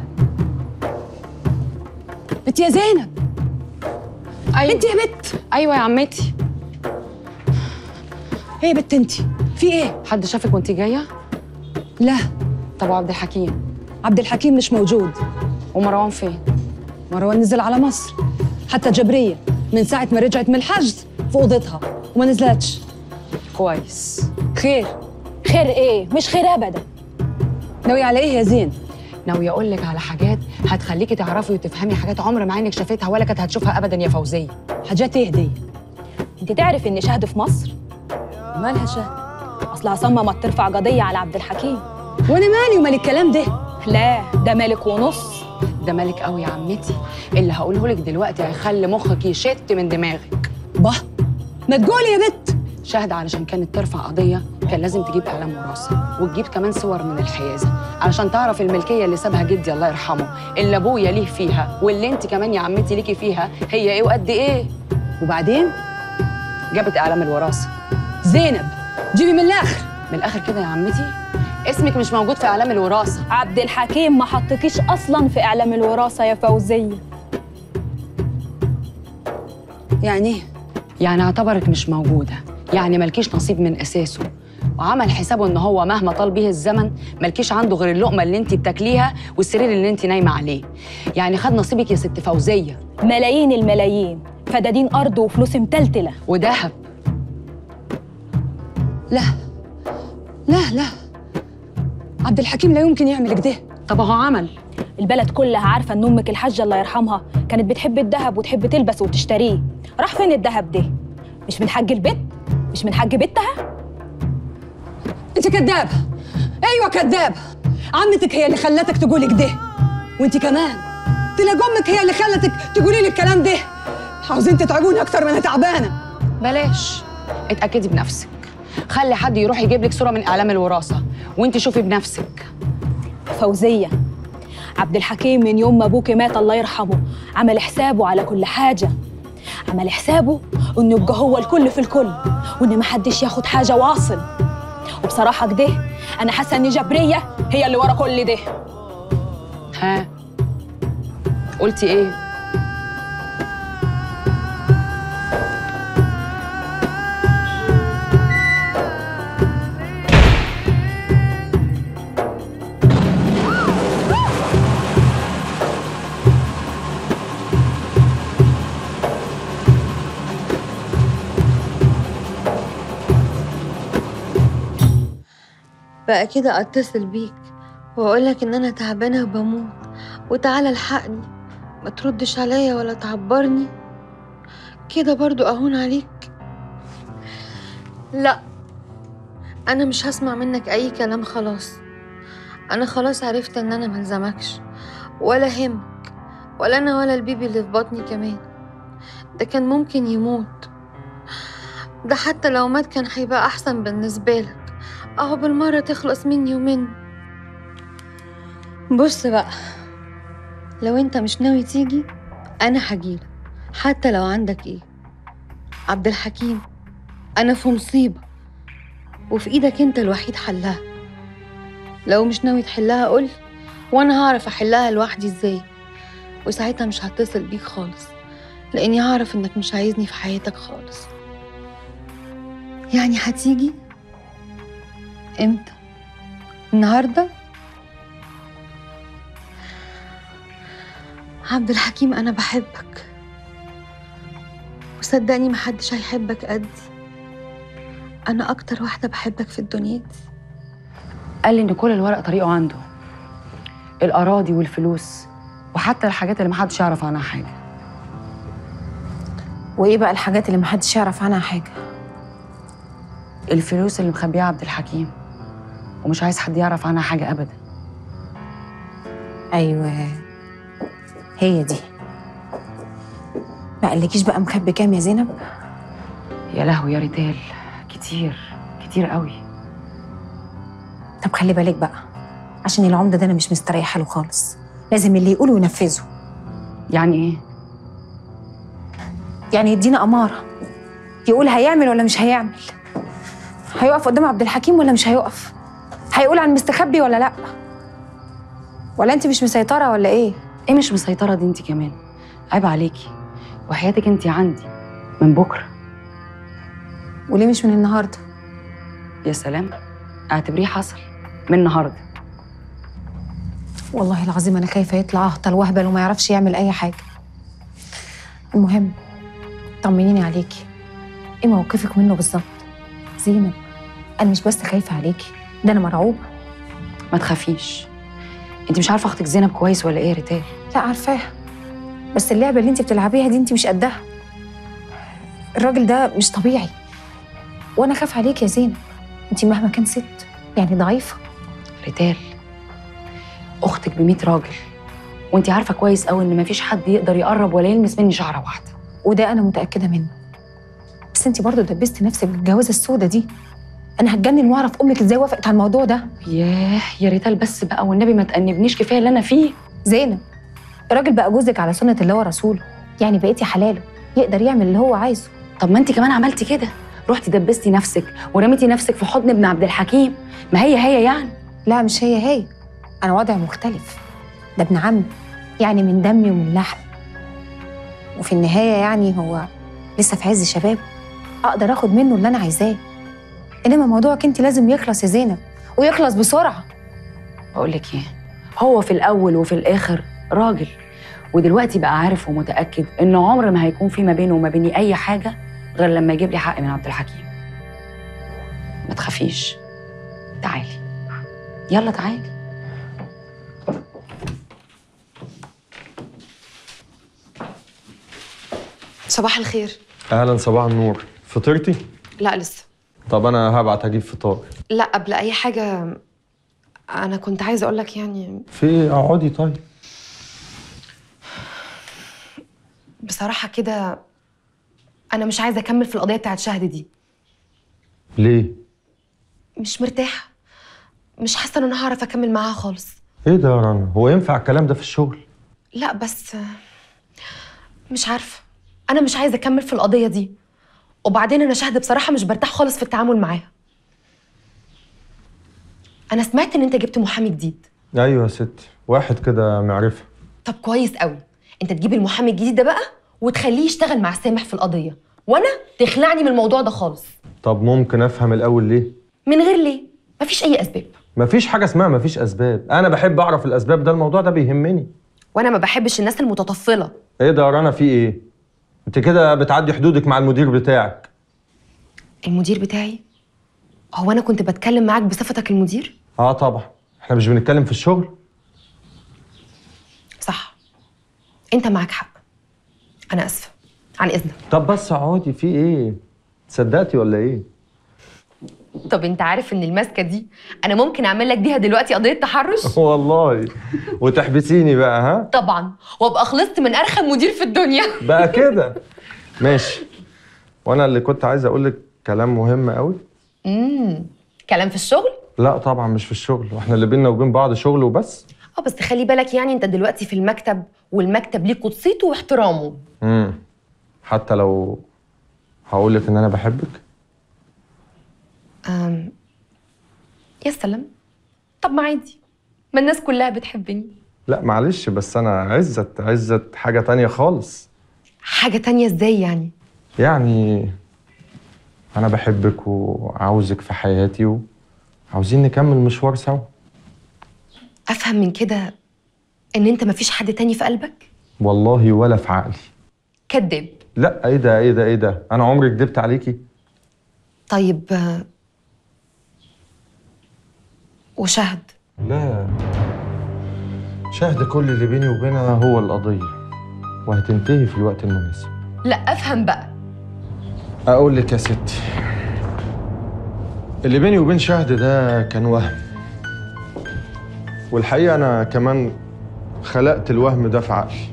بنت يا زينب. ايوه بنت يا بت. ايوه يا عمتي. ايه يا بت انت؟ في ايه؟ حد شافك وانت جايه؟ لا. طب وعبد الحكيم؟ عبد الحكيم مش موجود. ومروان فين؟ مروان نزل على مصر، حتى جبريه من ساعه ما رجعت من الحجز في اوضتها وما نزلتش. كويس. خير؟ خير ايه؟ مش خير ابدا. ناويه على ايه يا زين؟ ناويه اقول لك على حاجات هتخليكي تعرفي وتفهمي حاجات عمر ما عينك شافتها ولا كانت هتشوفها ابدا يا فوزيه. حاجات ايه دي؟ انت تعرف ان شهد في مصر؟ مالها شهد؟ اصلها صممت ترفع قضيه على عبد الحكيم. وانا مالي ومال الكلام ده؟ لا ده مالك ونص. ده مالك قوي يا عمتي، اللي هقوله لك دلوقتي هيخلي مخك يشت من دماغك. bah ما تقولي يا بت. شهد علشان كانت ترفع قضيه كان لازم تجيب اعلام وراثه وتجيب كمان صور من الحيازه علشان تعرف الملكيه اللي سابها جدي الله يرحمه، اللي ابويا ليه فيها واللي انت كمان يا عمتي ليكي فيها هي ايه وقد ايه. وبعدين جابت اعلام الوراثه. زينب جيبي من الاخر. من الاخر كده يا عمتي، اسمك مش موجود في اعلام الوراثه. عبد الحكيم ما حطكيش اصلا في اعلام الوراثه يا فوزيه. يعني ايه؟ يعني اعتبرك مش موجوده، يعني مالكيش نصيب من اساسه، وعمل حسابه ان هو مهما طال بيه الزمن مالكيش عنده غير اللقمه اللي انت بتاكليها والسرير اللي انت نايمه عليه. يعني خد نصيبك يا ست فوزيه. ملايين الملايين، فدادين ارض وفلوس متلتله وذهب. لا لا لا، عبد الحكيم لا يمكن يعمل كده. طب هو عمل. البلد كلها عارفه ان امك الحاجه الله يرحمها كانت بتحب الذهب وتحب تلبس وتشتريه. راح فين الذهب ده؟ مش من حق البيت؟ مش من حق بيتها؟ انت كدابه. ايوه كدابه. عمتك هي اللي خلتك تقولي كده، وانت كمان تلاقي امك هي اللي خلتك تقولي لي الكلام ده. عاوزين تتعبوني اكتر ما انا تعبانه. بلاش، اتاكدي بنفسك. خلي حد يروح يجيب لك صوره من اعلام الوراثه وانت شوفي بنفسك. فوزيه، عبد الحكيم من يوم ما ابوكي مات الله يرحمه عمل حسابه على كل حاجه. عمل حسابه انه يبقى هو الكل في الكل، وان محدش ياخد حاجه واصل. وبصراحه كده انا حاسه ان جبريه هي اللي ورا كل ده. ها قلتي ايه؟ بقى كده اتصل بيك واقولك ان انا تعبانه وبموت وتعالى الحقني، ما تردش عليا ولا تعبرني كده برضو اهون عليك؟ لا، انا مش هسمع منك اي كلام خلاص. انا خلاص عرفت ان انا ملزمكش ولا همك ولا انا ولا البيبي اللي في بطني كمان. ده كان ممكن يموت، ده حتى لو مات كان هيبقى احسن بالنسبه لك، اهو بالمره تخلص مني ومنه. بص بقى، لو انت مش ناوي تيجي انا هجيلك حتى لو عندك ايه. عبد الحكيم، انا في مصيبه وفي ايدك انت الوحيد حلها. لو مش ناوي تحلها قول وانا هعرف احلها لوحدي ازاي، وساعتها مش هتصل بيك خالص لاني هعرف انك مش عايزني في حياتك خالص. يعني هتيجي امتى؟ النهارده؟ عبد الحكيم، انا بحبك وصدقني محدش هيحبك قدي. انا اكتر واحده بحبك في الدنيا دي. قال لي ان كل الورق طريقه عنده، الاراضي والفلوس وحتى الحاجات اللي محدش يعرف عنها حاجه. وايه بقى الحاجات اللي محدش يعرف عنها حاجه؟ الفلوس اللي مخبيها عبد الحكيم ومش عايز حد يعرف عنها حاجه ابدا. ايوه هي دي. ما قالكيش بقى مخبي كام يا زينب؟ يا لهوي يا ريتال، كتير كتير قوي. طب خلي بالك بقى، عشان العمده ده انا مش مستريحه له خالص. لازم اللي يقوله ينفذه. يعني ايه؟ يعني يدينا اماره، يقول هيعمل ولا مش هيعمل، هيقف قدام عبد الحكيم ولا مش هيقف، هيقول عن مستخبي ولا لا. ولا انت مش مسيطره ولا ايه؟ ايه مش مسيطره دي؟ انت كمان عيب عليكي، وحياتك انت عندي من بكره. وليه مش من النهارده؟ يا سلام، اعتبريه حصل من النهارده. والله العظيم انا خايفه يطلع اهطل وهبل وما يعرفش يعمل اي حاجه. المهم طمنيني عليكي، ايه موقفك منه بالظبط؟ زينب، انا مش بس خايفه عليكي، ده انا مرعوبه. ما تخافيش، انت مش عارفه اختك زينب كويس ولا ايه يا ريتال؟ لا عارفاها، بس اللعبه اللي انت بتلعبيها دي انت مش قدها. الراجل ده مش طبيعي، وانا خاف عليك يا زينب. انت مهما كان ست يعني ضعيفه. ريتال، اختك بمية راجل، وانت عارفه كويس قوي ان مفيش حد يقدر يقرب ولا يلمس مني شعره واحده. وده انا متاكده منه، بس انت برضه دبستي نفسك بالجوازه السوداء دي. انا هتجنن واعرف امك ازاي وافقت على الموضوع ده. ياه يا ريتال، بس بقى والنبي ما تأنبنيش، كفايه اللي انا فيه. زينب، الراجل بقى جوزك على سنه الله ورسوله، يعني بقيتي حلاله، يقدر يعمل اللي هو عايزه. طب ما انت كمان عملتي كده، رحتي دبستي نفسك ورميتي نفسك في حضن ابن عبد الحكيم. ما هي هي يعني. لا مش هي هي، انا وضعي مختلف. ده ابن عمي، يعني من دمي ومن لحمي، وفي النهايه يعني هو لسه في عز شبابه، اقدر اخد منه اللي انا عايزاه. انما موضوعك انت لازم يخلص يا زينب، ويخلص بسرعه. بقول لك ايه، هو في الاول وفي الاخر راجل، ودلوقتي بقى عارف ومتاكد ان عمر ما هيكون في ما بينه وما بيني اي حاجه غير لما يجيب لي حق من عبد الحكيم. ما تخافيش، تعالي يلا تعالي. صباح الخير. اهلا، صباح النور. فطرتي؟ لا لسه. طب انا هبعت اجيب فطار. لا قبل اي حاجه انا كنت عايزه اقول لك يعني في ايه؟ اقعدي طيب. بصراحه كده انا مش عايزه اكمل في القضيه بتاعت شهد دي. ليه؟ مش مرتاحه، مش حاسه ان انا هعرف اكمل معاها خالص. ايه ده يا رنا؟ هو ينفع الكلام ده في الشغل؟ لا بس مش عارفه، انا مش عايزه اكمل في القضيه دي. وبعدين انا شهد بصراحه مش برتاح خالص في التعامل معاها. انا سمعت ان انت جبت محامي جديد. ايوه يا ستي، واحد كده معرفه. طب كويس قوي، انت تجيب المحامي الجديد ده بقى وتخليه يشتغل مع سامح في القضيه، وانا تخلعني من الموضوع ده خالص. طب ممكن افهم الاول ليه؟ من غير ليه؟ مفيش اي اسباب. مفيش حاجه اسمها مفيش اسباب، انا بحب اعرف الاسباب، ده الموضوع ده بيهمني. وانا ما بحبش الناس المتطفله. ايه ده يا رنا؟ في ايه؟ انت كده بتعدي حدودك مع المدير بتاعك. المدير بتاعي؟ هو انا كنت بتكلم معاك بصفتك المدير؟ اه طبعا، احنا مش بنتكلم في الشغل؟ صح، انت معاك حق، انا اسفه، عن اذنك. طب بس اقعدي، في ايه؟ صدقتي ولا ايه؟ طب انت عارف ان الماسكه دي انا ممكن اعمل لك بيها دلوقتي قضيه تحرش؟ والله وتحبسيني بقى؟ ها طبعا، وابقى خلصت من ارخم مدير في الدنيا. بقى كده ماشي. وانا اللي كنت عايز اقول لك كلام مهم قوي. امم كلام في الشغل؟ لا طبعا مش في الشغل، واحنا اللي بيننا وبين بعض شغل وبس. اه بس خلي بالك، يعني انت دلوقتي في المكتب، والمكتب ليه قدسيته واحترامه. امم حتى لو هقول لك ان انا بحبك؟ امم يا سلام، طب ما عادي، ما الناس كلها بتحبني. لا معلش، بس انا عزت عزت حاجه تانية خالص. حاجه تانية ازاي يعني؟ يعني انا بحبك وعاوزك في حياتي وعاوزين نكمل مشوار سوا. افهم من كده ان انت مفيش حد تاني في قلبك؟ والله ولا في عقلي. كداب. لا ايه ده ايه ده ايه ده، انا عمري كدبت عليكي؟ طيب وشهد؟ لا، شهد كل اللي بيني وبينها هو القضيه، وهتنتهي في الوقت المناسب. لا افهم بقى. اقول لك يا ستي، اللي بيني وبين شهد ده كان وهم، والحقيقه انا كمان خلقت الوهم ده في عقلي.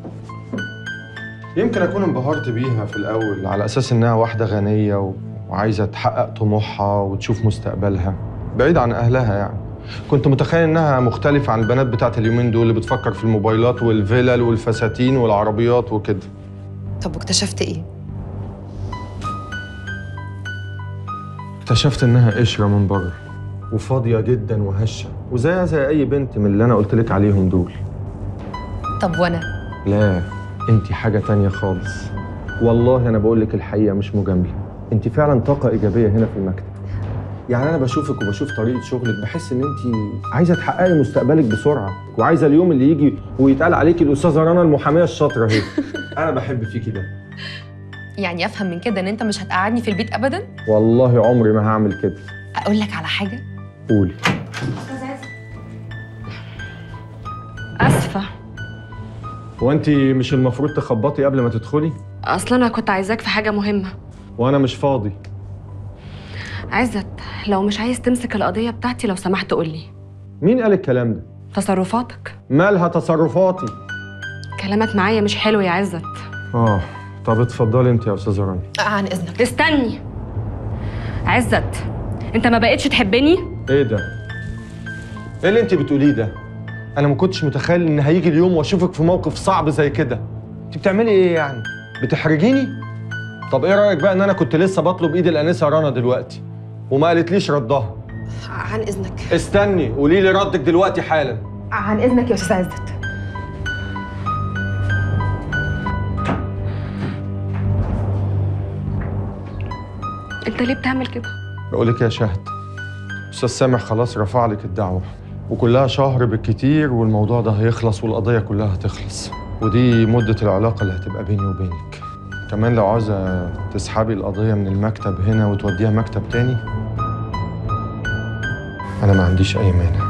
يمكن اكون انبهرت بيها في الاول على اساس انها واحده غنيه وعايزه تحقق طموحها وتشوف مستقبلها بعيد عن اهلها. يعني كنت متخيل انها مختلفه عن البنات بتاعت اليومين دول اللي بتفكر في الموبايلات والفلل والفساتين والعربيات وكده. طب واكتشفت ايه؟ اكتشفت انها قشره من بره وفاضيه جدا وهشه، وزيها زي اي بنت من اللي انا قلت لك عليهم دول. طب وانا؟ لا، انت حاجه تانية خالص. والله انا بقول لك الحقيقه مش مجامله، انت فعلا طاقه ايجابيه هنا في المكتب. يعني انا بشوفك وبشوف طريقه شغلك، بحس ان انت عايزه تحققي مستقبلك بسرعه، وعايزه اليوم اللي يجي ويتقال عليكي الاستاذه رنا المحاميه الشاطره اهي. انا بحب فيكي ده. يعني افهم من كده ان انت مش هتقعدني في البيت ابدا؟ والله عمري ما هعمل كده. اقول لك على حاجه؟ قولي. اسفه. هو انت مش المفروض تخبطي قبل ما تدخلي؟ اصلا انا كنت عايزاك في حاجه مهمه. وانا مش فاضي. عزت، لو مش عايز تمسك القضيه بتاعتي لو سمحت قولي. مين قال الكلام ده؟ تصرفاتك. مالها تصرفاتي؟ كلامك معايا مش حلو يا عزت. اه طب اتفضلي انت يا استاذه رنا. عن اذنك. استني عزت، انت ما بقتش تحبني؟ ايه ده؟ ايه اللي انت بتقوليه ده؟ انا ما كنتش متخيل ان هيجي اليوم واشوفك في موقف صعب زي كده. انت بتعملي ايه يعني؟ بتحرجيني؟ طب ايه رايك بقى ان انا كنت لسه بطلب ايد الانسه رنا دلوقتي وما قالتليش ردها؟ عن اذنك. استني، قولي لي ردك دلوقتي حالا. عن اذنك يا استاذ عزت. انت ليه بتعمل كده؟ بقول لك يا شهد، استاذ سامح خلاص رفع لك الدعوه، وكلها شهر بالكتير والموضوع ده هيخلص والقضيه كلها هتخلص، ودي مده العلاقه اللي هتبقى بيني وبينك. كمان لو عاوزه تسحبي القضيه من المكتب هنا وتوديها مكتب تاني، انا ما عنديش اي مانع.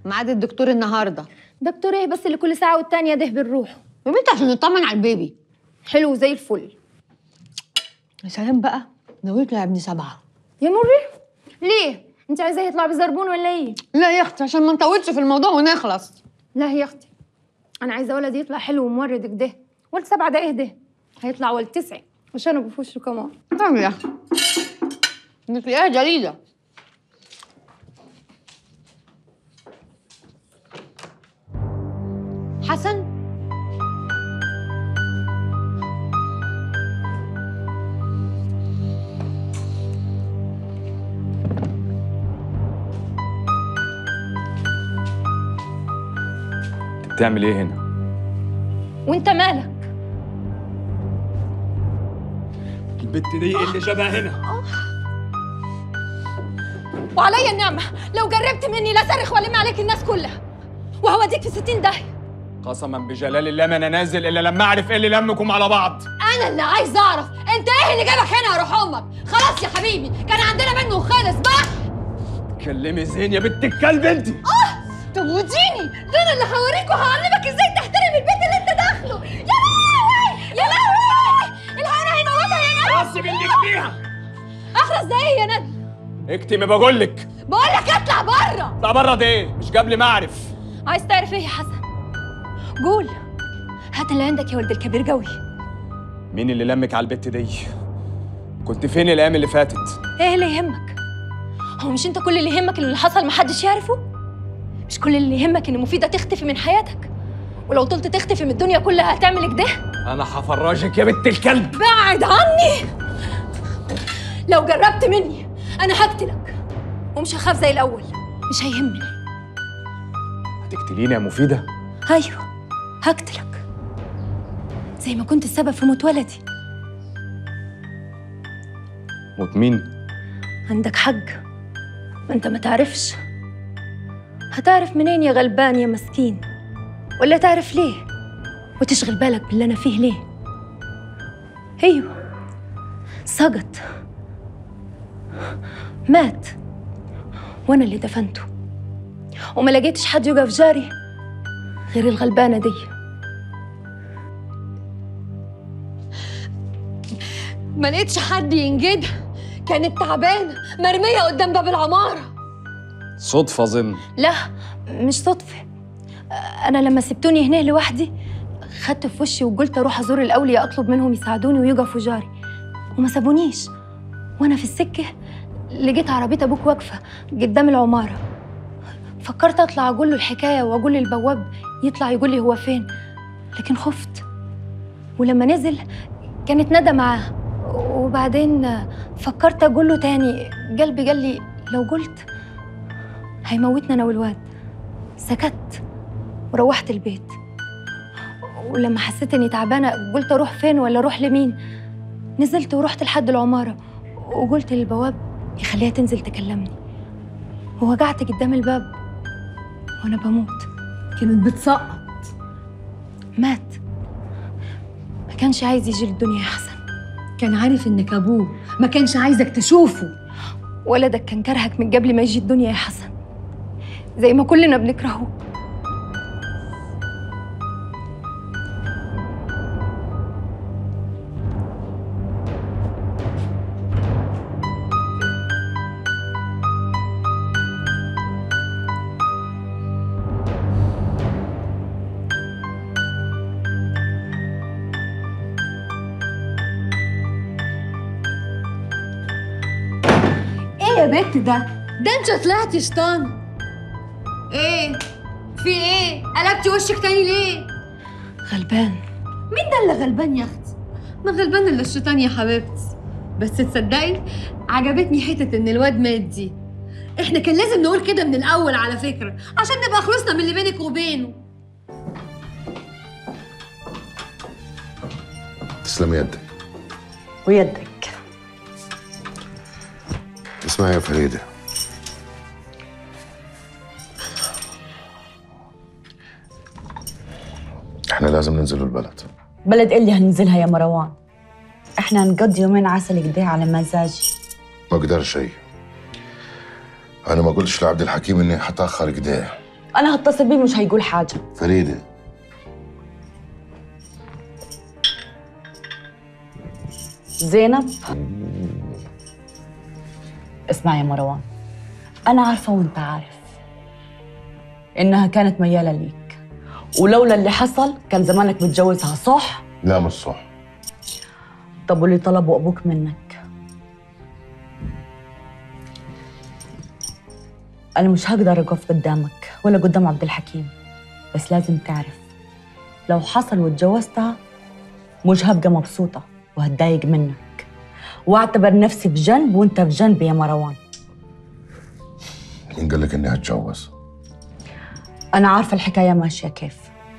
ميعاد الدكتور النهارده. دكتور ايه بس اللي كل ساعه والتانيه ده بنروح؟ يا بنت عشان نطمن على البيبي. حلو زي الفل. يا سلام بقى، نويت يا ابن سبعه. يا مري ليه؟ انت عايزاه يطلع بزربون ولا ايه؟ لا يا اختي عشان ما نطولش في الموضوع ونخلص. لا يا اختي، انا عايزه ولد يطلع حلو ومورد كده. ولد سبعه ده ايه ده؟ هيطلع ولد تسعه عشان ابو فوشه كمان. طب يا اختي انت ايه جليله؟ حسن بتعمل ايه هنا؟ وانت مالك؟ البت دي اللي شبه هنا. وعليا النعمه لو جربت مني لا صرخ والم عليك الناس كلها وهوديك في ستين داهيه. قسما بجلال الله ما انا نازل الا لما اعرف ايه اللي لمكم على بعض. انا اللي عايز اعرف انت ايه اللي جابك هنا يا روح امك. خلاص يا حبيبي كان عندنا منه وخلص بقى. كلمي زين يا بنت الكلب انت. اه طب وديني ده انا اللي هوريك وهعلمك ازاي تحترم البيت اللي انت داخله. يا لهوي يا لهوي الهنا هيموتها يا ندى. راسي منك بيها. اخرس ده ايه يا ندى؟ اكتمي بقول لك. بقول لك اطلع بره. اطلع بره ده ايه؟ مش قبل ما اعرف. عايز تعرف ايه يا حسن؟ قول. هات اللي عندك يا ولد الكبير قوي. مين اللي لمك على البت دي؟ كنت فين الايام اللي فاتت؟ ايه اللي يهمك؟ هو مش انت كل اللي يهمك اللي حصل محدش يعرفه؟ مش كل اللي يهمك ان مفيدة تختفي من حياتك؟ ولو طلت تختفي من الدنيا كلها هتعمل كده؟ انا هفرجك يا بنت الكلب. بعد عني. لو جربت مني انا هقتلك ومش هخاف زي الاول. مش هيهمني. هتقتليني يا مفيدة؟ ايوه هقتلك زي ما كنت السبب في موت ولدي. موت مين؟ عندك حق، ما انت ما تعرفش. هتعرف منين يا غلبان يا مسكين؟ ولا تعرف ليه وتشغل بالك باللي انا فيه ليه؟ ايوه سقط مات وانا اللي دفنته وما لقيتش حد يقف جاري غير الغلبانه دي. ما لقيتش حد ينجدها، كانت تعبانه مرميه قدام باب العماره. صدفة ظن. لا مش صدفة، أنا لما سبتوني هنا لوحدي خدت في وشي وقلت أروح أزور الأولياء أطلب منهم يساعدوني ويقفوا جاري وما سابونيش. وأنا في السكة لقيت عربية أبوك واقفة قدام العمارة. فكرت أطلع أقول له الحكاية وأقول للبواب يطلع يقول لي هو فين، لكن خفت. ولما نزل كانت ندى معاه، وبعدين فكرت أقول له تاني قلبي قال لي لو قلت هيموتنا أنا والواد. سكت وروحت البيت. ولما حسيت إني تعبانة قلت أروح فين ولا أروح لمين، نزلت ورحت لحد العمارة وقلت للبواب يخليها تنزل تكلمني. ووقعت قدام الباب وأنا بموت. كانت بتسقط. مات. ما كانش عايز يجي للدنيا يا حسن. كان عارف إنك أبوه، ما كانش عايزك تشوفه. ولدك كان كرهك من قبل ما يجي الدنيا يا حسن، زي ما كلنا بنكرهه. ايه يا بنت ده؟ ده انت طلعتي شيطان. ايه؟ في ايه؟ قلبتي وشك تاني ليه؟ غلبان. مين ده اللي غلبان يا اختي؟ ما غلبان الا الشيطان يا حبيبتي. بس تصدقي عجبتني حته ان الواد مات دي. احنا كان لازم نقول كده من الاول على فكره عشان نبقى خلصنا من اللي بينك وبينه. تسلم يدك. ويدك. اسمعي يا فريده، احنا لازم ننزل البلد. بلد إيه اللي هننزلها يا مروان؟ احنا هنقضي يومين عسل كده على مزاجي. ما اقدرش شيء. انا ما قلتش لعبد الحكيم اني هتاخر كده، انا هتصل بيه مش هيقول حاجه. فريده زينب، اسمع يا مروان، انا عارفه وانت عارف انها كانت مياله ليك، ولولا اللي حصل كان زمانك متجوزها، صح؟ لا مش صح. طب واللي طلبه ابوك منك؟ انا مش هقدر اقف قدامك ولا قدام عبد الحكيم، بس لازم تعرف لو حصل واتجوزتها مش هبقى مبسوطه وهتضايق منك، واعتبر نفسي في جنب وانت في جنبي يا مروان. مين قال لك اني هتجوز؟ انا عارفه الحكايه ماشيه كيف.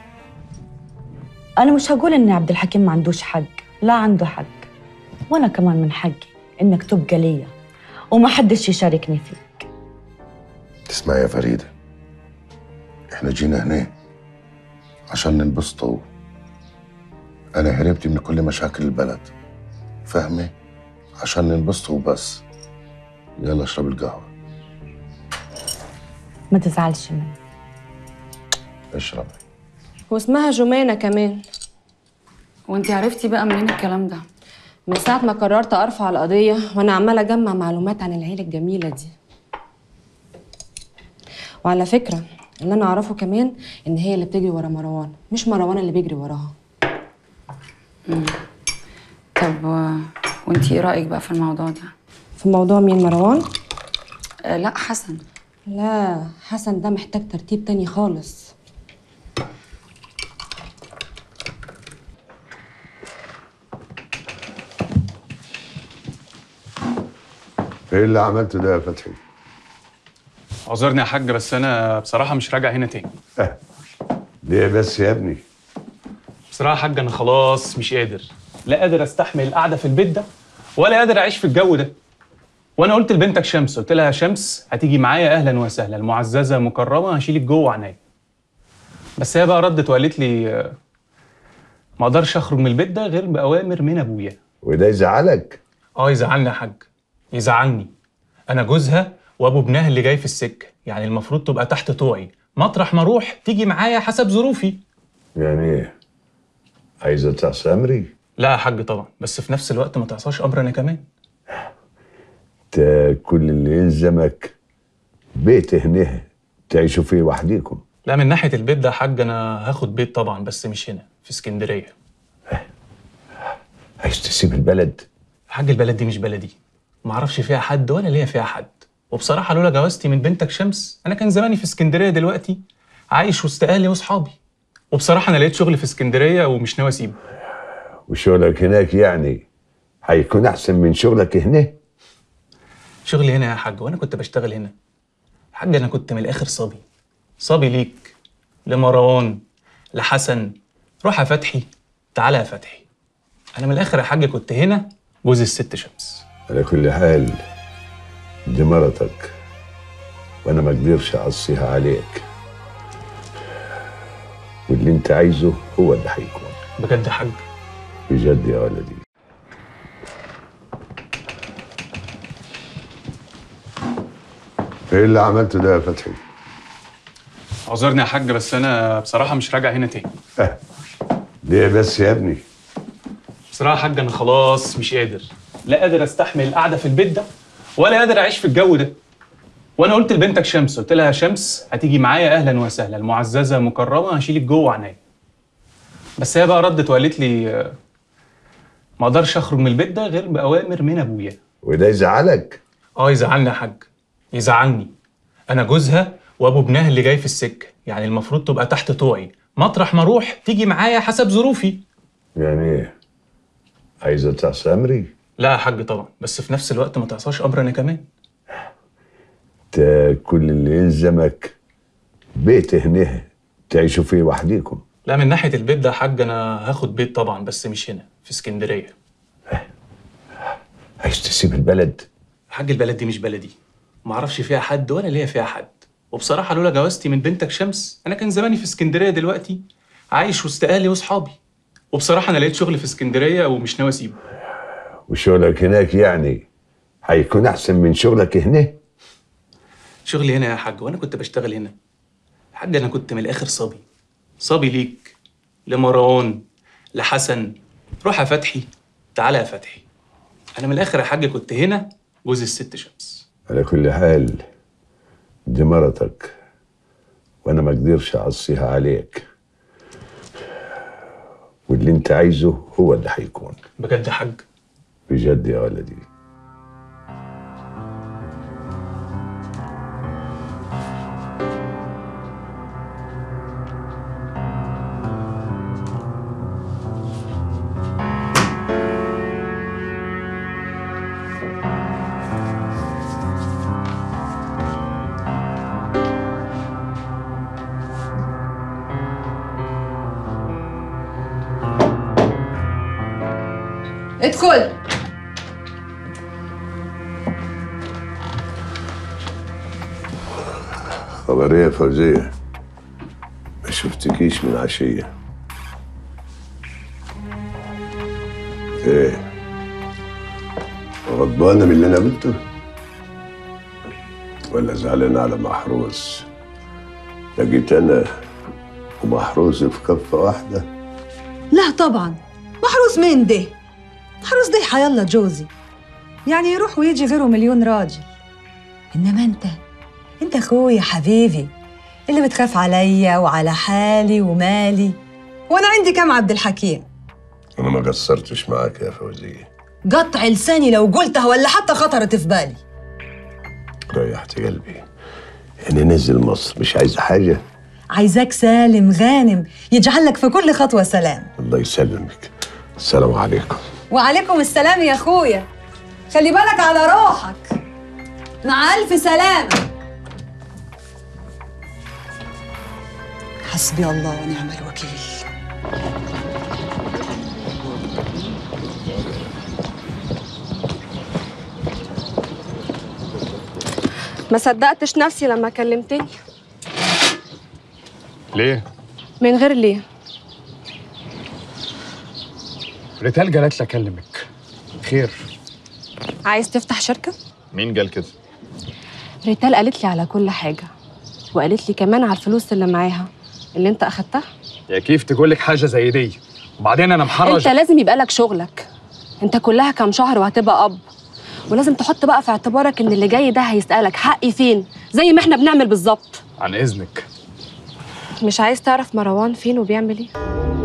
انا مش هقول ان عبد الحكيم ما عندوش حق، لا عنده حق، وانا كمان من حقي انك تبقى ليا وما حدش يشاركني فيك. تسمعي يا فريده، احنا جينا هنا عشان ننبسطوا. انا هربت من كل مشاكل البلد، فاهمه؟ عشان ننبسطوا وبس. يلا اشرب القهوه. ما تزعلش مني. اشرب. واسمها جمانة كمان. وانتي عرفتي بقى منين الكلام ده؟ من ساعة ما قررت أرفع القضية وأنا عمالة أجمع معلومات عن العيلة الجميلة دي. وعلى فكرة اللي أنا أعرفه كمان إن هي اللي بتجري ورا مروان، مش مروان اللي بيجري وراها. مم. طب و... وانتي إيه رأيك بقى في الموضوع ده؟ في موضوع مين، مروان؟ آه لا حسن. لا حسن ده محتاج ترتيب تاني خالص. ايه اللي عملته ده يا فتحي؟ اعذرني يا حاج، بس انا بصراحه مش راجع هنا تاني. اه ليه بس يا ابني؟ بصراحه يا حاج انا خلاص مش قادر، لا قادر استحمل القعده في البيت ده ولا قادر اعيش في الجو ده. وانا قلت لبنتك شمس، قلت لها يا شمس هتيجي معايا اهلا وسهلا، المعززه مكرمه، هشيلك جوه عينيا. بس هي بقى ردت وقالت لي ما اقدرش اخرج من البيت ده غير باوامر من ابويا. وده يزعلك؟ اه يزعلني يا حاج، يزعلني. انا جوزها وابو ابنها اللي جاي في السكه، يعني المفروض تبقى تحت طوعي، مطرح ما اروح تيجي معايا حسب ظروفي. يعني ايه؟ عايزه تعصي امري؟ لا يا حاج طبعا، بس في نفس الوقت ما تعصاش امر انا كمان. انت كل اللي يلزمك بيت هنا تعيشوا فيه وحديكم. لا من ناحيه البيت ده يا حاج انا هاخد بيت طبعا، بس مش هنا في اسكندريه. عايز تسيب البلد؟ حاج البلد دي مش بلدي، ما اعرفش فيها حد ولا ليا فيها حد، وبصراحه لولا جوازتي من بنتك شمس انا كان زماني في اسكندريه دلوقتي عايش وسط اهلي واصحابي. وبصراحه انا لقيت شغل في اسكندريه ومش ناوي اسيبه. وشغلك هناك يعني هيكون احسن من شغلك هنا؟ شغلي هنا يا حاج وانا كنت بشتغل هنا. حاج انا كنت من الاخر صبي، صبي ليك، لمروان، لحسن، روح يا فتحي، تعالى يا فتحي. انا من الاخر يا حاج كنت هنا جوز الست شمس. على كل حال دي مرتك وانا ما اقدرش اعصيها عليك، واللي انت عايزه هو اللي هيكون. بجد يا حاج؟ بجد يا ولدي. ايه اللي عملته ده يا فتحي؟ اعذرني يا حاج، بس انا بصراحه مش راجع هنا تاني. اه ليه بس يا ابني؟ بصراحه يا حاج انا خلاص مش قادر، لا قادر استحمل القعده في البيت ده ولا قادر اعيش في الجو ده. وانا قلت لبنتك شمس، قلت لها يا شمس هتيجي معايا اهلا وسهلا، المعززه مكرمه، هشيلك جوه عينيا. بس هي بقى ردت وقالت لي ما اقدرش اخرج من البيت ده غير باوامر من ابويا. وده يزعلك؟ اه يزعلني يا حاج، يزعلني. انا جوزها وابو ابنها اللي جاي في السكه، يعني المفروض تبقى تحت طوعي، مطرح ما اروح تيجي معايا حسب ظروفي. يعني ايه؟ عايزه تعصي امري؟ لا يا حاج طبعا، بس في نفس الوقت ما تعصاش امر انا كمان. انت كل اللي يلزمك بيت هنا تعيشوا فيه وحديكم. لا من ناحيه البيت ده يا حاج انا هاخد بيت طبعا، بس مش هنا في اسكندريه. عايز تسيب البلد؟ حاج البلد دي مش بلدي، ما اعرفش فيها حد ولا ليا فيها حد، وبصراحه لولا جوازتي من بنتك شمس انا كان زماني في اسكندريه دلوقتي عايش وسط اهلي واصحابي. وبصراحه انا لقيت شغل في اسكندريه ومش ناوي اسيبه. وشغلك هناك يعني هيكون احسن من شغلك هنا؟ شغلي هنا يا حاج وانا كنت بشتغل هنا. حاج انا كنت من الاخر صبي صبي ليك، لمروان، لحسن. روح يا فتحي، تعالى يا فتحي. انا من الاخر يا حاج كنت هنا جوز الست شمس. على كل حال دي مرتك وانا ما اقدرش اعصيها عليك، واللي انت عايزه هو اللي هيكون. بجد يا حاج؟ بجد يا ولدي. ادخل. خبر ايه يا فوزية؟ ما شفتكيش من عشية. ايه؟ غضبانة من اللي انا قلته؟ ولا زعلانة على محروس؟ لقيت انا ومحروس في كفة واحدة؟ لا طبعا، محروس مين ده؟ محروس ده حيالله جوزي، يعني يروح ويجي غيره مليون راجل. انما انت انت اخويا حبيبي اللي بتخاف عليا وعلى حالي ومالي، وانا عندي كام عبد الحكيم. انا ما قصرتش معاك يا فوزية. قطع لساني لو قلتها ولا حتى خطرت في بالي. ريحت قلبي. يعني نزل مصر مش عايزة حاجة؟ عايزاك سالم غانم يجعلك في كل خطوة سلام. الله يسلمك. السلام عليكم. وعليكم السلام يا اخويا. خلي بالك على روحك. مع ألف سلامة. حسبي الله ونعم الوكيل. ما صدقتش نفسي لما كلمتني. ليه؟ من غير ليه؟ ريتال جالت لي اكلمك. خير؟ عايز تفتح شركة؟ مين قال كده؟ ريتال قالت لي على كل حاجة، وقالت لي كمان على الفلوس اللي معاها اللي انت اخدتها. يا كيف تقول لك حاجه زي دي؟ وبعدين انا محرج. انت لازم يبقى لك شغلك. انت كلها كام شهر وهتبقى اب، ولازم تحط بقى في اعتبارك ان اللي جاي ده هيسألك حقي فين، زي ما احنا بنعمل بالظبط. عن اذنك. مش عايز تعرف مروان فين وبيعمل ايه؟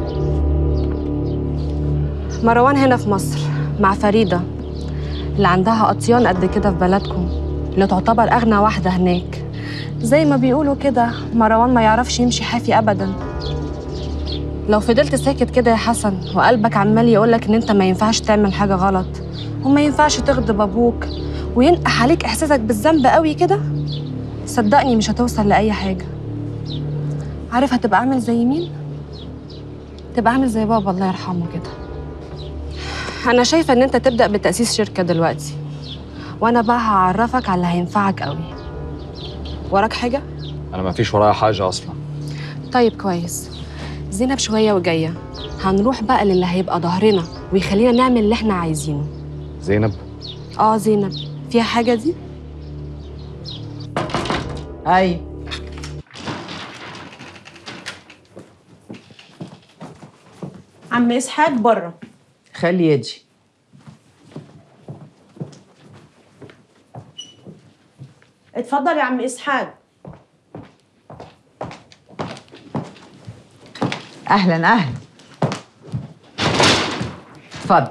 مروان هنا في مصر مع فريدة اللي عندها أطيان قد كده في بلدكم، اللي تعتبر أغنى واحدة هناك. زي ما بيقولوا كده مروان ما يعرفش يمشي حافي أبدا. لو فضلت ساكت كده يا حسن وقلبك عمال يقولك إن أنت ما ينفعش تعمل حاجة غلط وما ينفعش تغضب أبوك وينقح عليك إحساسك بالذنب قوي كده، صدقني مش هتوصل لأي حاجة. عارف هتبقى عامل زي مين؟ تبقى عامل زي بابا الله يرحمه كده. أنا شايفة إن أنت تبدأ بتأسيس شركة دلوقتي، وأنا بقى هعرفك على اللي هينفعك قوي. وراك حاجة؟ انا ما فيش ورايا حاجه اصلا. طيب كويس. زينب شوية وجاية، هنروح بقى للي هيبقى ظهرنا ويخلينا نعمل اللي احنا عايزينه. زينب؟ اه زينب. فيها حاجة دي؟ أي عم إسحاق بره. خليه يجي. اتفضل يا عم إسحاق. أهلا أهلا. اتفضل.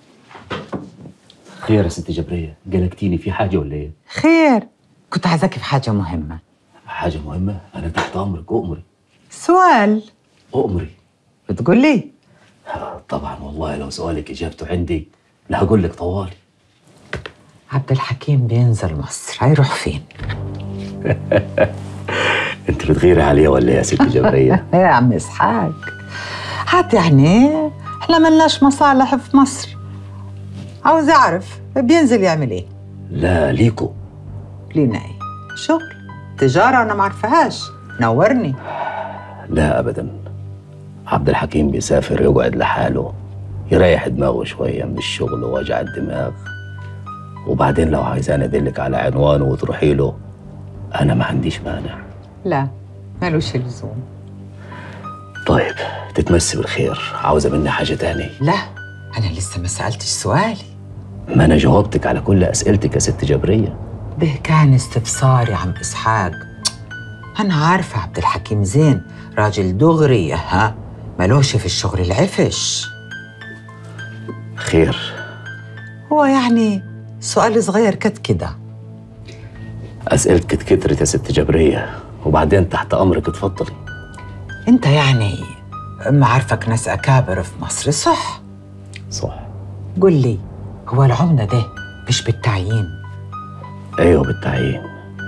خير يا ست جبرية، قلقتيني في حاجة ولا ايه؟ خير، كنت عايزاكي في حاجة مهمة. حاجة مهمة؟ أنا تحت أمرك، أؤمري. سؤال. أؤمري. بتقول لي؟ طبعا والله لو سؤالك إجابته عندي لا هقول لك طوالي. عبد الحكيم بينزل مصر، هيروح فين؟ أنت بتغيري عليه ولا إيه يا ست جبرية؟ يا عم إسحاق، حتى يعني إحنا ملناش مصالح في مصر. عاوز أعرف بينزل يعمل إيه؟ لا ليكو. لينا إيه؟ شغل؟ تجارة أنا معرفهاش، نورني. لا أبدا، عبد الحكيم بيسافر يقعد لحاله يريح دماغه شوية من الشغل ووجع الدماغ، وبعدين لو عايزاني أدلك على عنوانه وتروحي له أنا ما عنديش مانع. لا مالوش لزوم. طيب تتمسي بالخير، عاوزة مني حاجة تاني؟ لا أنا لسه ما سألتش سؤالي. ما أنا جاوبتك على كل أسئلتك يا ست جبرية. ده كان استفسار يا عم إسحاق. أنا عارفة عبد الحكيم زين راجل دغري، ها مالوش في الشغل العفش. خير. هو يعني سؤال صغير كت كده. أسئلتك كترت يا ست جبرية، وبعدين تحت أمرك اتفضلي. أنت يعني ما عارفك ناس أكابر في مصر صح؟ صح. قول لي هو العمدة ده مش بالتعيين؟ أيوه بالتعيين.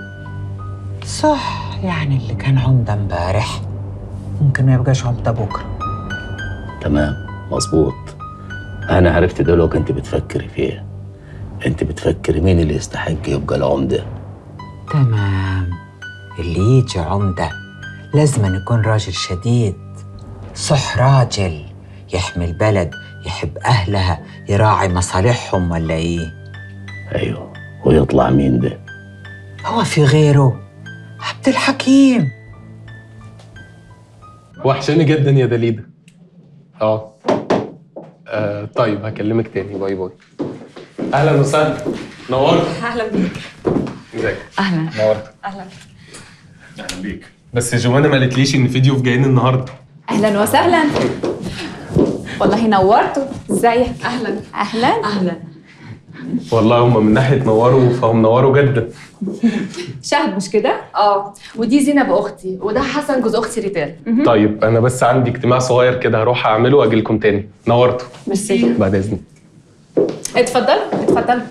صح، يعني اللي كان عمدة امبارح ممكن ما يبقاش عمدة بكرة. تمام مظبوط. أنا عرفت دلوقتي أنت بتفكري فيه. أنت بتفكري مين اللي يستحق يبقى العمدة. تمام. اللي يجي عمدة لازم يكون راجل شديد، صح راجل يحمي البلد، يحب أهلها، يراعي مصالحهم ولا إيه؟ أيوه. ويطلع مين ده؟ هو في غيره؟ عبد الحكيم. وحشاني جدا يا دليده. اه آه، طيب هكلمك تاني. باي باي. اهلا وسهلا. نورت. اهلا بيك. ازيك؟ اهلا. نورت. اهلا. اهلا بيك. بس جوانا ما قالتليش ان في ضيوف جايين النهارده. اهلا وسهلا. والله نورتوا. ازيك؟ اهلا. اهلا. اهلا. والله هم من ناحيه نوروا فهم نوروا جدا. شهد مش كده؟ اه. ودي زينب اختي، وده حسن جوز اختي ريتال. طيب انا بس عندي اجتماع صغير كده هروح اعمله واجي لكم تاني. نورتوا. ميرسي. بعد اذنك. اتفضلوا اتفضلوا.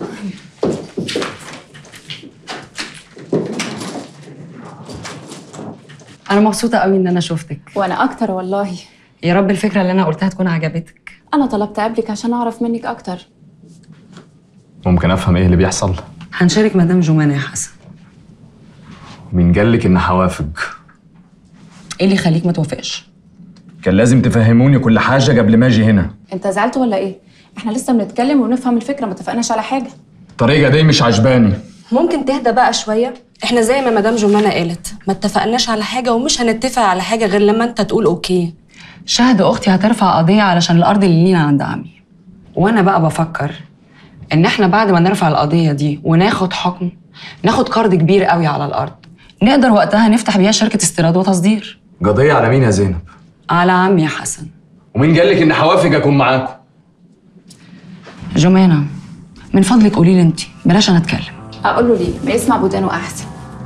أنا مبسوطة قوي إن أنا شفتك. وانا اكتر والله. يا رب الفكرة اللي أنا قلتها تكون عجبتك. انا طلبت قبلك عشان اعرف منك اكتر. ممكن افهم ايه اللي بيحصل؟ هنشارك مدام جمانة يا حسن. مين قالك ان هوافق؟ إيه اللي يخليك ما توافقش؟ كان لازم تفهموني كل حاجه قبل ما اجي هنا. انت زعلت ولا ايه؟ احنا لسه بنتكلم ونفهم الفكره، ما اتفقناش على حاجه. الطريقه دي مش عجباني. ممكن تهدى بقى شويه؟ احنا زي ما مدام جمانة قالت ما اتفقناش على حاجه ومش هنتفق على حاجه غير لما انت تقول اوكي. شهد أختي هترفع قضية علشان الأرض اللي لينا عند عمي، وأنا بقى بفكر إن إحنا بعد ما نرفع القضية دي وناخد حكم ناخد قرض كبير قوي على الأرض نقدر وقتها نفتح بيها شركة استيراد وتصدير. قضيه على مين يا زينب؟ على عمي يا حسن. ومين قالك ان هوافق اكون معاكم؟ جمانة من فضلك قولي لي أنت، بلاش أنا أتكلم. اقول له ليه؟ ما يسمع ودانه احسن.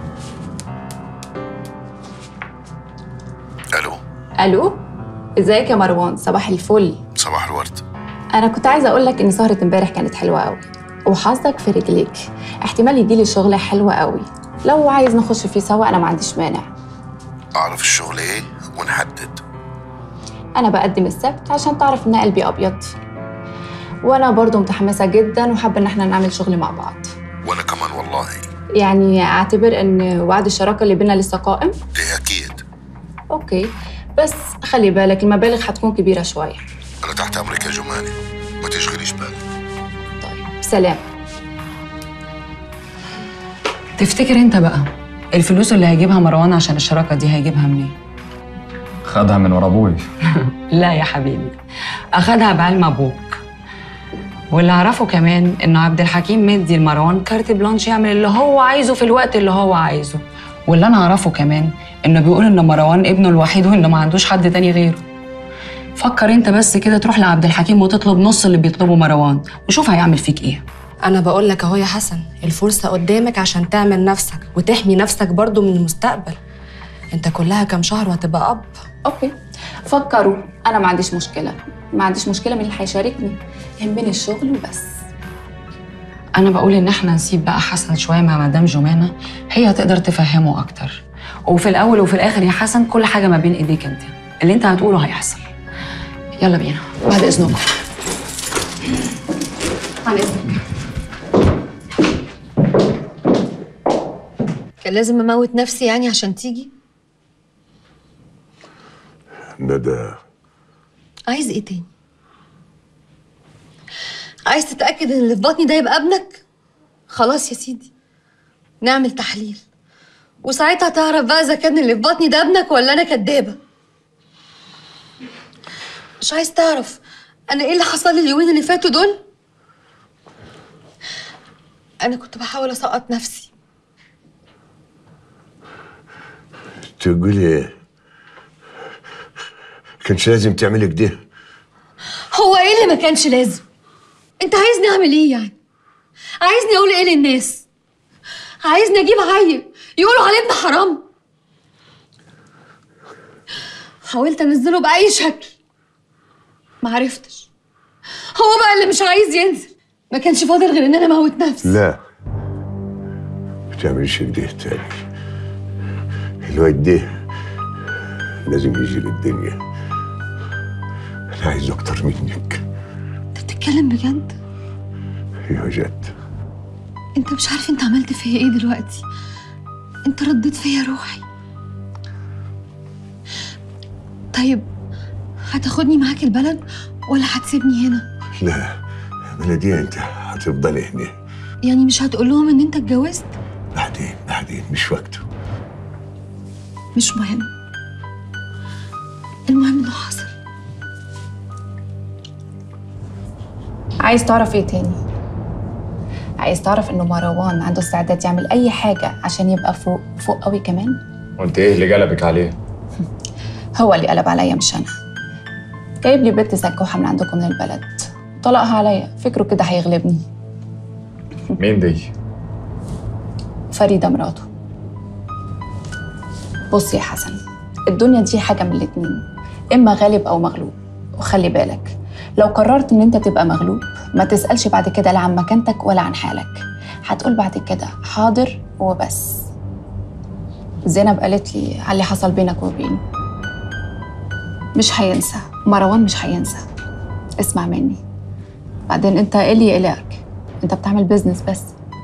الو. الو. ازيك يا مروان؟ صباح الفل. صباح الورد. انا كنت عايزه اقول لك ان سهره امبارح كانت حلوه قوي، وحظك في رجليك. احتمال يجي لي شغل حلو قوي، لو عايز نخش فيه سوا انا ما عنديش مانع. اعرف الشغل ايه ونحدد. انا بقدم السبت عشان تعرف ان قلبي ابيض، وانا برضو متحمسه جدا وحابه ان احنا نعمل شغل مع بعض. وانا كمان والله. يعني اعتبر ان وعد الشراكه اللي بينا لسه قائم. دي اكيد. اوكي، بس خلي بالك المبالغ هتكون كبيره شويه. انا تحت امرك يا جمانة، ما تشغليش بالك. سلام. تفتكر أنت بقى الفلوس اللي هيجيبها مروان عشان الشراكة دي هيجيبها منين؟ خدها من ورا ابوي. لا يا حبيبي، أخدها بعلم أبوك. واللي أعرفه كمان إن عبد الحكيم مدي لمروان كارت بلانش يعمل اللي هو عايزه في الوقت اللي هو عايزه. واللي أنا أعرفه كمان إنه بيقول إن مروان ابنه الوحيد وإنه ما عندوش حد تاني غيره. فكر أنت بس كده تروح لعبد الحكيم وتطلب نص اللي بيطلبه مروان وشوف هيعمل فيك إيه. انا بقول لك اهو يا حسن، الفرصه قدامك عشان تعمل نفسك وتحمي نفسك برضو من المستقبل. انت كلها كام شهر وهتبقى اب. اوكي، فكروا، انا ما عنديش مشكله، ما عنديش مشكله من اللي هيشاركني، يهمني الشغل وبس. أنا بقول إن إحنا نسيب بقى حسن شوية مع مدام جمانة، هي تقدر تفهمه أكتر. وفي الأول وفي الآخر يا حسن كل حاجة ما بين إيديك أنت، اللي أنت هتقوله هيحصل. يلا بينا، بعد إذنكم. عن اذنك. كان لازم اموت نفسي يعني عشان تيجي؟ ندى عايز ايه تاني؟ عايز تتأكد ان اللي في بطني ده يبقى ابنك؟ خلاص يا سيدي، نعمل تحليل وساعتها تعرف بقى اذا كان اللي في بطني ده ابنك ولا انا كدابه. مش عايز تعرف انا ايه اللي حصل لي اليومين اللي فاتوا دول؟ انا كنت بحاول اسقط نفسي. تقولي ايه؟ كانش لازم تعملي كده. هو ايه اللي ما كانش لازم؟ انت عايزني اعمل ايه يعني؟ عايزني اقول ايه للناس؟ عايزني اجيب عيل يقولوا عليه ابن حرام؟ حاولت انزله باي شكل ما عرفتش. هو بقى اللي مش عايز ينزل، ما كانش فاضل غير ان انا اموت نفسي. لا ما تعمليش كده تاني. الواد ده لازم يجي للدنيا. انا عايز اكتر منك. انت بتتكلم بجد؟ ايوه جد. انت مش عارف انت عملت فيا ايه دلوقتي. انت رديت فيا روحي. طيب هتاخدني معاك البلد ولا هتسيبني هنا؟ لا بلدي، انت هتفضلي هنا. يعني مش هتقول لهم ان انت اتجوزت؟ بعدين بعدين مش وقته. مش مهم، المهم انه حصل. عايز تعرف ايه تاني؟ عايز تعرف انه مروان عنده استعداد يعمل اي حاجه عشان يبقى فوق فوق قوي كمان؟ وانت ايه اللي قلبك عليه؟ هو اللي قلب عليا مش انا. جايب لي بنت سكوحه من عندكم من البلد، طلقها عليا، فكره كده هيغلبني. مين دي؟ فريده مراته. بص يا حسن، الدنيا دي حاجه من الاتنين، اما غالب او مغلوب. وخلي بالك لو قررت ان انت تبقى مغلوب ما تسالش بعد كده لا عن مكانتك ولا عن حالك، هتقول بعد كده حاضر وبس. زينب قالت لي على اللي حصل بينك وبينه. مش هينسى مروان، مش هينسى. اسمع مني، بعدين انت ايه اللي يقلقك؟ انت بتعمل بيزنس بس.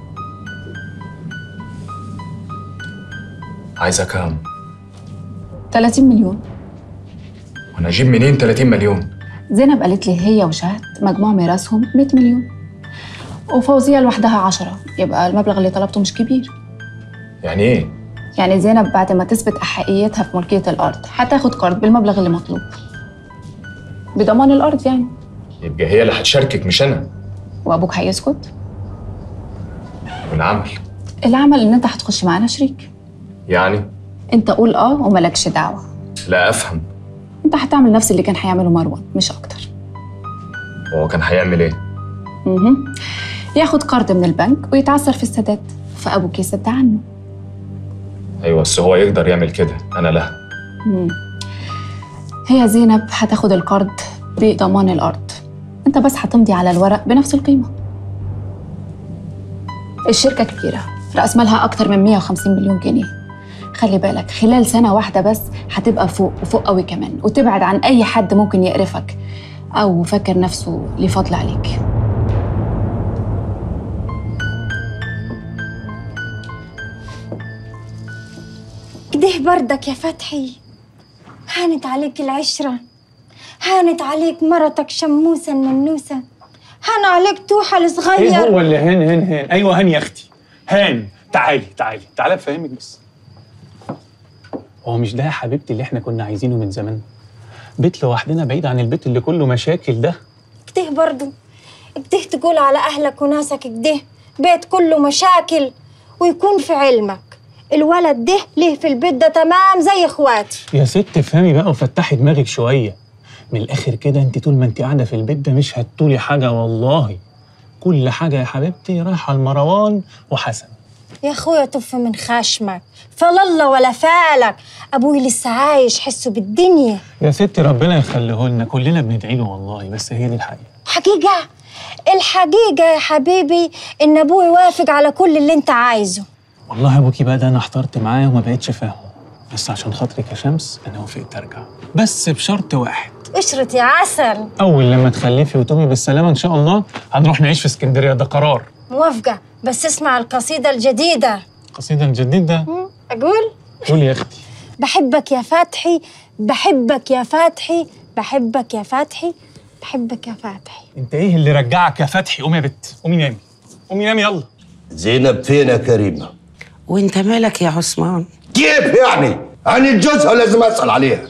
عايزة كام؟ ثلاثين مليون. وانا اجيب منين ثلاثين مليون؟ زينب قالت لي هي وشهد مجموع ميراثهم مية مليون، وفوزية لوحدها عشرة، يبقى المبلغ اللي طلبته مش كبير. يعني ايه؟ يعني زينب بعد ما تثبت أحقيتها في ملكية الأرض هتاخد قرض بالمبلغ اللي مطلوب بضمان الأرض يعني. يبقى هي اللي هتشاركك مش انا. وأبوك هيسكت؟ والعمل؟ العمل إن أنت هتخش معانا شريك. يعني؟ أنت قول آه وملكش دعوة. لا افهم. أنت هتعمل نفس اللي كان هيعمله مروان مش أكتر. هو كان هيعمل ايه؟ اها ياخد قرض من البنك ويتعثر في السداد، فأبوك يسد عنه. ايوه بس هو يقدر يعمل كده، انا لا. مم. هي زينب هتاخد القرض بضمان الأرض، أنت بس هتمضي على الورق بنفس القيمة. الشركة كبيرة، رأس مالها أكتر من مية وخمسين مليون جنيه. خلي بالك خلال سنة واحدة بس هتبقى فوق وفوق قوي كمان، وتبعد عن أي حد ممكن يقرفك أو فاكر نفسه ليه فضل عليك. كده بردك يا فتحي، هانت عليك العشرة، هانت عليك مرتك شموسة المنوسة، هان عليك توحة الصغير. ايه هو اللي هان هان هان؟ ايوه هان يا اختي، هان. تعالي تعالي تعالي افهمك بس. هو مش ده يا حبيبتي اللي احنا كنا عايزينه من زمان؟ بيت لوحدنا بعيد عن البيت اللي كله مشاكل ده. كده برضو كده تقول على أهلك وناسك كده بيت كله مشاكل، ويكون في علمك الولد ده ليه في البيت ده تمام زي اخواتي. يا ست افهمي بقى وفتحي دماغك شويه. من الاخر كده انت طول ما انت قاعده في البيت ده مش هتطولي حاجه والله. كل حاجه يا حبيبتي رايحه لمروان وحسن. يا اخويا طف من خشمك، فلله ولا فالك، ابوي لسه عايش، حسه بالدنيا. يا ستي ربنا يخليه لنا، كلنا بندعي له والله، بس هي دي الحقيقه. حقيقه الحقيقه يا حبيبي ان ابوي وافق على كل اللي انت عايزه. والله ابوكي بقى ده انا احترت معاه وما بقتش فاهمه، بس عشان خاطرك يا شمس انا وافقت ارجع، بس بشرط واحد. قشرة يا عسل. اول لما تخلفي وتقومي بالسلامه ان شاء الله هنروح نعيش في اسكندريه، ده قرار. موافقه، بس اسمع القصيده الجديده. القصيده الجديده؟ اقول؟ قولي يا اختي. بحبك يا فتحي، بحبك يا فتحي، بحبك يا فتحي، بحبك يا فتحي. انت ايه اللي رجعك يا فتحي؟ قومي يا بت، قومي نامي، قومي نامي يلا. زينب فين يا كريمه؟ وانت مالك يا عثمان؟ كيف يعني؟ أنا جوزها لازم أسأل عليها.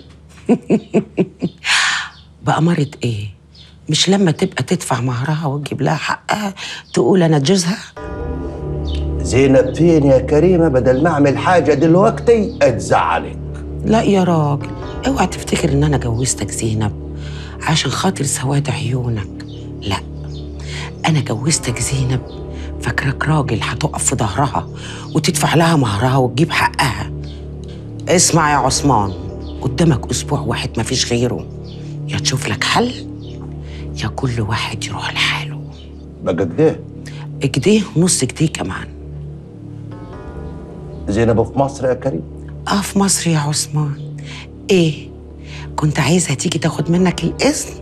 بأمارة إيه؟ مش لما تبقى تدفع مهرها وتجيب لها حقها تقول أنا جوزها؟ زينب فين يا كريمة؟ بدل ما أعمل حاجة دلوقتي أتزعلك. لا يا راجل، اوعى تفتكر إن أنا جوزتك زينب عشان خاطر سواد عيونك. لا، أنا جوزتك زينب فاكرك راجل هتقف في ظهرها وتدفع لها مهرها وتجيب حقها. اسمع يا عثمان، قدامك أسبوع واحد مفيش غيره، يا تشوف لك حل يا كل واحد يروح لحاله. بقى كده؟ كده ونص كده كمان. زينب في مصر يا كريم؟ اه في مصر يا عثمان. ايه؟ كنت عايزها تيجي تاخد منك الإذن؟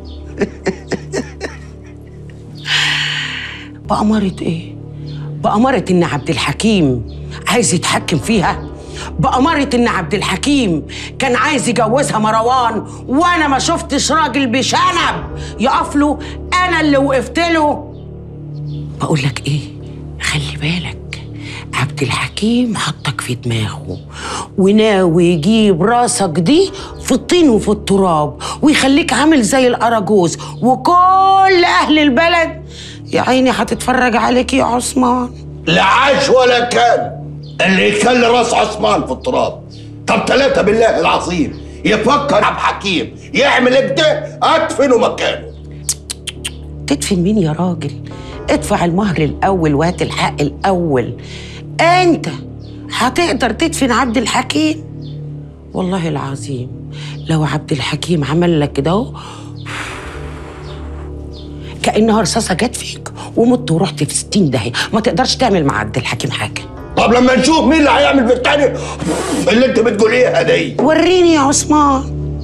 بأمارة ايه؟ بأمارة إن عبد الحكيم عايز يتحكم فيها؟ بأمارة إن عبد الحكيم كان عايز يجوزها مروان وأنا ما شفتش راجل بشنب يقف له، أنا اللي وقفت له. بقول لك إيه؟ خلي بالك، عبد الحكيم حطك في دماغه وناوي يجيب راسك دي في الطين وفي التراب ويخليك عامل زي الأراجوز، وكل أهل البلد يا عيني هتتفرج عليك يا عثمان. لا عاش ولا كان اللي يخلي راس عثمان في التراب. طب ثلاثة بالله العظيم يفكر عبد الحكيم يعمل كده ادفنه مكانه. تدفن مين يا راجل؟ ادفع المهر الأول وهات الحق الأول. أنت هتقدر تدفن عبد الحكيم؟ والله العظيم لو عبد الحكيم عمل لك كده اهو كأنها رصاصة جت فيك ومت ورحت في ستين داهية، ما تقدرش تعمل مع عبد الحكيم حاجة. طب لما نشوف مين اللي هيعمل في التاني اللي انت بتقوليها دي. وريني يا عثمان.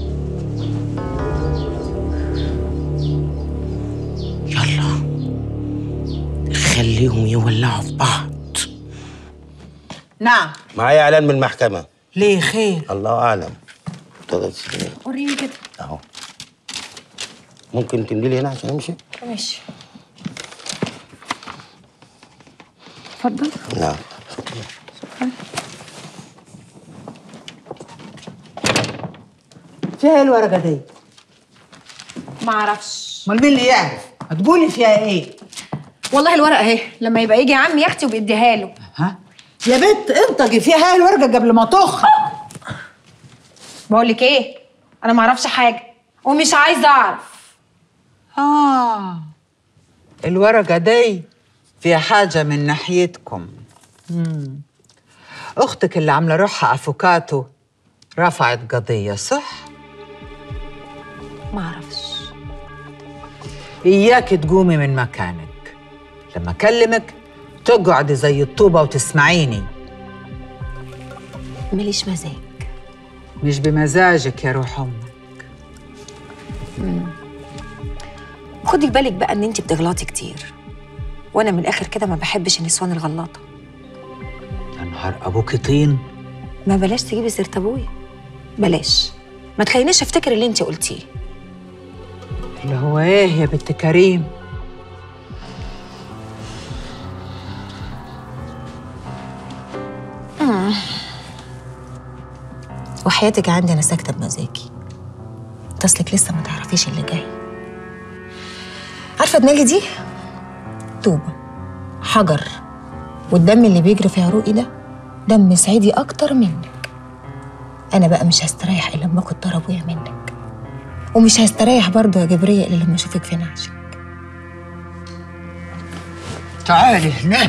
يلا خليهم يولعوا في بعض. نعم. معايا اعلان من المحكمة. ليه خير؟ الله اعلم. ثلاث سنين. وريني كده. اهو. ممكن تملي لي هنا عشان امشي؟ ماشي. اتفضل. نعم. شكرا. فيها ايه الورقة دي؟ ما اعرفش. امال مين اللي يعرف؟ هتقولي فيها ايه؟ والله الورقه اهي، لما يبقى يجي عمي يختي وبيديها له. ها؟ يا بنت انطقي فيها ايه الورقة قبل ما تخ. بقول لك ايه؟ انا ما اعرفش حاجه ومش عايزه اعرف. اه الورقة دي فيها حاجة من ناحيتكم. مم. اختك اللي عاملة روحها افوكاتو رفعت قضية صح؟ ما اعرفش. اياك تقومي من مكانك، لما اكلمك تقعدي زي الطوبة وتسمعيني. ماليش مزاج. مش بمزاجك يا روح امك. مم. خدي بالك بقى ان انت بتغلطي كتير، وانا من الاخر كده ما بحبش النسوان الغلاطه. يا نهار ابوكي طين. ما بلاش تجيبي سيره ابويا، بلاش، ما تخلينيش افتكر اللي انت قلتيه. اللي هو ايه يا بنت كريم؟ مم. وحياتك عندي انا ساكته بمزاجي، تصلك لسه ما تعرفيش اللي جاي. عارفه دماغي دي طوبه حجر، والدم اللي بيجري في عروقي ده دم صعيدي اكتر منك. انا بقى مش هستريح الا لما اخد طار ابويا منك، ومش هستريح برضه يا جبريه الا لما اشوفك في نعشك. تعالي هنا.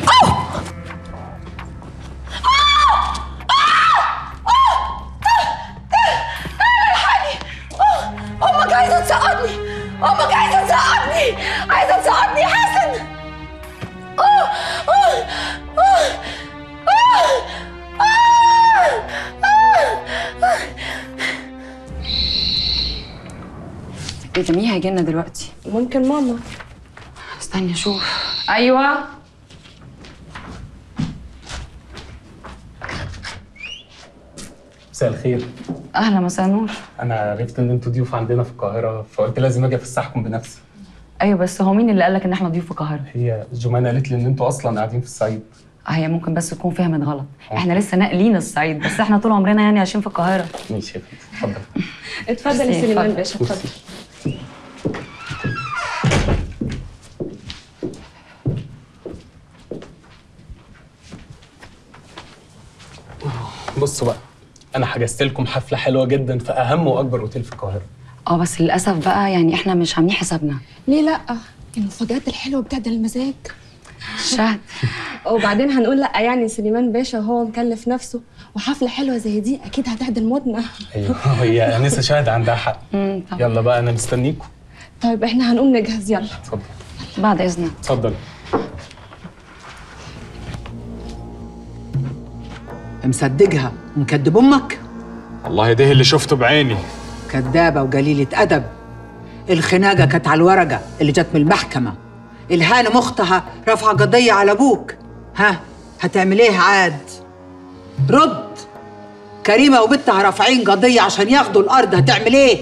امك عايزه تسقطني، امك عايزه تسقطني، عايزه تسقطني يا حسن. أوه أوه أوه ايه ده؟ مين هيجي لنا دلوقتي؟ ممكن ماما. استني اشوف. ايوه مساء الخير. اهلا مساء النور. انا عرفت ان انتوا ضيوف عندنا في القاهره فقلت لازم اجي افسحكم بنفسي. ايوه بس هو مين اللي قالك ان احنا ضيوف في القاهره؟ هي جمانه قالت لي ان انتوا اصلا قاعدين في الصعيد. هي ممكن بس تكون فهمت غلط. احنا لسه ناقلين الصعيد، بس احنا طول عمرنا يعني عايشين في القاهره. ماشي يا فندم، اتفضل. اتفضل يا سليمان باشا، اتفضل. بصوا بقى، انا حجزت لكم حفله حلوه جدا في اهم واكبر اوتيل في القاهره. اه بس للاسف بقى يعني احنا مش عاملين حسابنا. ليه لا؟ المفاجآت الحلوه بتعدل المزاج. شهد. وبعدين هنقول لا يعني سليمان باشا وهو مكلف نفسه، وحفله حلوه زي دي اكيد هتعدل مودنا. ايوه هي انسه شهد عندها حق. يلا بقى انا مستنيكم. طيب احنا هنقوم نجهز، يلا. اتفضل. بعد اذنك. اتفضل. مصدقها ومكدب امك؟ والله ده اللي شفته بعيني. كدابه وقليله ادب. الخناقه كانت على الورقه اللي جت من المحكمه. الهانم اختها رافعه قضيه على ابوك. ها هتعمل ايه عاد؟ رد. كريمه وبنتها رافعين قضيه عشان ياخدوا الارض، هتعمل ايه؟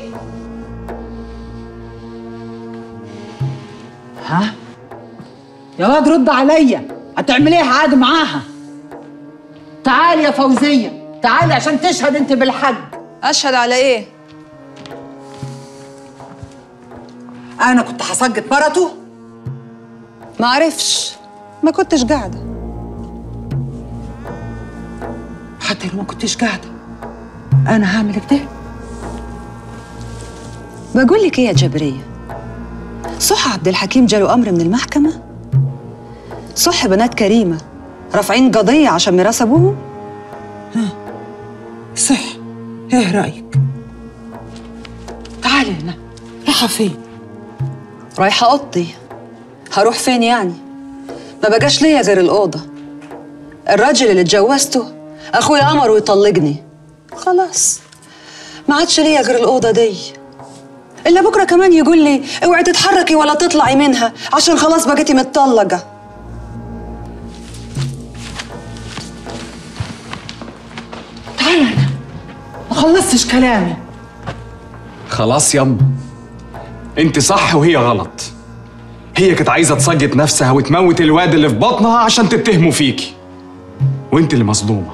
ها يا واد رد عليا، هتعمل ايه عاد معاها؟ تعالي يا فوزيه، تعالي عشان تشهد انت بالحق. اشهد على ايه؟ انا كنت هسجد مرته؟ ما عرفش، ما كنتش قاعده. حتى لو ما كنتش قاعده انا هعمل كده. بقول لك ايه يا جبريه، صح عبد الحكيم جاله امر من المحكمه؟ صح بنات كريمه رافعين قضيه عشان ميراث ابوهم؟ ها صح. ايه رايك؟ تعالي هنا. رايحه فين؟ رايحه اوضتي. هروح فين يعني؟ ما بقاش ليا غير الاوضه. الراجل اللي اتجوزته اخويا امر ويطلقني، خلاص ما عادش ليا غير الاوضه دي. الا بكره كمان يقول لي اوعي تتحركي ولا تطلعي منها عشان خلاص بقيتي متطلقه. تعالي هنا، ما خلصتش كلامي. خلاص يما، انت صح وهي غلط. هي كانت عايزه تسجد نفسها وتموت الواد اللي في بطنها عشان تتهموا فيكي، وانت اللي مظلومه.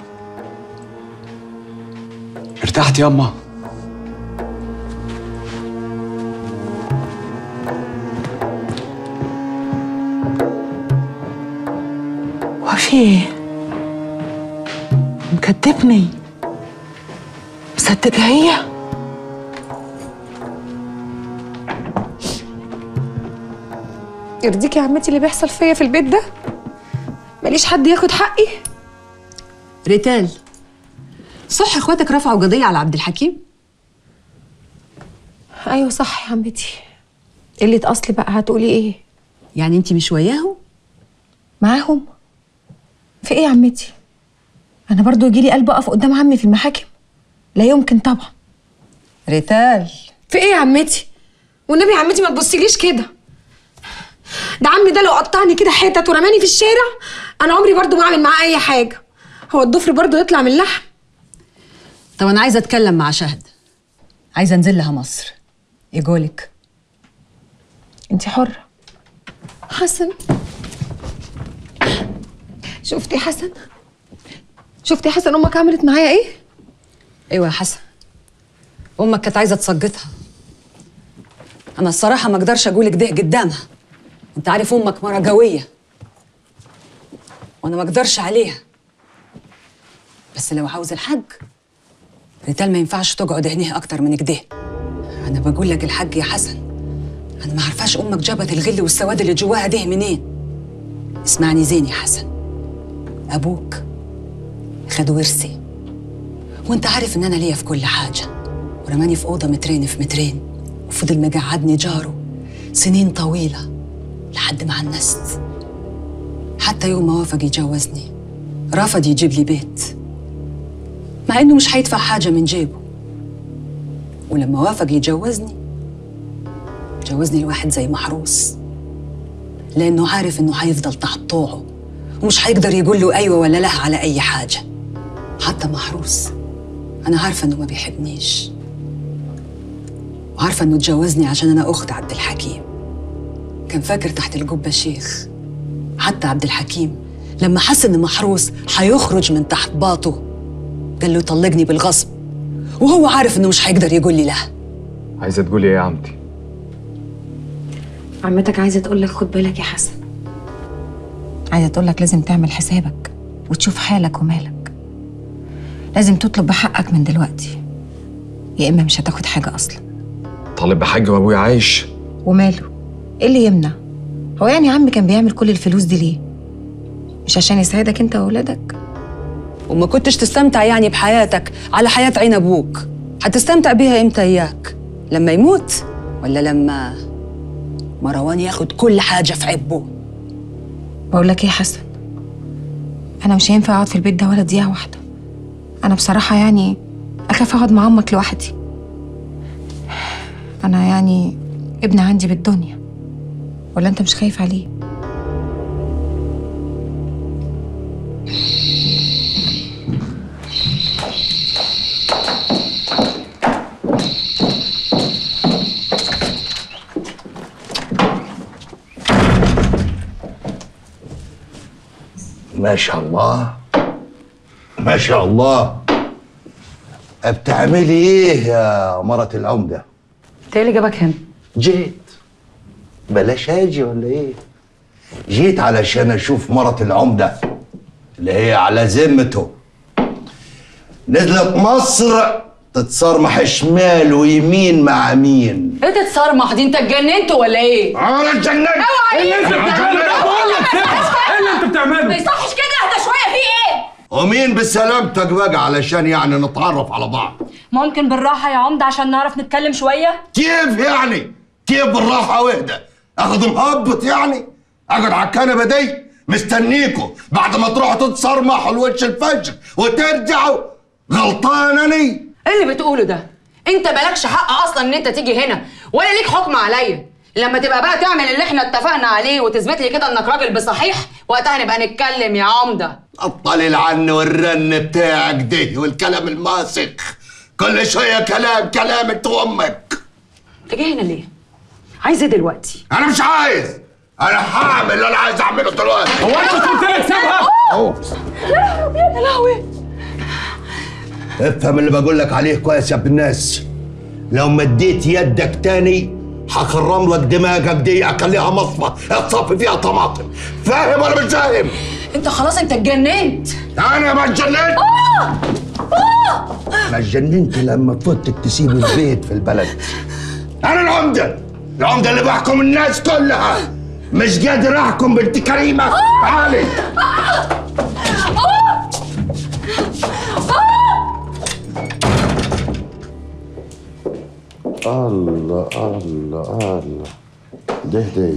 ارتحت يما؟ وفي ايه؟ مكتبني؟ مصدقة هي؟ يرضيكي يا عمتي اللي بيحصل فيا في البيت ده؟ ماليش حد ياخد حقي؟ ريتال، صح اخواتك رفعوا قضيه على عبد الحكيم؟ ايوه صح يا عمتي. قلة اصلي بقى، هتقولي ايه؟ يعني انت مش وياهم؟ معاهم؟ في ايه يا عمتي؟ انا برضو يجيلي قلب اقف قدام عمي في المحاكم؟ لا يمكن طبعا. ريتال، في ايه يا عمتي؟ والنبي يا عمتي ما تبصيليش كده. ده عمي ده لو قطعني كده حتت ورماني في الشارع انا عمري برضو ما اعمل معاه اي حاجه. هو الضفر برضو يطلع من اللحم؟ طب انا عايزه اتكلم مع شهد، عايزه انزل لها مصر. يقولك انت حره. حسن، شفتي حسن؟ شفتي حسن امك عملت معايا ايه؟ ايوه يا حسن، امك كانت عايزه تسجطها. انا الصراحه ما اقدرش اقولك ده قدامها، انت عارف امك مره قويه وانا ما اقدرش عليها. بس لو عاوز الحق ريتال ما ينفعش تقعد هنا اكتر من كده. انا بقول لك الحق يا حسن، انا ما عارفاش امك جابت الغل والسواد اللي جواها ده منين. اسمعني زين يا حسن، ابوك خد ورثي وانت عارف ان انا ليا في كل حاجه، ورماني في اوضه مترين في مترين وفضل مقعدني جاره سنين طويله لحد ما عنست. حتى يوم ما وافق يجوزني رفض يجيب لي بيت مع انه مش هيدفع حاجه من جيبه. ولما وافق يجوزني جوزني لواحد زي محروس، لانه عارف انه هيفضل تحت طوعه ومش هيقدر يقول له ايوه ولا لا على اي حاجه. حتى محروس انا عارفه انه ما بيحبنيش، وعارفه انه اتجوزني عشان انا اخت عبد الحكيم. كان فاكر تحت الجبه شيخ. حتى عبد الحكيم لما حس ان محروس هيخرج من تحت باطه قال له طلقني بالغصب، وهو عارف انه مش هيقدر يقول لي لا. عايزه تقولي ايه يا عمتي؟ عمتك عايزه تقول لك خد بالك يا حسن. عايزه تقول لك لازم تعمل حسابك وتشوف حالك ومالك. لازم تطلب بحقك من دلوقتي، يا اما مش هتاخد حاجه اصلا. طالب بحاج وابويا عايش. وماله؟ ايه اللي يمنع؟ هو يعني عمي كان بيعمل كل الفلوس دي ليه؟ مش عشان يساعدك انت واولادك؟ وما كنتش تستمتع يعني بحياتك على حياه عين ابوك، هتستمتع بيها امتى اياك؟ لما يموت ولا لما مروان ياخد كل حاجه في عبه؟ بقول لك ايه يا حسن، انا مش هينفع اقعد في البيت ده ولا دقيقه واحده. انا بصراحه يعني اخاف اقعد مع امك لوحدي. انا يعني ابن عندي بالدنيا، ولا انت مش خايف عليه؟ ما شاء الله ما شاء الله. بتعملي ايه يا مرة العمدة؟ انت ايه اللي جابك هنا؟ جيت بلاش اجي ولا ايه؟ جيت علشان اشوف مرة العمدة اللي هي على ذمته. نزلت مصر تتصرمح شمال ويمين مع مين؟ ايه تتصرمح دي؟ انت اتجننت ولا ايه؟ انا اتجننت. اوعى ايه اللي انت بتعمله؟ بقول لك ايه اللي انت بتعمله؟ ما يصحش كده، اهدى شويه، في ايه؟ ومين بسلامتك بقى علشان يعني نتعرف على بعض؟ ممكن بالراحه يا عمده عشان نعرف نتكلم شويه؟ كيف يعني؟ كيف بالراحه واهدى؟ اخد مهبط يعني؟ اقعد على الكنبه دي مستنيكوا بعد ما تروحوا تتصرمحوا لوش الفجر وترجعوا؟ غلطان اني؟ ايه اللي بتقوله ده؟ انت مالكش حق اصلا ان انت تيجي هنا، ولا ليك حكم عليا. لما تبقى بقى تعمل اللي احنا اتفقنا عليه وتثبت لي كده انك راجل بصحيح، وقتها نبقى نتكلم يا عمده. بطل العن والرن بتاعك ده والكلام الماسخ. كل شويه كلام كلام انت وامك. انت جاي هنا ليه؟ عايز ايه دلوقتي؟ انا مش عايز، انا هعمل اللي انا عايز اعمله دلوقتي. هو انت قلت لك سيبها؟ اهو يا لهوي. افهم اللي بقول لك عليه كويس يا ابن الناس. لو مديت يدك تاني هخرم لك دماغك دي اخليها مصفى اتصفي فيها طماطم. فاهم ولا مش فاهم؟ انت خلاص انت اتجننت. انا ما اتجننت. انا اتجننت لما فوتك تسيب البيت في البلد. انا العمده، العمده اللي بحكم الناس كلها. مش قادر احكم بنت كريمه. تعالي. الله الله الله. ده ده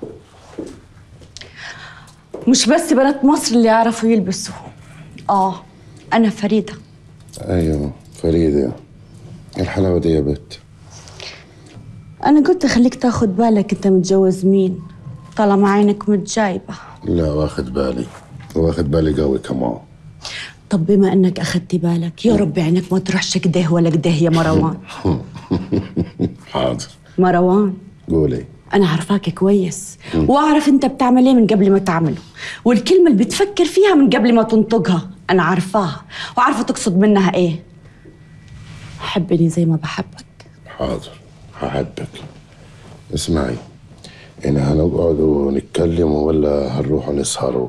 مش بس بنات مصر اللي يعرفوا يلبسوا. اه انا فريده. ايوه فريده. ايه الحلاوه دي يا بت؟ انا قلت خليك تاخد بالك انت متجوز مين طالما عينك متجايبه. لا واخد بالي، واخد بالي قوي كمان. طب بما انك اخدت بالك يا رب عينك ما تروحش كده ولا كده يا مروان. حاضر. مروان قولي. انا عارفاك كويس واعرف انت بتعمل ايه من قبل ما تعمله، والكلمه اللي بتفكر فيها من قبل ما تنطقها انا عارفاها وعارفه تقصد منها ايه. حبني زي ما بحبك. حاضر هحبك. اسمعي، انا هنقعد ونتكلم ولا هنروح نسهروا؟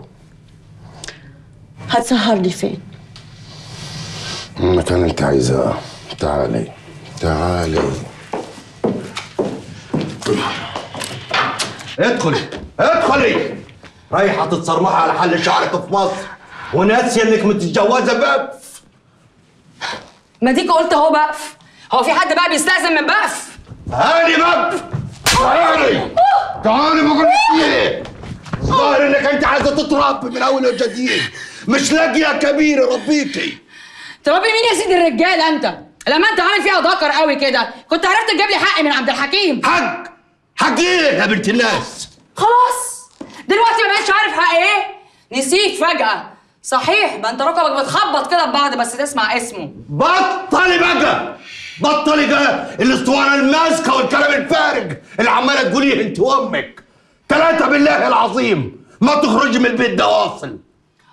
هتسهرني فين؟ المكان انت عايزاه. تعالي تعالي. ادخلي ادخلي. رايحه تتصرمحي على حل شعرك في مصر وناسيه انك متجوزه بقف. ما ديك قلت اهو بقف. هو في حد بقى بيستأذن من بقف؟ هاني بقف. تعالي تعالي بقول لك ايه. ظاهر انك انت عايزه تتربي من اول وجديد، مش لاقيه كبير يربيكي. تربي مين يا سيدي الرجال انت؟ لما انت عامل فيها ذكر قوي كده كنت عرفت تجيب لي حقي من عبد الحكيم. حق؟ حق ايه يا بنت الناس؟ خلاص دلوقتي ما بقتش عارف حق ايه؟ نسيت فجأة. صحيح ما انت ركبك بتخبط كده ببعض بس تسمع اسمه. بطلي بقى بطلي بقى الاسطوانه الماسكه والكلام الفارغ اللي عماله تقوليه انت وامك. ثلاثه بالله العظيم ما تخرجي من البيت ده واصل.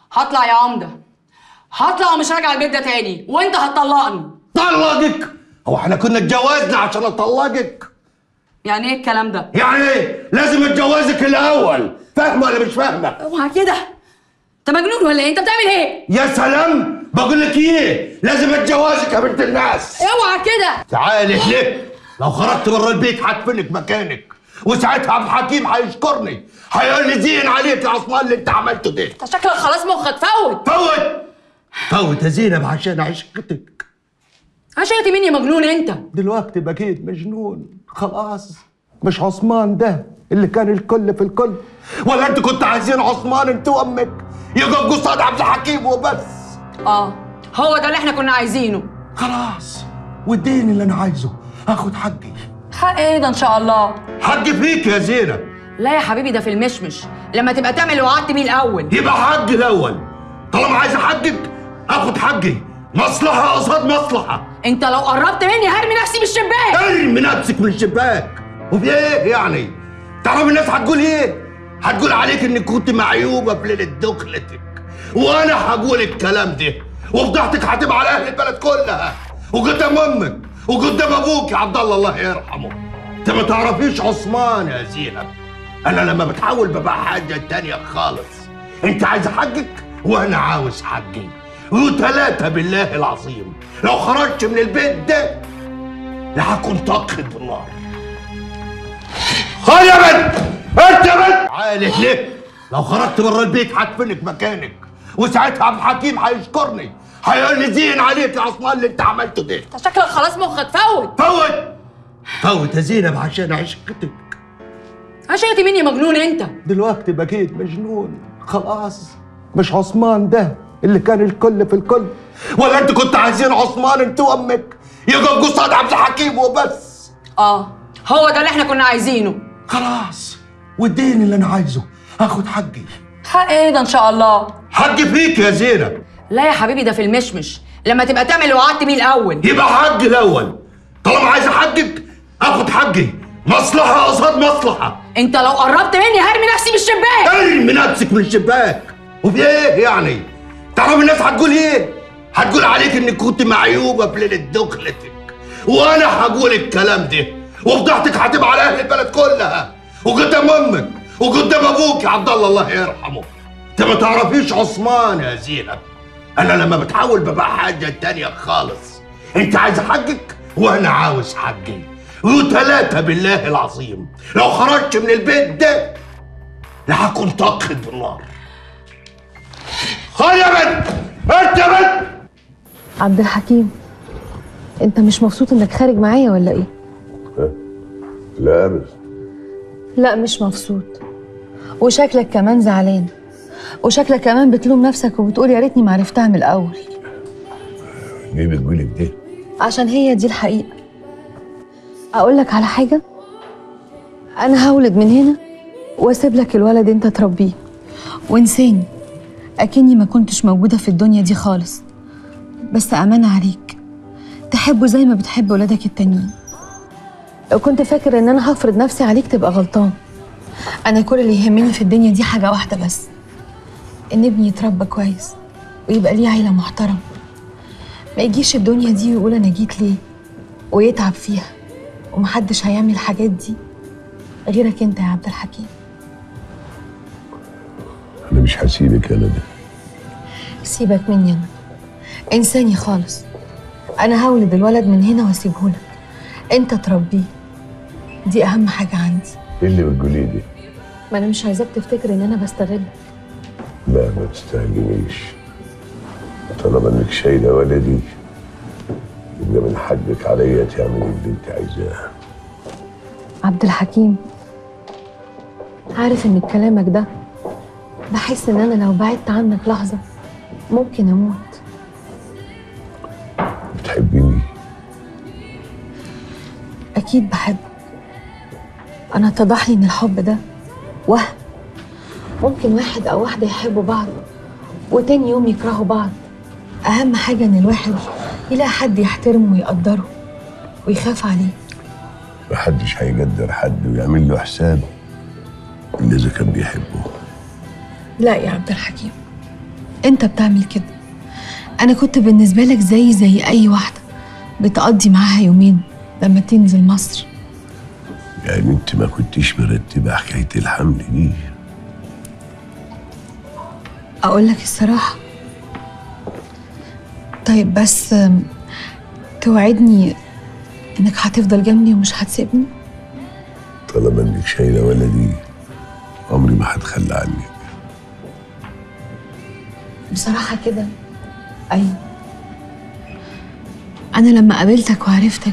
هطلع يا عمده، هطلع ومش راجع البيت ده تاني، وانت هتطلقني. طلقك؟ هو احنا كنا اتجوزنا عشان اطلقك؟ يعني ايه الكلام ده؟ يعني ايه؟ لازم اتجوزك الاول، فاهمه ولا مش فاهمه؟ اوعى كده، انت مجنون ولا ايه؟ انت بتعمل ايه؟ يا سلام، بقول لك ايه، لازم اتجوزك يا بنت الناس. اوعى كده. تعالي ليه؟ لو خرجت بره البيت هدفنك مكانك، وساعتها عبد الحكيم هيشكرني، هيقول لي زين عليك يا عثمان اللي انت عملته ده. انت شكلك خلاص مخك فوت. فوت فوت يا زينب عشان عشقتك. عشقتي مين يا مجنون انت؟ دلوقتي بقيت مجنون خلاص. مش عثمان ده اللي كان الكل في الكل، ولا انت كنت عايزين عثمان انت وامك يقف قصاد عبد الحكيم وبس؟ اه هو ده اللي احنا كنا عايزينه. خلاص، واديني اللي انا عايزه، هاخد حقي. حق ايه ده ان شاء الله؟ حقي فيك يا زينب. لا يا حبيبي، ده في المشمش، لما تبقى تعمل اللي وعدت بيه الاول. يبقى حقي الاول، طالما عايز حقك هاخد حقي، مصلحه قصاد مصلحه. انت لو قربت مني هرمي نفسي من الشباك. ارمي نفسك من الشباك، وفي ايه يعني؟ تعرف الناس هتقول ايه؟ هتقول عليك انك كنت معيوبه في ليله دخلتك، وانا هقول الكلام ده، وفضحتك هتبقى على اهل البلد كلها، وقدام امك وقدام ابوك يا عبد الله الله يرحمه. انت ما تعرفيش عثمان يا زينب، انا لما بتحول ببقى حاجه تانيه خالص. انت عايز حقك وانا عاوز حقي، وثلاثه بالله العظيم لو خرجت من البيت ده لهكون طاقت بالنار. خد يا بنت، انت يا بنت تعالي ليه؟ لو خرجت بره البيت هدفنك مكانك، وساعتها عبد الحكيم هيشكرني، هيقول لي زين عليك يا عثمان اللي انت عملته ده. انت شكلك خلاص مخك فوت. فوت فوت يا زينب عشان عشقتك. عشقتي مين يا مجنون انت؟ دلوقتي بقيت مجنون خلاص. مش عثمان ده اللي كان الكل في الكل، ولا انت كنت عايزين عثمان انت وامك يقف قصاد عبد الحكيم وبس؟ اه هو ده اللي احنا كنا عايزينه. خلاص، واديني اللي انا عايزه، هاخد حقي. حق ايه ده ان شاء الله؟ حقي فيك يا زينب. لا يا حبيبي، ده في المشمش، لما تبقى تعمل اللي وعدت بيه الاول. يبقى حقي الاول، طالما عايز حقك هاخد حقي، مصلحه قصاد مصلحه. انت لو قربت مني هرمي نفسي من الشباك. ارمي نفسك من الشباك، وفي ايه يعني؟ تعرف الناس هتقول ايه؟ هتقول عليك انك كنت معيوبه في ليله دخلتك، وانا هقول الكلام ده، وفضحتك هتبقى على اهل البلد كلها، وقدام امك وقدام ابوك يا عبد الله الله يرحمه. انت ما تعرفيش عثمان يا زينب، انا لما بتحول ببقى حاجه تانيه خالص. انت عايز حقك وانا عاوز حقي، وثلاثه بالله العظيم لو خرجت من البيت ده لهكون طاقت بالنار. خد يا بنت، انت يا بنت. عبد الحكيم، انت مش مبسوط انك خارج معايا ولا ايه؟ لا ابدا. لا مش مبسوط، وشكلك كمان زعلان، وشكلك كمان بتلوم نفسك وبتقول يا ريتني ما عرفتها من الاول. ليه بتقولي كده؟ عشان هي دي الحقيقة. اقول لك على حاجة، انا هولد من هنا واسيب لك الولد انت تربيه، وانساني اكني ما كنتش موجودة في الدنيا دي خالص، بس امانة عليك تحبه زي ما بتحب ولادك التانيين. لو كنت فاكر ان انا هفرض نفسي عليك تبقى غلطان. انا كل اللي يهمني في الدنيا دي حاجة واحدة بس، ان ابني يتربى كويس ويبقى ليه عيلة محترمة، ما يجيش الدنيا دي ويقول انا جيت ليه ويتعب فيها، ومحدش هيعمل الحاجات دي غيرك انت يا عبد الحكيم. انا مش هسيبك يا ندى. سيبك مني انا، انساني خالص. انا هولد الولد من هنا واسيبهولك انت تربيه، دي اهم حاجة عندي. ايه اللي بتقوليه دي؟ ما انا مش عايزاك تفتكر ان انا بستغلك. لا ما تستهجنيش، طالما انك شايله ولدي يبقى من حقك عليا تعملي اللي انت عايزاه. عبد الحكيم، عارف ان بكلامك ده بحس ان انا لو بعدت عنك لحظة ممكن اموت. بتحبيني؟ اكيد بحبك. انا اتضح لي ان الحب ده وهم، ممكن واحد او واحدة يحبوا بعض وتاني يوم يكرهوا بعض. اهم حاجة ان الواحد يلاقي حد يحترمه ويقدره ويخاف عليه. محدش هيقدر حد ويعمل له حساب الا اذا كان بيحبه. لا يا عبد الحكيم، انت بتعمل كده. انا كنت بالنسبه لك زي زي اي واحده بتقضي معاها يومين لما تنزل مصر. يعني انت ما كنتيش مرتبه حكايه الحمل دي؟ اقول لك الصراحه؟ طيب بس توعدني انك هتفضل جنبي ومش هتسيبني؟ طالما انك شايله ولدي عمري ما هتخلى عنك. بصراحه كده ايوه. انا لما قابلتك وعرفتك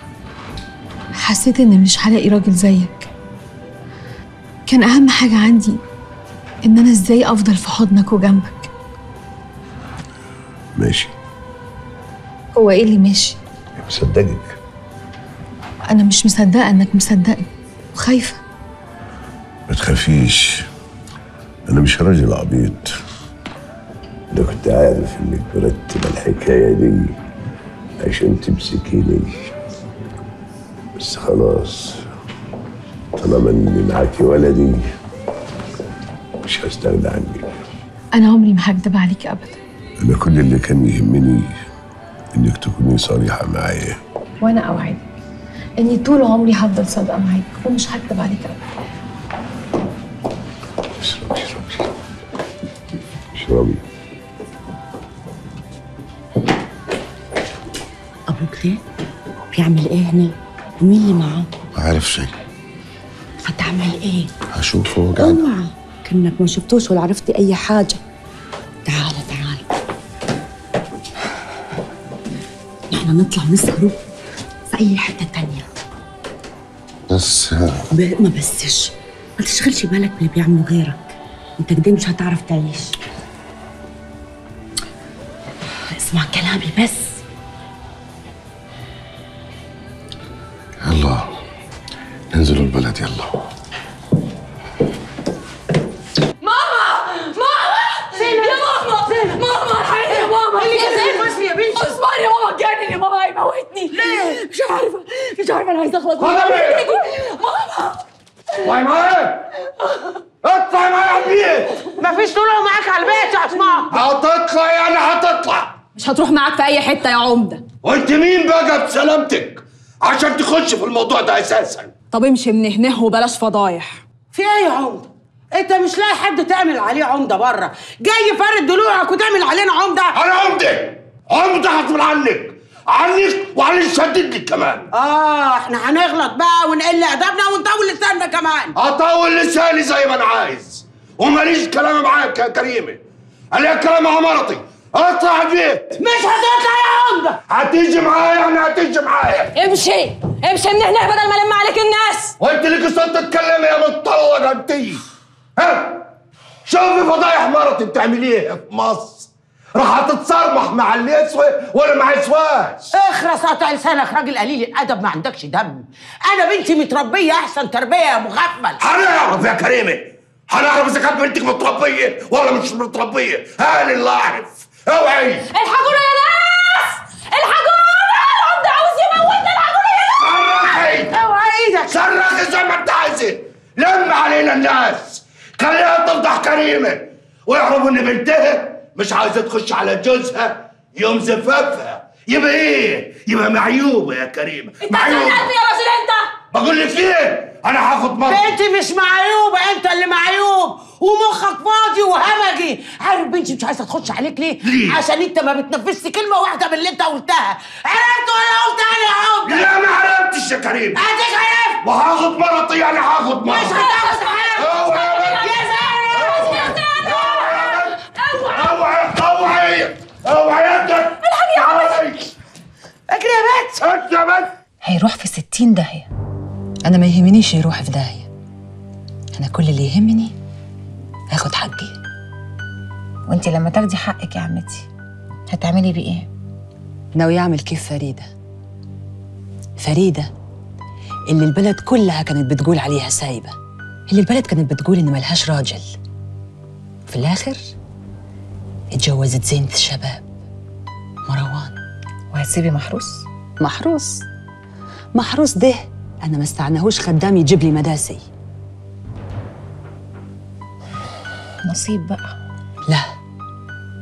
حسيت ان مش هلاقي راجل زيك. كان اهم حاجه عندي ان انا ازاي افضل في حضنك وجنبك. ماشي. هو ايه اللي ماشي؟ مصدقك. انا مش مصدقه انك مصدقني وخايفه. ما تخافيش، انا مش راجل عبيط. انا كنت عارف انك مرتبه الحكايه دي عشان تمسكيني، بس خلاص طالما اني معاكي ولدي مش هستغنى عنك. انا عمري ما هكدب عليك ابدا. انا كل اللي كان يهمني انك تكوني صريحه معايا. وانا اوعدك اني طول عمري هفضل صادقه معاك ومش هكدب عليك ابدا. اشربي اشربي اشربي. ابوك ده بيعمل ايه هنا؟ ومين اللي معاه؟ ما عارف شيء. هتعمل ايه؟ هشوفه قاعد. اوعى كأنك ما شفتوش ولا عرفتي اي حاجه. تعال تعال نحن نطلع نسهروا في اي حته تانية. بس ب... ما بسش، ما تشغلش بالك باللي بيعملوا غيرك. انت كده مش هتعرف تعيش. اسمع كلامي بس. يلا ننزلوا البلد يلا. ماما ماما زينب يا ماما زينب ماما الحقيقة يا ماما اللي جزاك بس يا بنتي. اصبري يا ماما جاني يا ماما هيموتني. ليه؟ مش عارفة مش عارفة انا عايزة اخلص. خدمي ماما اطلعي معايا، اطلعي معايا على البيت. مفيش طلوع معاك على البيت يا عثمان. هتطلع يعني هتطلع. مش هتروح معاك في اي حته يا عمده. وانت مين بقى بسلامتك عشان تخش في الموضوع ده اساسا؟ طب امشي من هنا وبلاش فضايح. في ايه يا عمده؟ انت مش لاقي حد تعمل عليه عمده بره، جاي فارد ضلوعك وتعمل علينا عمده؟ انا عمده عمده هطول عنك عنك وعن اللي شدد لك كمان. اه احنا هنغلط بقى ونقل ادبنا ونطول لساننا كمان. اطول لساني زي ما انا عايز وماليش كلام معاك يا كريمه. انا كلام مع مرتي. اطلع البيت. مش هتطلع يا عمده. هتيجي معايا يعني هتيجي معايا. امشي امشي من هنا بدل ما الم عليك الناس. وانت ليك صوت تتكلمي يا مطلقه انتي. ها شوفي فضايح مرتي بتعمليها في مصر. راح تتصرمح مع اللي يسوى ولا ما يسواش. اخرس قطع لسانك راجل قليل الادب ما عندكش دم. انا بنتي متربيه احسن تربيه يا مغفل. هنعرف يا كريمه هنعرف اذا كانت بنتك متربيه ولا مش متربيه. هاني اللي اعرف. اوعي الحقونا يا ناس الحقونا العمده عاوز يموتنا. الحقونا يا ناس. صرخي اوعى ايدك. صرخي زي ما انت عايزه. لم علينا الناس خليها تفضح كريمه ويعرفوا ان بنتها مش عايزه تخش على جوزها يوم زفافها. يبقى ايه؟ يبقى معيوبه يا كريمه. انت معيوبه يا راجل انت. بقول لك ايه؟ انا هاخد مرة. انت مش معيوبه، انت اللي معيوب ومخك فاضي وهمجي. عارف بنتي مش عايزه تخش عليك ليه؟ ليه؟ عشان انت ما بتنفذش كلمه واحده من اللي انت قلتها. عرفت ولا قلت انا يا عمده؟ لا ما عرفتش يا كريم. اديك عرفت. وهاخد مرتي يعني هاخد مرة. مش هتاخد حاجه. يا زينب اوعي اوعي اوعي يدك. الحق يا عمده. اجري يا بنت. انت يا بنت. هيروح في ستين داهية. أنا ما يهمنيش يروح في داهية. أنا كل اللي يهمني هاخد حقي. وانت لما تاخدي حقك يا عمتي هتعملي بيه ايه؟ ناوي أعمل كيف فريدة. فريدة اللي البلد كلها كانت بتقول عليها سايبة، اللي البلد كانت بتقول إن ملهاش راجل، في الآخر اتجوزت زينة الشباب مروان. وهتسيبي محروس؟ محروس محروس ده أنا ما استعناهوش خدام يجيب لي مداسي. نصيب بقى. لا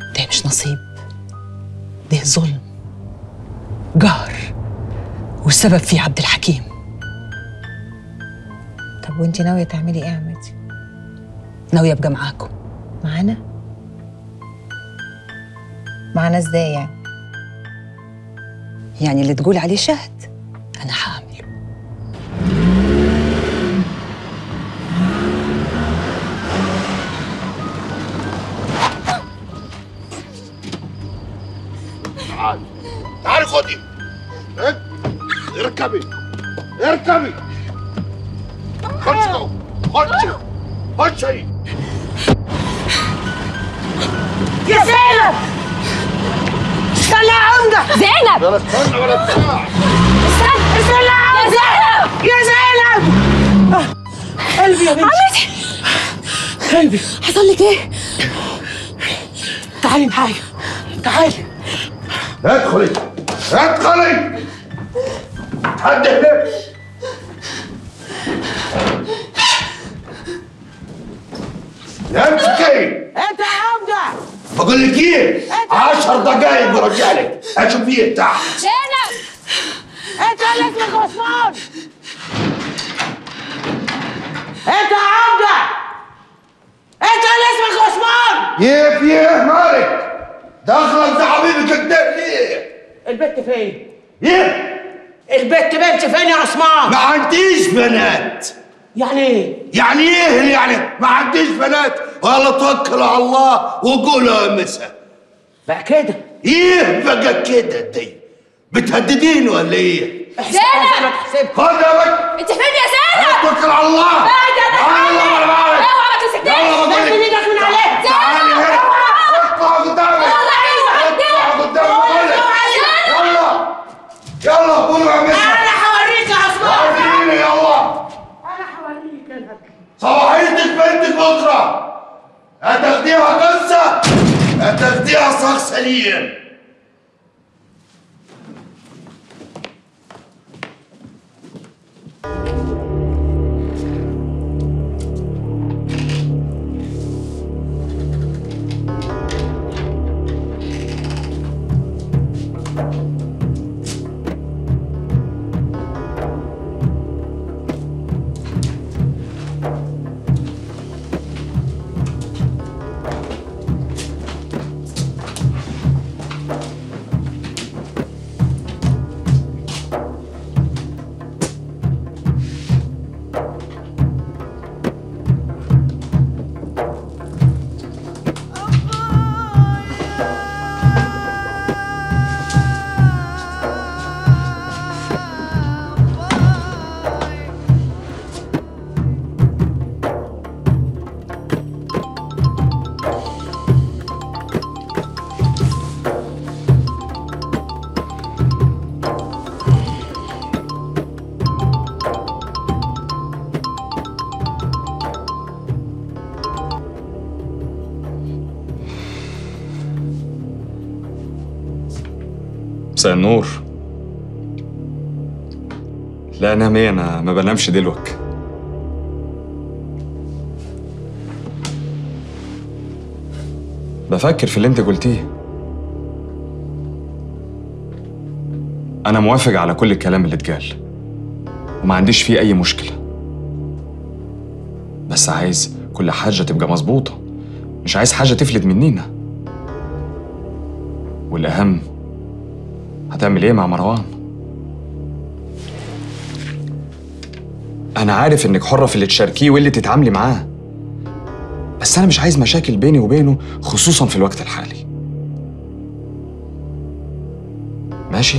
نصيب، ده ظلم، قهر، والسبب فيه عبد الحكيم. طب وانت ناويه تعملي ايه يا عمتي؟ ناويه ابقى معاكم. معانا؟ معانا ازاي يعني؟ يعني اللي تقول عليه شهد انا هعمله. تعالي تعالي خدي. إيه؟ اركبي اركبي. خشي جوه خشي خشي. يا زينب استنى يا عمده. زينب ولا استنى ولا بتاع. استنى استنى يا عمده. يا زينب قلبي يا بنتي. عمتي قلبي حصل لك ايه؟ تعالي معايا تعالي. ادخلي ادخلي. حد هناك. امسكي. انت يا عمده. بقول لك ايه؟ عشر دقايق برجع لك اشوف فيه تحت. زينب انت اللي اسمك عثمان. انت يا عمده انت اللي اسمك عثمان. ايه في ايه مالك؟ دخلك ده حبيبي كده ليه؟ البت فين؟ ايه؟ البت بنتي فين يا عثمان؟ ما عنديش بنات. يعني ايه؟ يعني ايه يعني؟ ما عنديش بنات ولا توكل على الله وقولوا يا مسا. بقى كده؟ ايه بقى كده دي؟ بتهدديني ولا ايه؟ زينب خد يا بنت. انت فين يا زينب؟ توكل على الله. بعد انا الله ولا بعد. اوعى ما تمسكنيش. يلا بقول لك. ايدك من عليها. تعالي هنا. اطلع قدامي. اطلع قدامي بقول لك. يلا يلا قولوا يا مسا. انا هوريك يا عثمان. وريني يلا. انا هوريك انا. صباحيتك بنتك بكره. هتاخديها قصه هتاخديها صاغ سليم. مساء النور. لا انام ايه، انا ما بنامش دلوقتي. بفكر في اللي انت قلتيه. انا موافق على كل الكلام اللي اتقال وما عنديش فيه اي مشكله، بس عايز كل حاجه تبقى مظبوطه، مش عايز حاجه تفلت منينا. والاهم، هتعمل ايه مع مروان؟ انا عارف انك حرة في اللي تشاركيه واللي تتعاملي معاه، بس انا مش عايز مشاكل بيني وبينه، خصوصا في الوقت الحالي. ماشي؟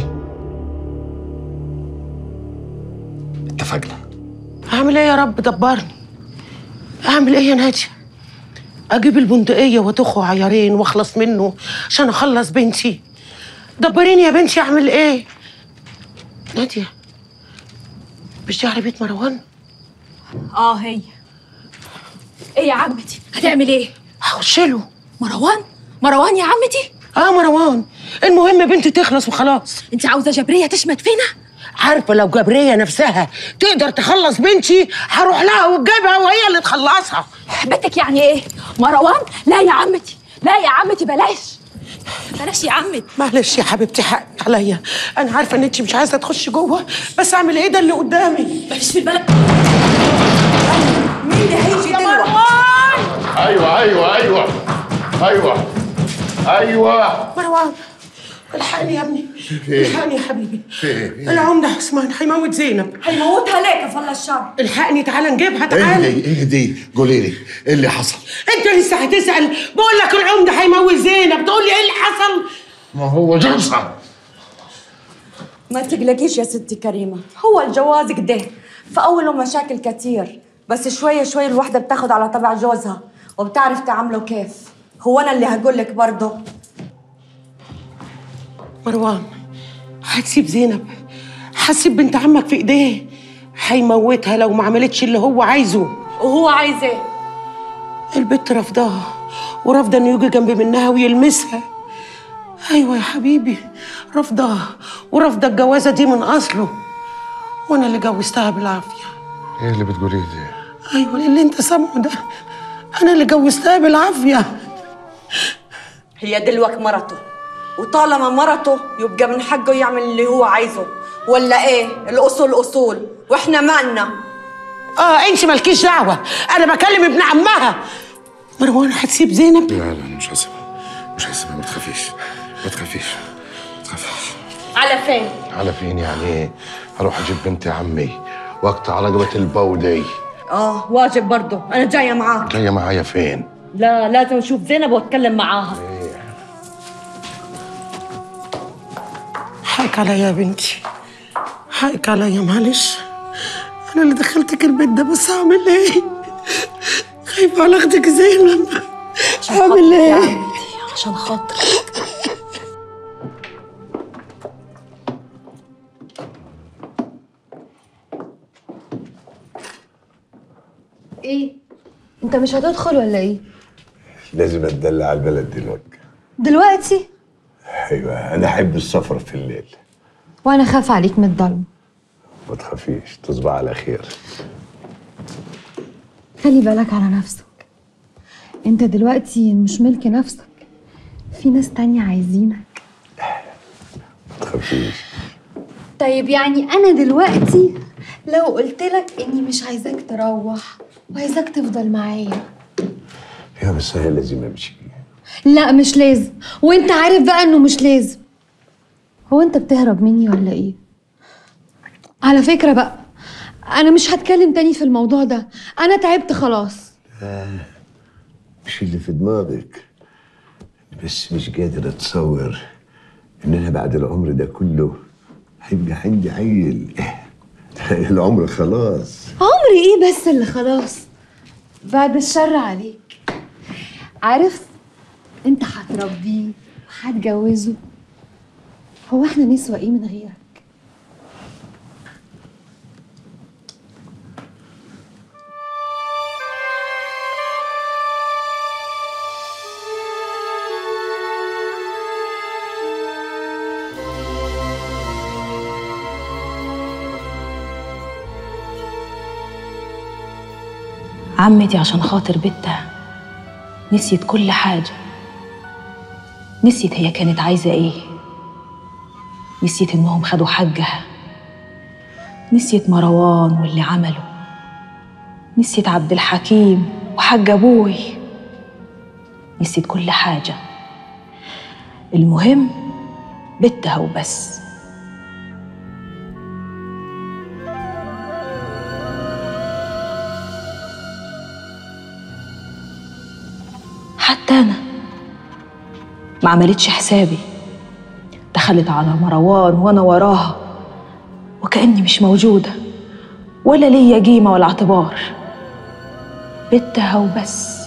اتفقنا. اعمل ايه يا رب؟ دبرني. اعمل ايه يا ناديه؟ اجيب البندقيه واتخه عيارين واخلص منه عشان اخلص بنتي؟ دبريني يا بنتي، اعمل ايه؟ ناديه، مش دي عربيه مروان؟ اه هي. ايه يا عمتي هتعمل ايه؟ هخش له. مروان؟ مروان يا عمتي؟ اه مروان. المهم بنتي تخلص وخلاص. انت عاوزه جبريه تشمت فينا؟ عارفه لو جبريه نفسها تقدر تخلص بنتي هروح لها وتجيبها وهي اللي تخلصها. بنتك يعني ايه؟ مروان؟ لا يا عمتي، لا يا عمتي بلاش. بلاش يا عمي. معلش يا حبيبتي، حقك عليا. انا عارفه ان انت مش عايزه تخشي جوه، بس اعمل ايه؟ ده اللي قدامي. مفيش في البلد. مين اللي هيجي دلوقتي؟ ايوه ايوه ايوه ايوه ايوه مروان، الحقني يا ابني، إيه؟ الحقني يا حبيبي. في ايه؟ العمده عثمان هيموت زينب. هيموتها ليه كفل الشر؟ الحقني، تعالى نجيبها، تعالى. اهدي اهدي، قولي لي ايه اللي حصل؟ انت لسه هتسال؟ بقول لك العمده هيموت زينب، تقول لي ايه اللي حصل؟ ما هو جوزها. ما تقلقيش يا ستي كريمة، هو الجواز كده في أوله مشاكل كتير، بس شوية شوية الوحدة بتاخد على طبع جوزها وبتعرف تعامله كيف. هو أنا اللي هقول لك برضه. مروان، هتسيب زينب؟ هتسيب بنت عمك في ايديه؟ هيموتها لو ما عملتش اللي هو عايزه. وهو عايز ايه؟ البت رافضاها ورافضه انه يجي جنب منها ويلمسها. ايوه يا حبيبي، رافضاها ورافضه الجوازه دي من اصله، وانا اللي جوزتها بالعافيه. ايه اللي بتقوليه ده؟ ايوه اللي انت سامعه ده، انا اللي جوزتها بالعافيه. هي دلوقتي مرته، وطالما مرته يبقى من حقه يعمل اللي هو عايزه، ولا ايه؟ الاصول اصول واحنا مالنا. اه انت مالكيش دعوه، انا بكلم ابن عمها. مروان هتسيب زينب؟ لا لا مش هسيبها، مش هسيبها، ما تخافيش ما تخافيش ما تخافيش. على فين؟ على فين يعني ايه؟ هروح اجيب بنت عمي واقطع رقبه البودي. اه واجب برضه، انا جايه معاك. جايه معايا فين؟ لا لازم اشوف زينب واتكلم معاها. حقك عليا يا بنتي، حقك عليا، معلش انا اللي دخلتك البيت ده، بس اعمل ايه؟ خايفه على اختك زينب، اعمل ايه؟ عشان خاطرك. ايه؟ انت مش هتدخل ولا ايه؟ لازم اتدلع على البلد دلوقتي. دلوقتي؟ ايوه، انا احب السفر في الليل. وانا خاف عليك من الضلمه. ما تخافيش، تصبح على خير. خلي بالك على نفسك، انت دلوقتي مش ملك نفسك، في ناس تانية عايزينك. ما تخافيش. طيب يعني انا دلوقتي لو قلت لك اني مش عايزاك تروح وعايزاك تفضل معايا. يا بس هي لازم امشي. لا مش لازم، وانت عارف بقى انه مش لازم. هو انت بتهرب مني ولا ايه؟ على فكرة بقى انا مش هتكلم تاني في الموضوع ده، انا تعبت خلاص. آه، مش اللي في دماغك، بس مش قادر اتصور ان انا بعد العمر ده كله هيبقى عندي عيل. العمر خلاص. عمري ايه بس اللي خلاص؟ بعد الشر عليك. عارف انت هتربيه وهتجوزه، هو احنا نسوى ايه من غيرك؟ عمتي عشان خاطر بنتها نسيت كل حاجة، نسيت هي كانت عايزة ايه، نسيت انهم خدوا حقها، نسيت مروان واللي عمله، نسيت عبد الحكيم وحق ابوي، نسيت كل حاجة. المهم بنتها وبس. حتى أنا ما عملتش حسابي، دخلت على مروان وأنا وراها وكأني مش موجودة ولا ليا قيمة ولا اعتبار. بنتها وبس.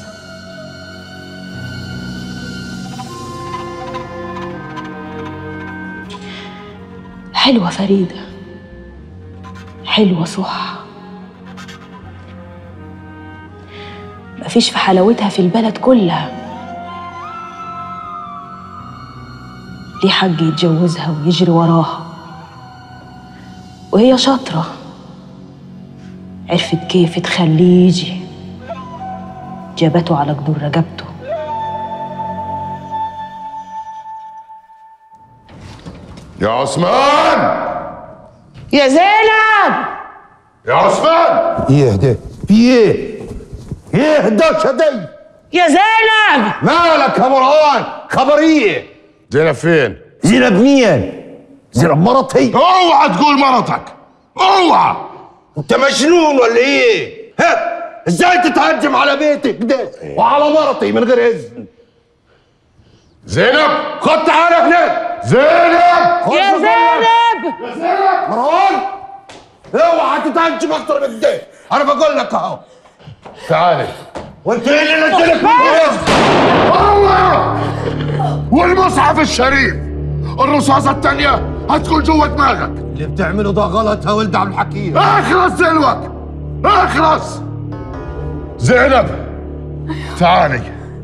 حلوة فريدة، حلوة صح، مفيش في حلاوتها في البلد كلها. ليه حق يتجوزها ويجري وراها، وهي شاطرة عرفت كيف تخليه يجي، جابته على جدور رقبته. يا عثمان يا زينب يا عثمان يهدى في ايه؟ يهدى شدي يا زينب مالك يا مروان؟ خبر ايه؟ زينب فين؟ زينب مين؟ زينب مرتي؟ اوعى تقول مرتك، اوعى. انت مجنون ولا ايه؟ ها؟ ازاي تتهجم على بيتك ده وعلى مرتي من غير اذن؟ زينب خد تعالى هنا. زينب يا زينب يا زينب. مروان اوعى تتهجم اكتر من كده، انا بقول لك اهو. تعالي. وانت ايه اللي نزلك من الله والمصحف الشريف، الرصاصة الثانية هتكون جوه دماغك. اللي بتعمله ده غلط يا ولد عبد الحكيم. اخلص دلوقتي، اخلص. زينب تعالي.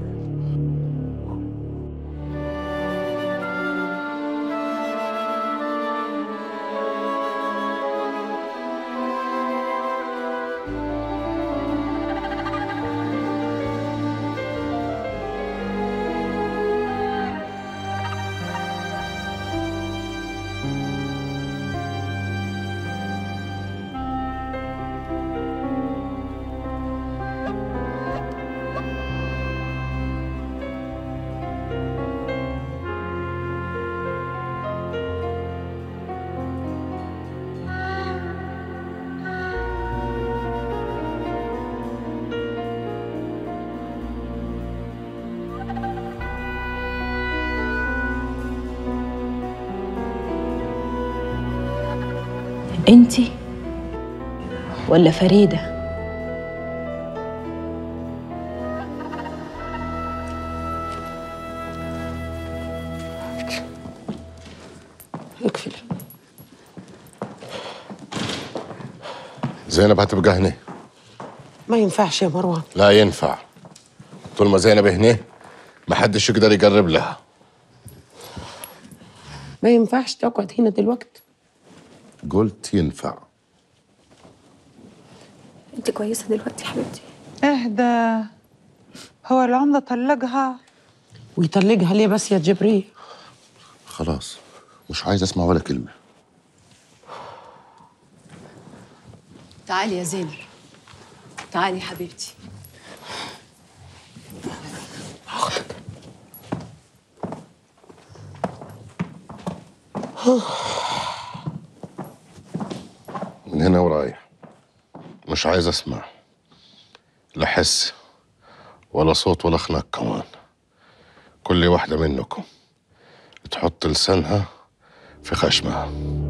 انتي ولا فريدة؟ اقفل. زينب هتبقى هنا. ما ينفعش يا مروان. لا ينفع، طول ما زينب هنا محدش يقدر يقرب لها. ما ينفعش تقعد هنا دلوقتي. قلت ينفع. انت كويسه دلوقتي يا حبيبتي؟ اهدى، هو العمدة طلقها؟ ويطلقها ليه بس يا جبريل؟ خلاص مش عايز اسمع ولا كلمة. تعالي يا زينب، تعالي حبيبتي. من هنا ورايح مش عايز اسمع لا حس ولا صوت ولا خناق كمان. كل واحدة منكم تحط لسانها في خشمها.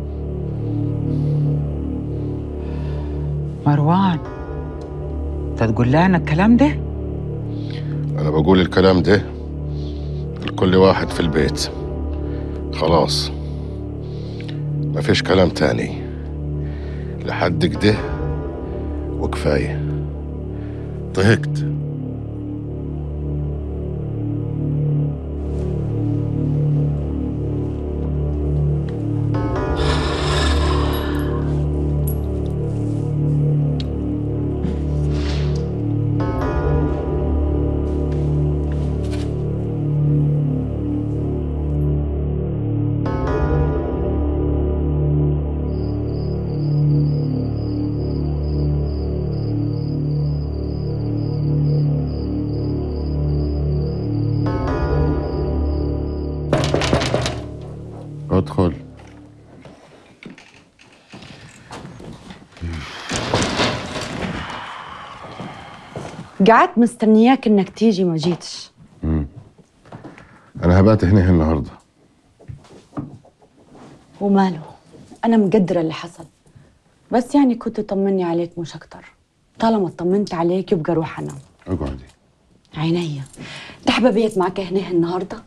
مروان، انت تقول لنا الكلام ده؟ أنا بقول الكلام ده لكل واحد في البيت. خلاص مفيش كلام تاني لحد كده وكفاية. ضحكت. ادخل. قعدت مستنياك انك تيجي ما جيتش. مم. انا هبات هنا النهارده. وماله، انا مقدره اللي حصل، بس يعني كنت طمني عليك مش اكتر. طالما اطمنت عليك يبقى روح انام. اقعدي. عينيا. تحب بيت معك هنا النهارده؟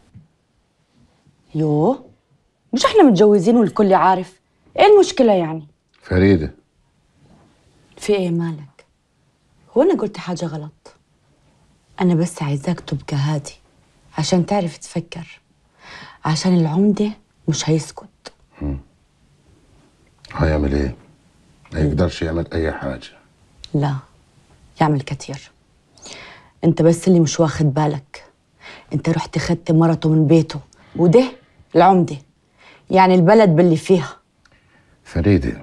يوه، مش احنا متجوزين والكل عارف، ايه المشكله يعني؟ فريدة في ايه مالك؟ هو انا قلت حاجه غلط؟ انا بس عايزاك تبقى هادي عشان تعرف تفكر، عشان العمده مش هيسكت. مم. هيعمل ايه؟ ما يقدرش يعمل اي حاجه. لا، يعمل كتير. انت بس اللي مش واخد بالك. انت رحت خدت مرته من بيته، وده العمده يعني البلد باللي فيها. فريدة،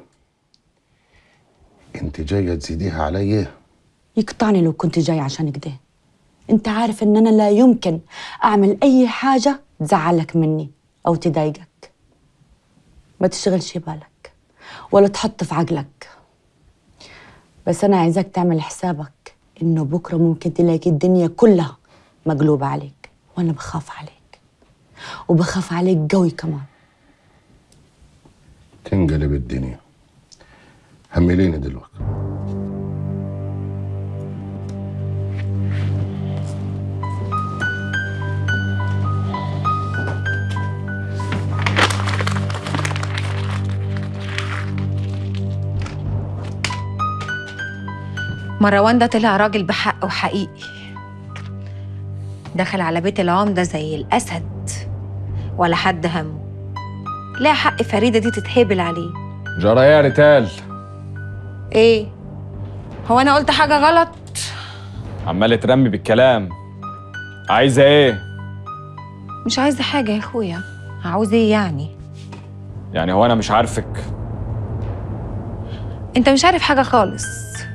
انت جاية تزيديها علي؟ يقطعني لو كنت جاي عشان كده. انت عارف ان انا لا يمكن اعمل اي حاجة تزعلك مني او تضايقك. ما تشغلش بالك ولا تحط في عقلك، بس انا عايزاك تعمل حسابك انه بكرة ممكن تلاقي الدنيا كلها مقلوبة عليك، وانا بخاف عليك وبخاف عليك قوي كمان. تنقلب الدنيا، همليني دلوقتي. مروان ده طلع راجل بحق وحقيقي، دخل على بيت العمدة زي الأسد ولا حد همه. لا حق فريدة دي تتهبل عليه. جرى ايه يا ريتال؟ ايه؟ هو أنا قلت حاجة غلط؟ عمالة ترمي بالكلام. عايزة ايه؟ مش عايزة حاجة يا أخويا. عاوز ايه يعني؟ يعني هو أنا مش عارفك؟ أنت مش عارف حاجة خالص.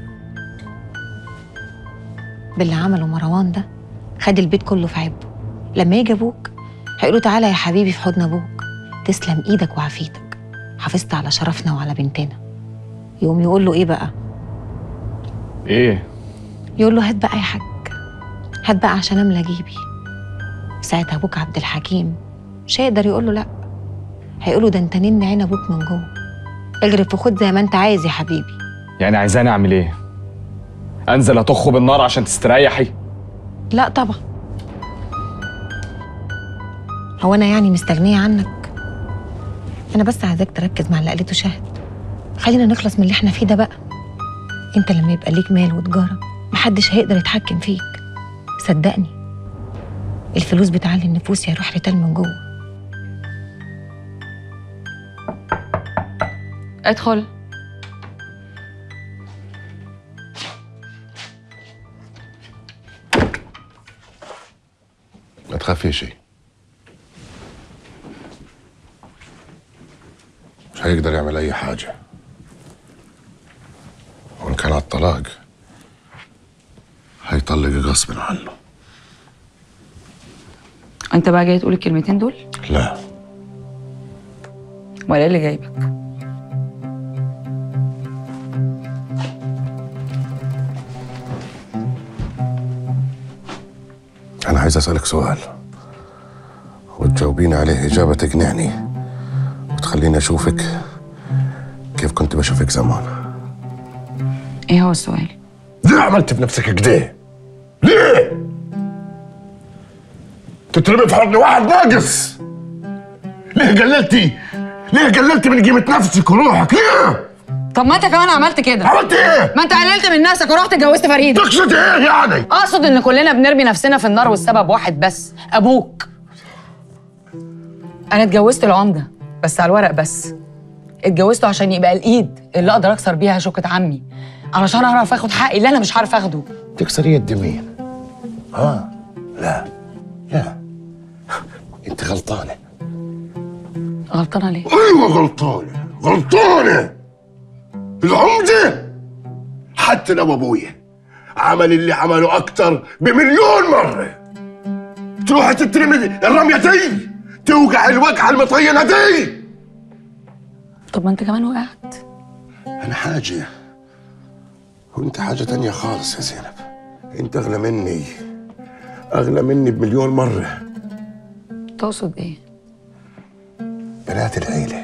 باللي عمله مروان ده خد البيت كله في عبه. لما يجي ابوك هيقولوا تعالى يا حبيبي في حضن ابوك، تسلم ايدك وعافيتك، حافظت على شرفنا وعلى بنتنا. يقوم يقول له ايه بقى؟ ايه؟ يقول له هات بقى يا حاج، هات بقى عشان املى جيبي. ساعتها ابوك عبد الحكيم مش هيقدر يقول له لا، هيقول له ده انت نن عين ابوك من جوه، اجرب وخد زي ما انت عايز يا حبيبي. يعني عايزاني اعمل ايه؟ انزل اطخه بالنار عشان تستريحي؟ لا طبعا. هو انا يعني مستغنيه عنك؟ انا بس عايزاك تركز مع اللي قالته شهد. خلينا نخلص من اللي احنا فيه ده بقى. انت لما يبقى ليك مال وتجاره محدش هيقدر يتحكم فيك. صدقني الفلوس بتعلي النفوس يا روح ريتال من جوه. ادخل. ما تخافيش، مش هيقدر يعمل أي حاجة. وإن كان على الطلاق هيطلق غصب عنه. انت بقى جاي تقول الكلمتين دول؟ لا. ولا ايه اللي جايبك؟ أنا عايز أسألك سؤال وتجاوبيني عليه إجابة تقنعني وتخليني أشوفك كيف كنت بشوفك زمان. ايه هو السؤال؟ ليه عملت في نفسك كده؟ ليه؟ تترمي في حضن واحد ناقص؟ ليه قللتي؟ ليه قللتي من قيمة نفسك وروحك؟ ليه؟ طب ما انت كمان عملت كده. عملت ايه؟ ما انت قللت من نفسك ورحت اتجوزت فريده. تقصد ايه يعني؟ اقصد ان كلنا بنرمي نفسنا في النار والسبب واحد بس، ابوك. انا اتجوزت العمده بس على الورق بس. اتجوزته عشان يبقى الايد اللي اقدر اكسر بيها شوكه عمي، علشان اعرف اخد حقي اللي انا مش عارف اخده. تكسري يد مين؟ ها؟ لا لا، انت غلطانه. غلطانه ليه؟ ايوه غلطانه، غلطانه. العمده حتى لو ابويا عمل اللي عمله اكتر بمليون مره، تروح تترمي الرميه دي توقع الوقعه المطينه دي. طب ما انت كمان وقعت. انا حاجه وانت حاجه تانية خالص يا زينب. انت اغلى مني، اغلى مني بمليون مره. تقصد ايه؟ بنات العيله،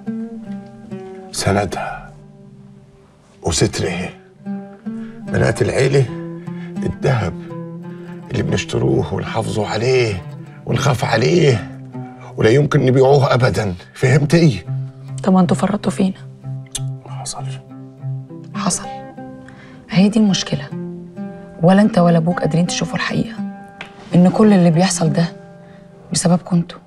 سندها وسترها. بنات العيله الذهب اللي بنشتروه ونحافظوا عليه ونخاف عليه ولا يمكن نبيعوه ابدا. فهمتي؟ طب ما انتوا فرطتوا فينا. ما حصلش. حصل. هي دي المشكله. ولا انت ولا ابوك قادرين تشوفوا الحقيقه، ان كل اللي بيحصل ده بسببكم انتوا.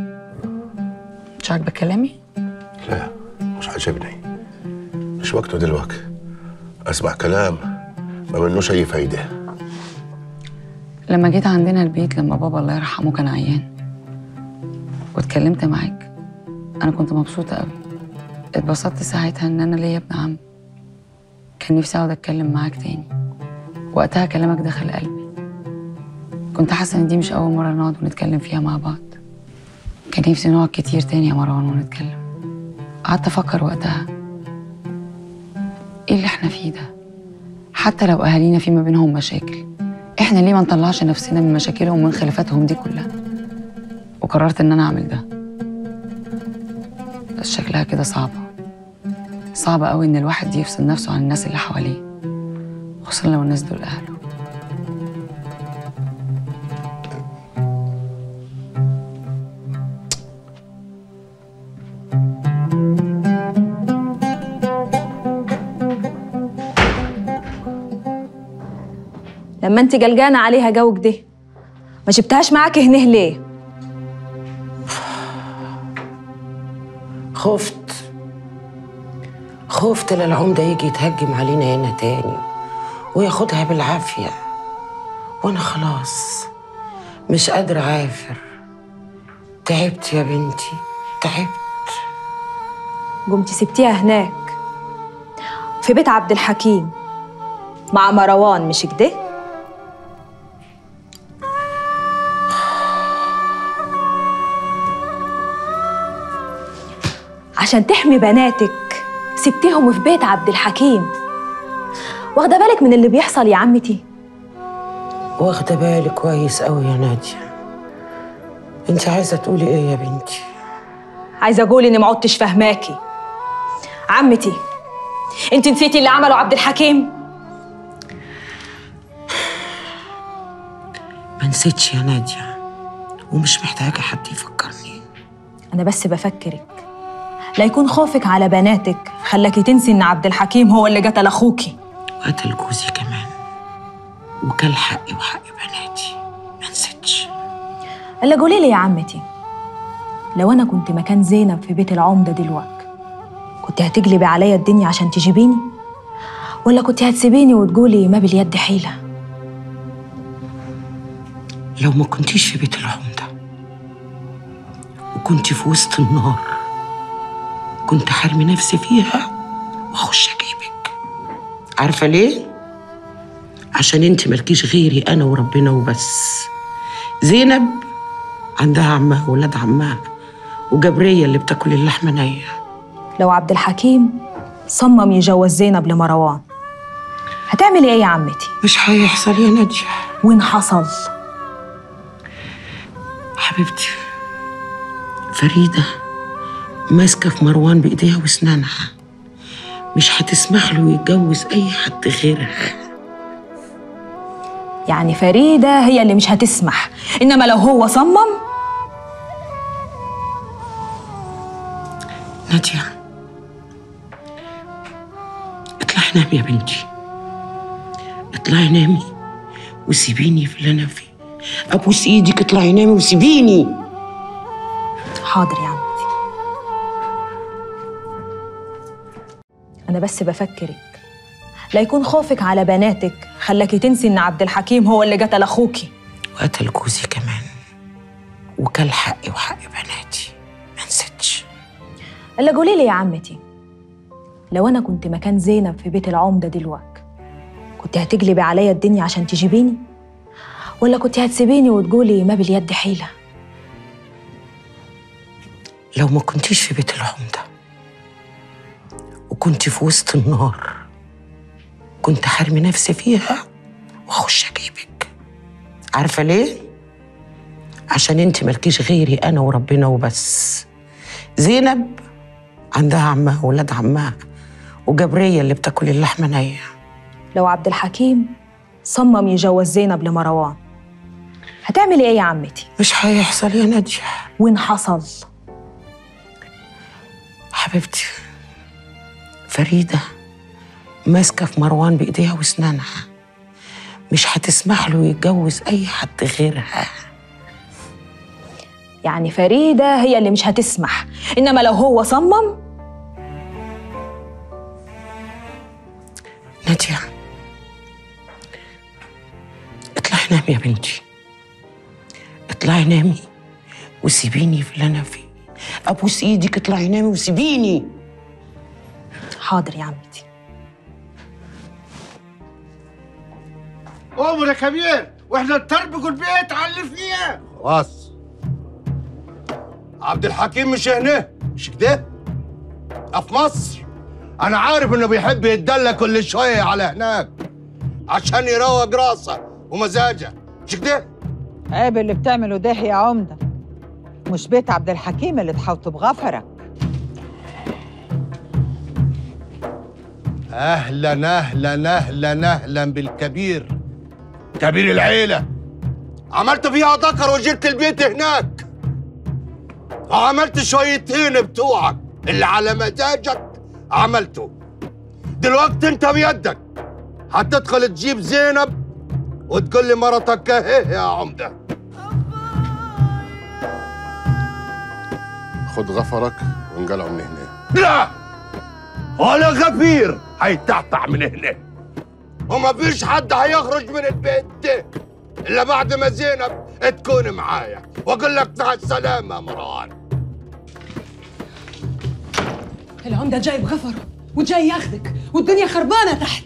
مش عاجبك كلامي؟ لا مش عاجبني، مش وقته دلوقتي اسمع كلام ما منوش اي فايده. لما جيت عندنا البيت لما بابا الله يرحمه كان عيان واتكلمت معاك، انا كنت مبسوطه قوي. اتبسطت ساعتها ان انا ليا ابن عم. كان نفسي اقعد اتكلم معاك تاني. وقتها كلامك دخل قلبي. كنت حاسه ان دي مش اول مره نقعد ونتكلم فيها مع بعض. كان نفسي نقعد كتير تاني يا مروان ونتكلم. قعدت افكر وقتها ايه اللي احنا فيه ده؟ حتى لو اهالينا في ما بينهم مشاكل، احنا ليه ما نطلعش نفسنا من مشاكلهم ومن خلافاتهم دي كلها؟ وقررت ان انا اعمل ده. بس شكلها كده صعبه. صعبه قوي ان الواحد يفصل نفسه عن الناس اللي حواليه، خصوصا لو الناس دول اهله. لما انت جلجانه عليها جوك ده ما جبتهاش معاكي هنيه ليه؟ خفت خفت للعمدة يجي يتهجم علينا هنا تاني وياخدها بالعافية، وانا خلاص مش قادرة اعافر. تعبت يا بنتي، تعبت. قمتي سبتيها هناك في بيت عبد الحكيم مع مروان، مش كده؟ عشان تحمي بناتك سبتيهم في بيت عبد الحكيم. واخده بالك من اللي بيحصل يا عمتي؟ واخده بالي كويس قوي يا نادية. انت عايزه تقولي ايه يا بنتي؟ عايزه اقول اني ما عدتش فاهماكي. عمتي انت نسيتي اللي عمله عبد الحكيم؟ ما نسيتش يا نادية، ومش محتاجه حد يفكرني. انا بس بفكرك لا يكون خوفك على بناتك خلاكي تنسي ان عبد الحكيم هو اللي قتل اخوكي وقتل جوزي كمان، وكل حقي وحق بناتي. ما نسيتش. الا قولي لي يا عمتي، لو انا كنت مكان زينب في بيت العمده دلوقتي كنت هتقلبي عليا الدنيا عشان تجيبيني، ولا كنت هتسيبيني وتقولي ما باليد حيله؟ لو ما كنتيش في بيت العمده وكنت في وسط النار كنت حرمي نفسي فيها واخش اجيبك. عارفه ليه؟ عشان انت مالكيش غيري انا وربنا وبس. زينب عندها عمها وولاد عمها، وجبريه اللي بتاكل اللحمه نيه. لو عبد الحكيم صمم يجوز زينب لمروان هتعملي ايه يا عمتي؟ مش هيحصل يا نادية. وين حصل؟ حبيبتي فريده ماسكه في مروان بايديها واسنانها، مش هتسمح له يتجوز اي حد غيرها. يعني فريده هي اللي مش هتسمح، انما لو هو صمم؟ نادية اطلعي نامي يا بنتي، اطلعي نامي وسيبيني في اللي انا فيه. ابوس ايدك اطلعي نامي وسيبيني. حاضر يا عمتي. أنا بس بفكرك لا يكون خوفك على بناتك خلاكي تنسي إن عبد الحكيم هو اللي قتل أخوكي وقتل جوزي كمان، وكل حقي وحق بناتي. ما نسيتش. إلا قولي لي يا عمتي، لو أنا كنت مكان زينب في بيت العمدة دلوقتي كنت هتقلبي عليا الدنيا عشان تجيبيني، ولا كنت هتسيبيني وتقولي ما باليد حيلة؟ لو ما كنتيش في بيت العمدة وكنت في وسط النار كنت حرمي نفسي فيها واخش اجيبك. عارفه ليه؟ عشان انت مالكيش غيري انا وربنا وبس. زينب عندها عمها وولاد عمها، وجبريه اللي بتاكل اللحمه نيه. لو عبد الحكيم صمم يجوز زينب لمروان هتعملي ايه يا عمتي؟ مش هيحصل يا نادية. وين حصل؟ حبيبتي فريدة ماسكة في مروان بإيديها واسنانها، مش هتسمح له يتجوز أي حد غيرها. يعني فريدة هي اللي مش هتسمح، إنما لو هو صمم؟ نادية اطلعي نامي يا بنتي، اطلعي نامي وسيبيني في اللي أنا فيه. ابوس ايدك اطلعي نامي وسيبيني. حاضر يا عمتي. قوموا يا كبير واحنا نتربكوا البيت علفنيه. خلاص عبد الحكيم مش هنا، مش كده؟ في مصر. انا عارف انه بيحب يتدلى كل شويه على هناك عشان يروق راسه ومزاجه، مش كده؟ عيب اللي بتعمله ده يا عمده، مش بيت عبد الحكيم اللي تحوطه بغفرك. اهلا اهلا اهلا اهلا بالكبير، كبير العيله. عملت فيها ذكر وجبت البيت هناك، وعملت شويتين بتوعك اللي على مزاجك عملته. دلوقتي انت بيدك هتدخل تجيب زينب وتقول لي مرتك اهي يا عمده. خد غفرك وانقلعوا من هنا. لا ولا غفير هيتعتع من هنا، وما فيش حد هيخرج من البيت ده الا بعد ما زينب تكون معايا واقول لك مع السلامه يا مروان. العمده جايب غفره وجاي ياخدك والدنيا خربانه تحت.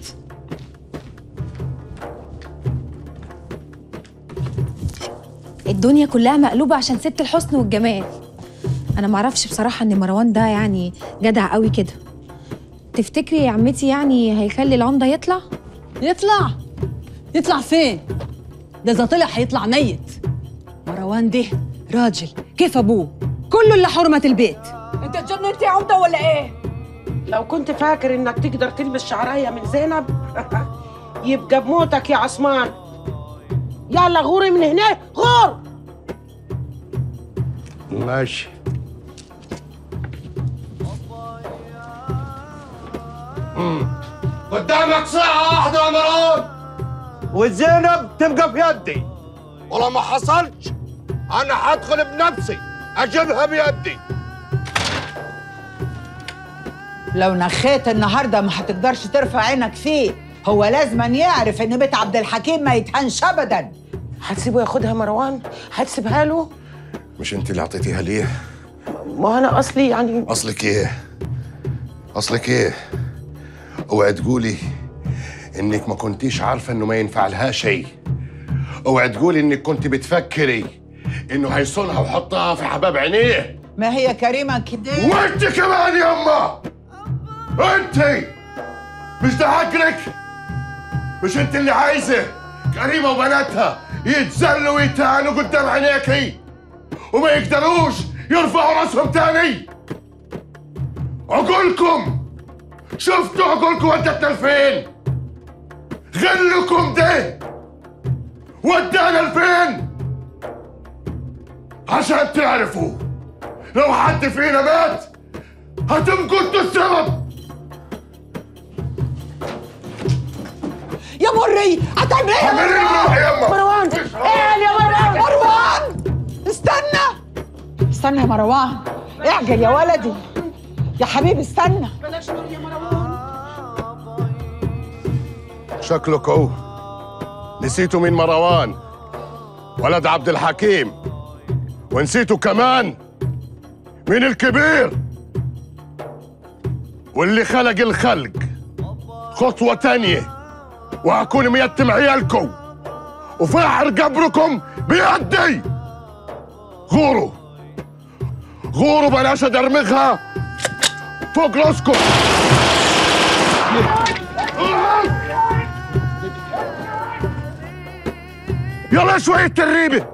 الدنيا كلها مقلوبة عشان ست الحسن والجمال. أنا معرفش بصراحة إن مروان ده يعني جدع قوي كده. تفتكري يا عمتي يعني هيخلي العمدة يطلع؟ يطلع؟ يطلع فين؟ ده إذا طلع هيطلع ميت. مروان ده راجل كيف أبوه، كله إلا حرمة البيت. انت اتجننت يا عمده ولا ايه؟ لو كنت فاكر انك تقدر تلبس شعرايه من زينب يبقى بموتك يا عثمان. يلا غوري من هنا، غور. ماشي. مم. قدامك ساعة واحدة يا مروان وزينب تبقى في يدي، ولو ما حصلش أنا هدخل بنفسي أجيبها بيدي. لو نخيت النهارده ما هتقدرش ترفع عينك فيه، هو لازما يعرف ان بيت عبد الحكيم ما يتهنش ابدا. هتسيبه ياخدها مروان؟ هتسيبها له؟ مش انت اللي اعطيتيها ليه؟ ما انا اصلي يعني. اصلك ايه؟ اصلك ايه؟ اوعي تقولي انك ما كنتيش عارفه انه ما ينفع لها شيء. اوعي تقولي انك كنت بتفكري انه هيصونها ويحطها في حباب عينيه. ما هي كريمه كده. وانت كمان يما، انت مش ده حقك؟ مش انت اللي عايزه كريمه وبناتها يتذلوا ويتهانوا قدام عينيكي وما يقدروش يرفعوا راسهم تاني؟ عقولكم شفتوا عقولكم ودتنا لفين؟ غلكم ده ودانا لفين؟ عشان تعرفوا لو حد فينا مات هتبقوا انتوا السبب. يا مري هتعمل ايه يا مروان؟ مروان ايه يا مروان؟ مروان استنى استنى يا مروان، اعجل يا ولدي يا حبيبي استنى. بلاش نور يا مروان. شكلك اهو نسيتوا مين مروان ولد عبد الحكيم، ونسيتوا كمان مين الكبير واللي خلق الخلق. خطوة تانية وهكون ميتم عيالكم وفاحر قبركم بيدي. غوروا غوروا بلاش ادرمغها فوق راسكم. يلا شوية تريبة.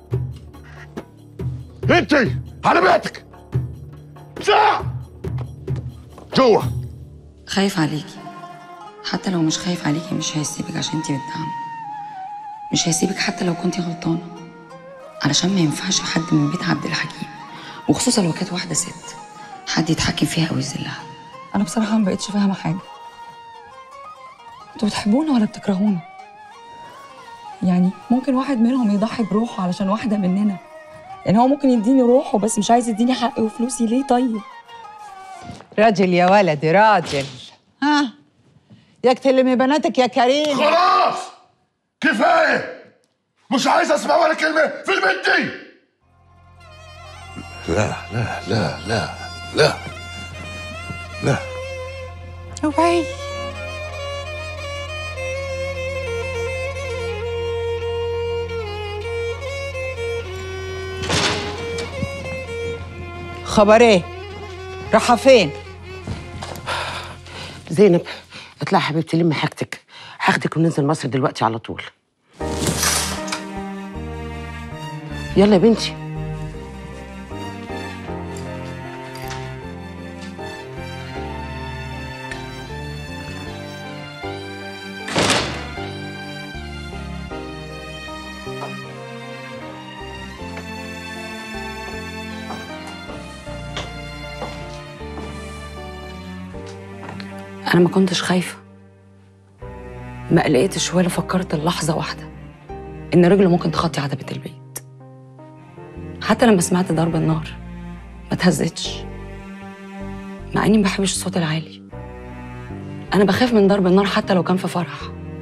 انت على بيتك ساعة جوا. خايف عليكي، حتى لو مش خايف عليكي مش هيسيبك عشان انتي بنت عم. مش هيسيبك حتى لو كنتي غلطانة، علشان ما ينفعش حد من بيت عبد الحكيم وخصوصا لو كانت واحدة ست حد يتحكم فيها أو يذلها. انا بصراحه ما بقتش فاهمه حاجه. انتوا بتحبونا ولا بتكرهونا؟ يعني ممكن واحد منهم يضحي بروحه علشان واحده مننا، يعني هو ممكن يديني روحه بس مش عايز يديني حقي وفلوسي ليه؟ طيب راجل يا ولدي راجل. ها ياك تلمي بناتك يا كريم. خلاص كفاية، مش عايز اسمع ولا كلمة في البنت دي. لا لا لا لا لا لا اوعي. خبر ايه؟ رايحة فين؟ زينب اطلعي حبيبتي لمي حاجتك، هاخدك وننزل مصر دلوقتي على طول. يلا يا بنتي. أنا ما كنتش خايفة، ما قلقتش ولا فكرت اللحظة واحدة إن رجله ممكن تخطي عتبة البيت. حتى لما سمعت ضرب النار ما اتهزتش، مع إني ما بحبش الصوت العالي. أنا بخاف من ضرب النار حتى لو كان في فرح.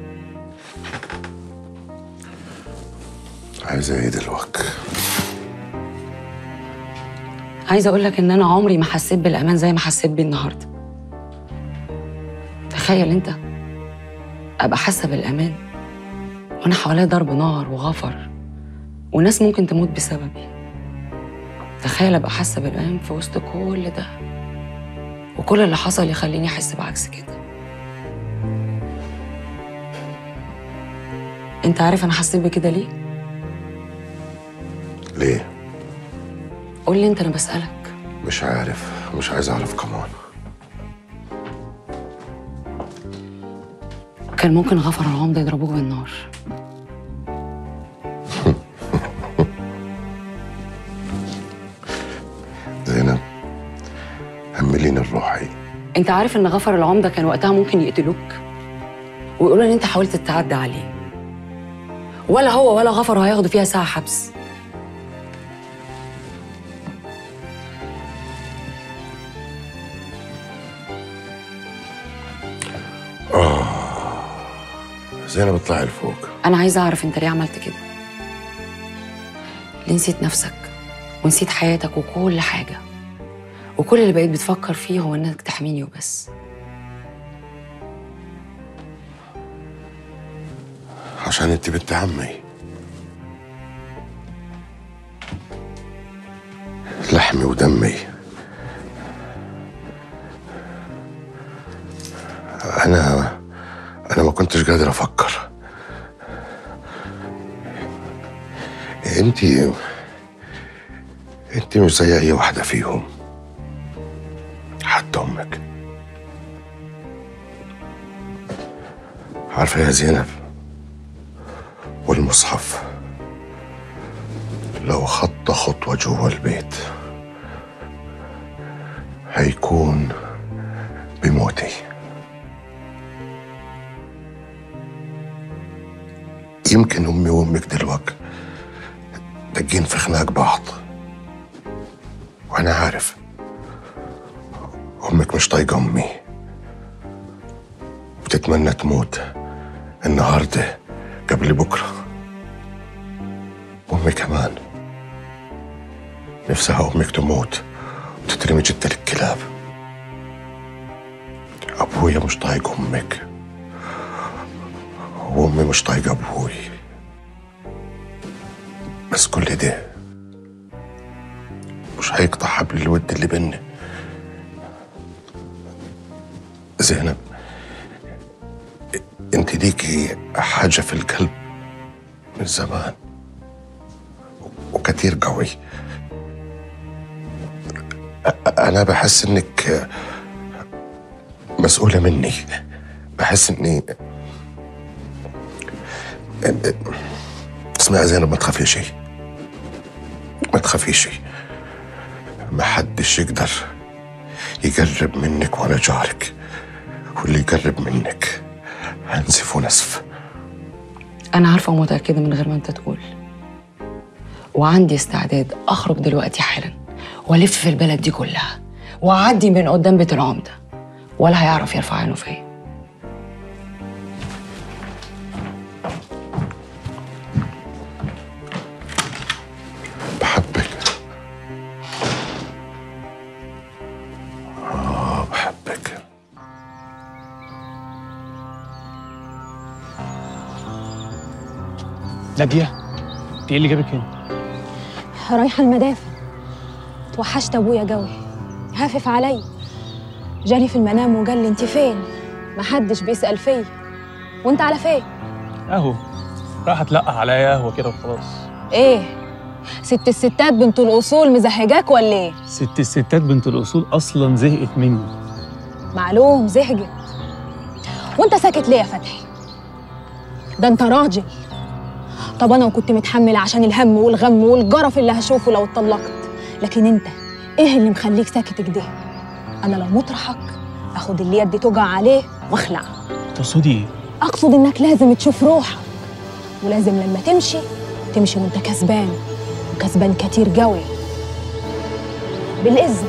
عايزة ايه دلوقتي؟ عايزة أقول لك إن أنا عمري ما حسيت بالأمان زي ما حسيت بيه النهاردة. تخيل أنت أبقى حاسة بالأمان وأنا حواليا ضرب نار وغفر وناس ممكن تموت بسببي. تخيل أبقى حاسة بالأمان في وسط كل ده، وكل اللي حصل يخليني أحس بعكس كده. أنت عارف أنا حسيت بكده ليه؟ ليه؟ قول لي أنت، أنا بسألك. مش عارف، مش عايز اعرف كمان. كان ممكن غفر العمدة يضربوه بالنار. زينب، هملين الروحي. انت عارف ان غفر العمدة كان وقتها ممكن يقتلوك ويقولوا ان انت حاولت تتعدى عليه، ولا هو ولا غفر هياخدوا فيها ساعة حبس. آه زينب اطلعي لفوق. انا عايزة اعرف انت ليه عملت كده؟ ليه نسيت نفسك ونسيت حياتك وكل حاجة، وكل اللي بقيت بتفكر فيه هو انك تحميني وبس؟ عشان انت بنت عمي، لحمي ودمي. انا انا ما كنتش قادر افكر. انت انت مش زي اي واحدة فيهم، حتى امك. عارفة يا زينب، والمصحف لو خط خطوة جوه البيت هيكون بموتي. يمكن أمي وأمك دلوقتي داقين في خناق بعض، وأنا عارف أمك مش طايقة أمي، بتتمنى تموت النهارده قبل بكرة. أمي كمان نفسها أمك تموت وتترمي جدة للكلاب. أبويا مش طايق أمك، وأمي مش طايقة أبوي، بس كل ده مش هيقطع حبل الود اللي بينا. زينب، انت ليكي حاجة في القلب من زمان وكتير قوي. أنا بحس إنك مسؤولة مني، بحس إني اسمعي يا زينب، ما تخافيش، ما تخافيش. ما حدش يقدر يقرب منك وأنا جارك، واللي يقرب منك هنسف ونسف. أنا عارفة ومتأكدة من غير ما أنت تقول، وعندي استعداد أخرج دلوقتي حالا وألف في البلد دي كلها وأعدي من قدام بيت العمدة، ولا هيعرف يرفع عينه فيا. بحبك ناديه، انت ايه اللي جابك هنا؟ رايحة المدافع. توحشت ابويا قوي، هافف علي، جالي في المنام وقال لي انت فين؟ محدش بيسأل فيا، وانت على فين؟ اهو راح اتلقح عليا قهوه كده وخلاص. ايه؟ ست الستات بنت الاصول مزهجاك ولا ايه؟ ست الستات بنت الاصول اصلا زهقت مني. معلوم زهقت. وانت ساكت ليه يا فتحي؟ ده انت راجل. طب انا وكنت متحمله عشان الهم والغم والجرف اللي هشوفه لو اتطلقت، لكن انت ايه اللي مخليك ساكت كده؟ انا لو مطرحك اخد اللي يدي توجع عليه واخلع. تقصدي ايه؟ اقصد انك لازم تشوف روحك، ولازم لما تمشي تمشي وانت كسبان، وكسبان كتير قوي بالاذن.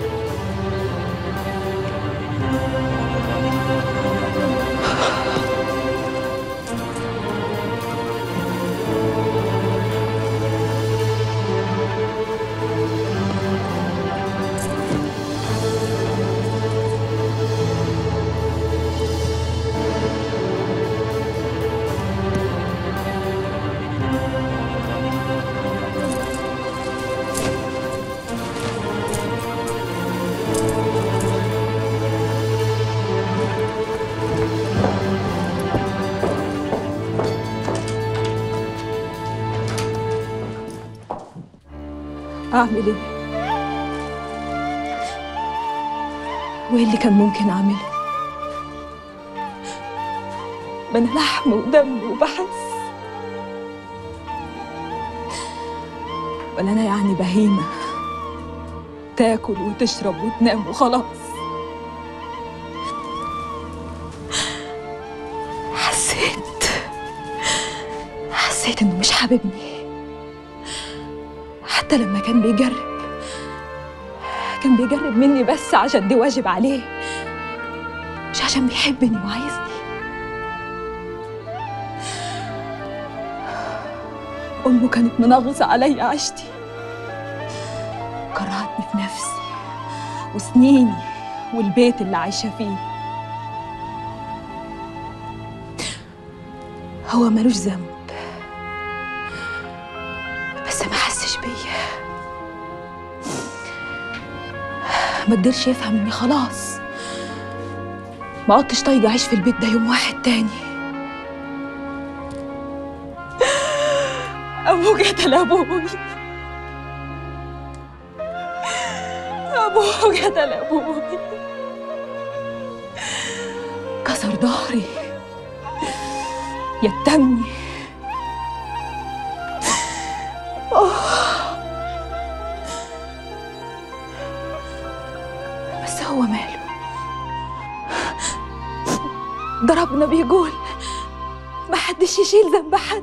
أعمل إيه؟ وإيه اللي كان ممكن أعمله؟ ما أنا لحم ودم وبحس، ولا أنا يعني بهيمة تاكل وتشرب وتنام وخلاص؟ حسيت حسيت إنه مش حاببني، حتى لما كان بيجرب كان بيجرب مني بس عشان دي واجب عليه، مش عشان بيحبني وعايزني. أمه كانت منغصة عليا عيشتي، كرهتني في نفسي وسنيني والبيت اللي عايشة فيه. هو ملوش ذنب، بس ما حسش بيا، ما قدرش يفهم اني خلاص ما عدتش طايقة اعيش في البيت ده يوم واحد تاني. ابوك قتل ابوي، ابوك قتل ابوي، كسر ظهري، يتمني. أوه. بس هو ماله؟ ضربنا بيقول ما حدش يشيل ذنب حد.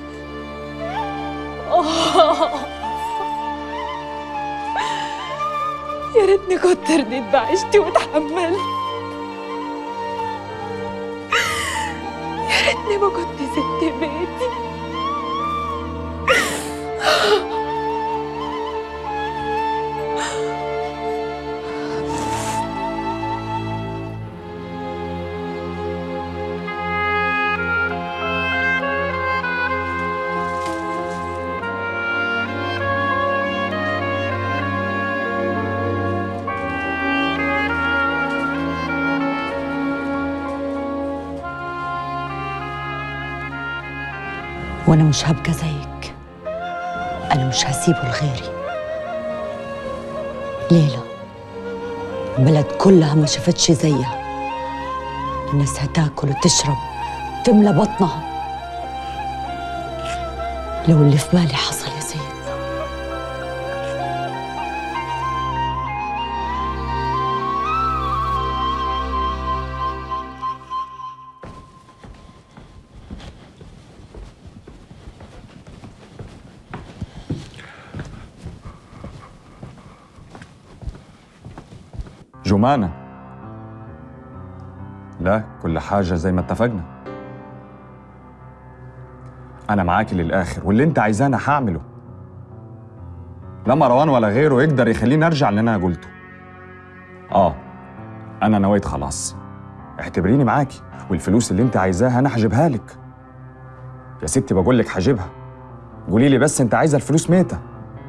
أوه. يا ريتني كنت رضيت بعيشتي واتحملت، يا ريتني ما كنت سبت بيتي. وانا مش هبقى زيك، انا مش هسيبه لغيري. ليلى البلد كلها ما شافتش زيها، الناس هتاكل وتشرب تملى بطنها. لو اللي في بالي حصل يا سيدنا، جمانة، لا كل حاجة زي ما اتفقنا. أنا معاكي للآخر، واللي أنت عايزاني هعمله. لا مروان ولا غيره يقدر يخليني أرجع اللي أنا قلته. آه أنا نويت خلاص، اعتبريني معاكي، والفلوس اللي أنت عايزاها أنا هجيبها لك. يا ستي بقول لك هجيبها، قولي لي بس انت عايزه الفلوس ميته.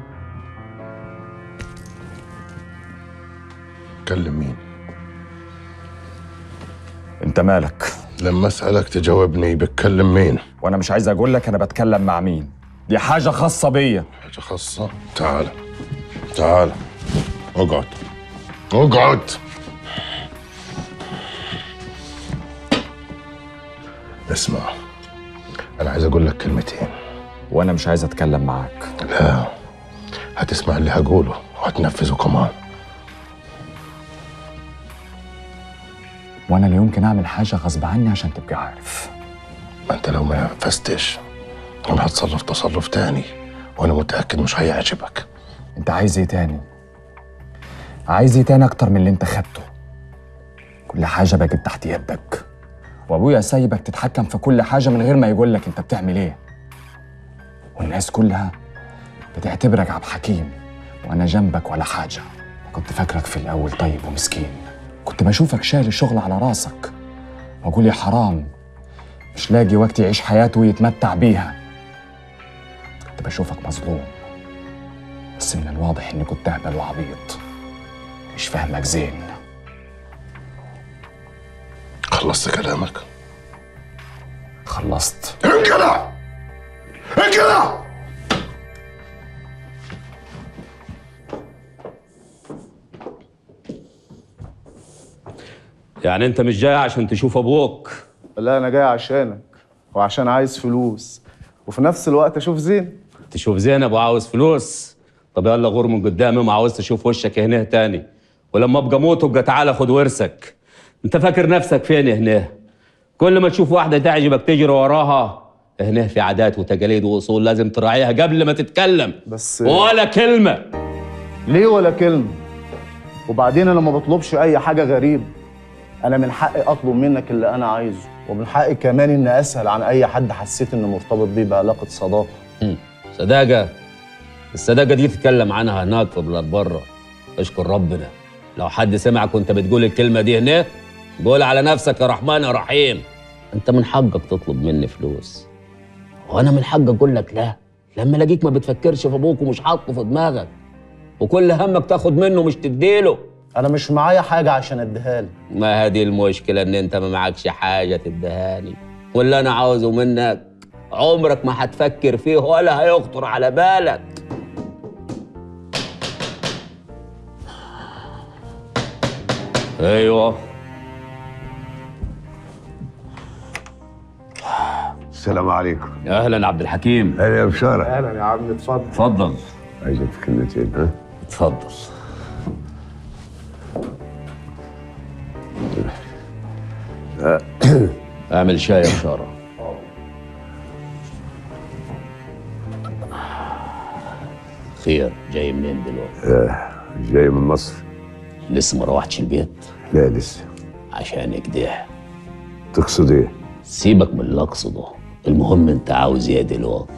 كلم مين؟ انت مالك؟ لما اسالك تجاوبني. بتكلم مين؟ وانا مش عايز اقول لك انا بتكلم مع مين، دي حاجه خاصه بيا. حاجه خاصه؟ تعال تعال اقعد اقعد. اسمع، انا عايز اقول لك كلمتين. وانا مش عايز اتكلم معاك. لا، هتسمع اللي هقوله وهتنفذه كمان. وانا لا يمكن اعمل حاجه غصب عني عشان تبقى عارف. ما انت لو ما نفذتش انا هتصرف تصرف تاني وانا متاكد مش هيعجبك. انت عايز ايه تاني؟ عايز ايه تاني اكتر من اللي انت خدته؟ كل حاجه بقت تحت يدك، وابويا سايبك تتحكم في كل حاجه من غير ما يقول لك انت بتعمل ايه. والناس كلها بتعتبرك عبد الحكيم وانا جنبك ولا حاجه. كنت فاكرك في الاول طيب ومسكين، كنت بشوفك شايل الشغل على راسك واقول يا حرام مش لاقي وقت يعيش حياته ويتمتع بيها. كنت بشوفك مظلوم، بس من الواضح اني كنت اهبل وعبيط مش فاهمك زين. خلصت كلامك؟ خلصت. انقلع انقلع. يعني انت مش جاي عشان تشوف ابوك؟ لا، انا جاي عشانك وعشان عايز فلوس وفي نفس الوقت اشوف زين. تشوف زينب وعاوز فلوس؟ طب يلا غور من قدامي، ما عاوز تشوف وشك هنا تاني، ولما ابقى موت ابقى تعالى خد ورثك. انت فاكر نفسك فين هنا؟ كل ما تشوف واحده تعجبك تجري وراها. هنا في عادات وتقاليد واصول لازم تراعيها قبل ما تتكلم. بس ولا كلمه. ليه ولا كلمه؟ وبعدين انا ما بطلبش اي حاجه غريب. انا من حقي اطلب منك اللي انا عايزه، ومن حقي كمان اني اسال عن اي حد حسيت اني مرتبط بيه بعلاقه صداقه. امم صداقه؟ الصداقه دي تتكلم عنها هناك في بلاد بره. اشكر ربنا لو حد سمعك وانت بتقول الكلمه دي هنا. قول على نفسك يا رحمن يا رحيم. انت من حقك تطلب مني فلوس، وانا من حقي اقول لك لا لما الاقيك ما بتفكرش في ابوك ومش حاطه في دماغك، وكل همك تاخد منه مش تديله. انا مش معايا حاجه عشان اديها لي. ما هذه المشكله، ان انت ما معكش حاجه تديهاني، واللي انا عاوزه منك عمرك ما هتفكر فيه ولا هيخطر على بالك. ايوه. السلام عليكم. اهلا عبد الحكيم. اهلا يا بشاره. اهلا يا عم، اتفضل. اتفضل. عايزك في كلمتين. ها؟ اتفضل. اعمل شاي يا بشاره. خير، جاي منين دلوقتي؟ آه، جاي من مصر. لسه ما روحتش البيت؟ لا لسه. عشان كده. تقصد ايه؟ سيبك من اللي اقصده، المهم انت عاوز ايه دلوقتي؟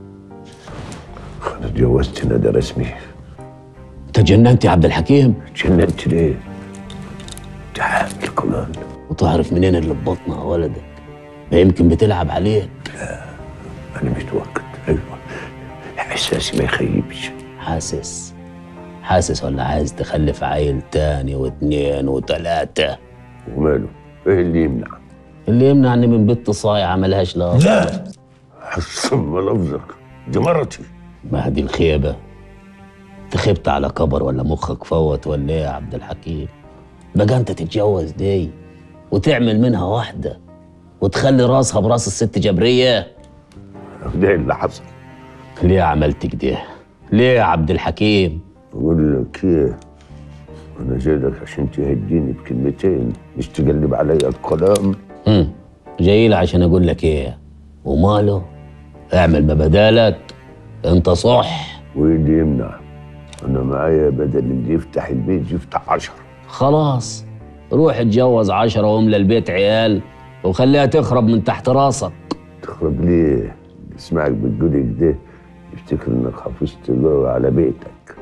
انا اتجوزت ندى رسمي. انت جننت يا عبد الحكيم؟ جننت ليه؟ تعال كمان. وتعرف منين اللي ببطنها ولدك؟ ما يمكن بتلعب عليك. لا انا متوكد. ايوه احساسي ما يخيبش. حاسس حاسس ولا عايز تخلف عيل تاني واتنين وتلاته؟ وماله؟ ايه اللي يمنع؟ اللي يمنع ان من بنت صايعه ملهاش لا لا حسب لفظك، دي مرتي. ما دي الخيبه. انت خبت على كبر ولا مخك فوت ولا ايه يا عبد الحكيم؟ بقى انت تتجوز دي وتعمل منها واحده وتخلي راسها براس الست جبريه؟ ده اللي حصل. ليه عملت كده؟ ليه يا عبد الحكيم؟ بقول لك ايه، انا جاي لك عشان تهديني بكلمتين مش تقلب عليا الكلام. امم جاي لي عشان اقول لك ايه؟ وماله؟ اعمل ما بدالك، انت صح. وايه اللي يمنع؟ انا معايا بدل اللي يفتح البيت يفتح عشرة. خلاص روح اتجوز عشرة واملى البيت عيال وخليها تخرب من تحت راسك. تخرب ليه؟ اسمعك بتقول كده يفتكر انك حافظت جوه على بيتك.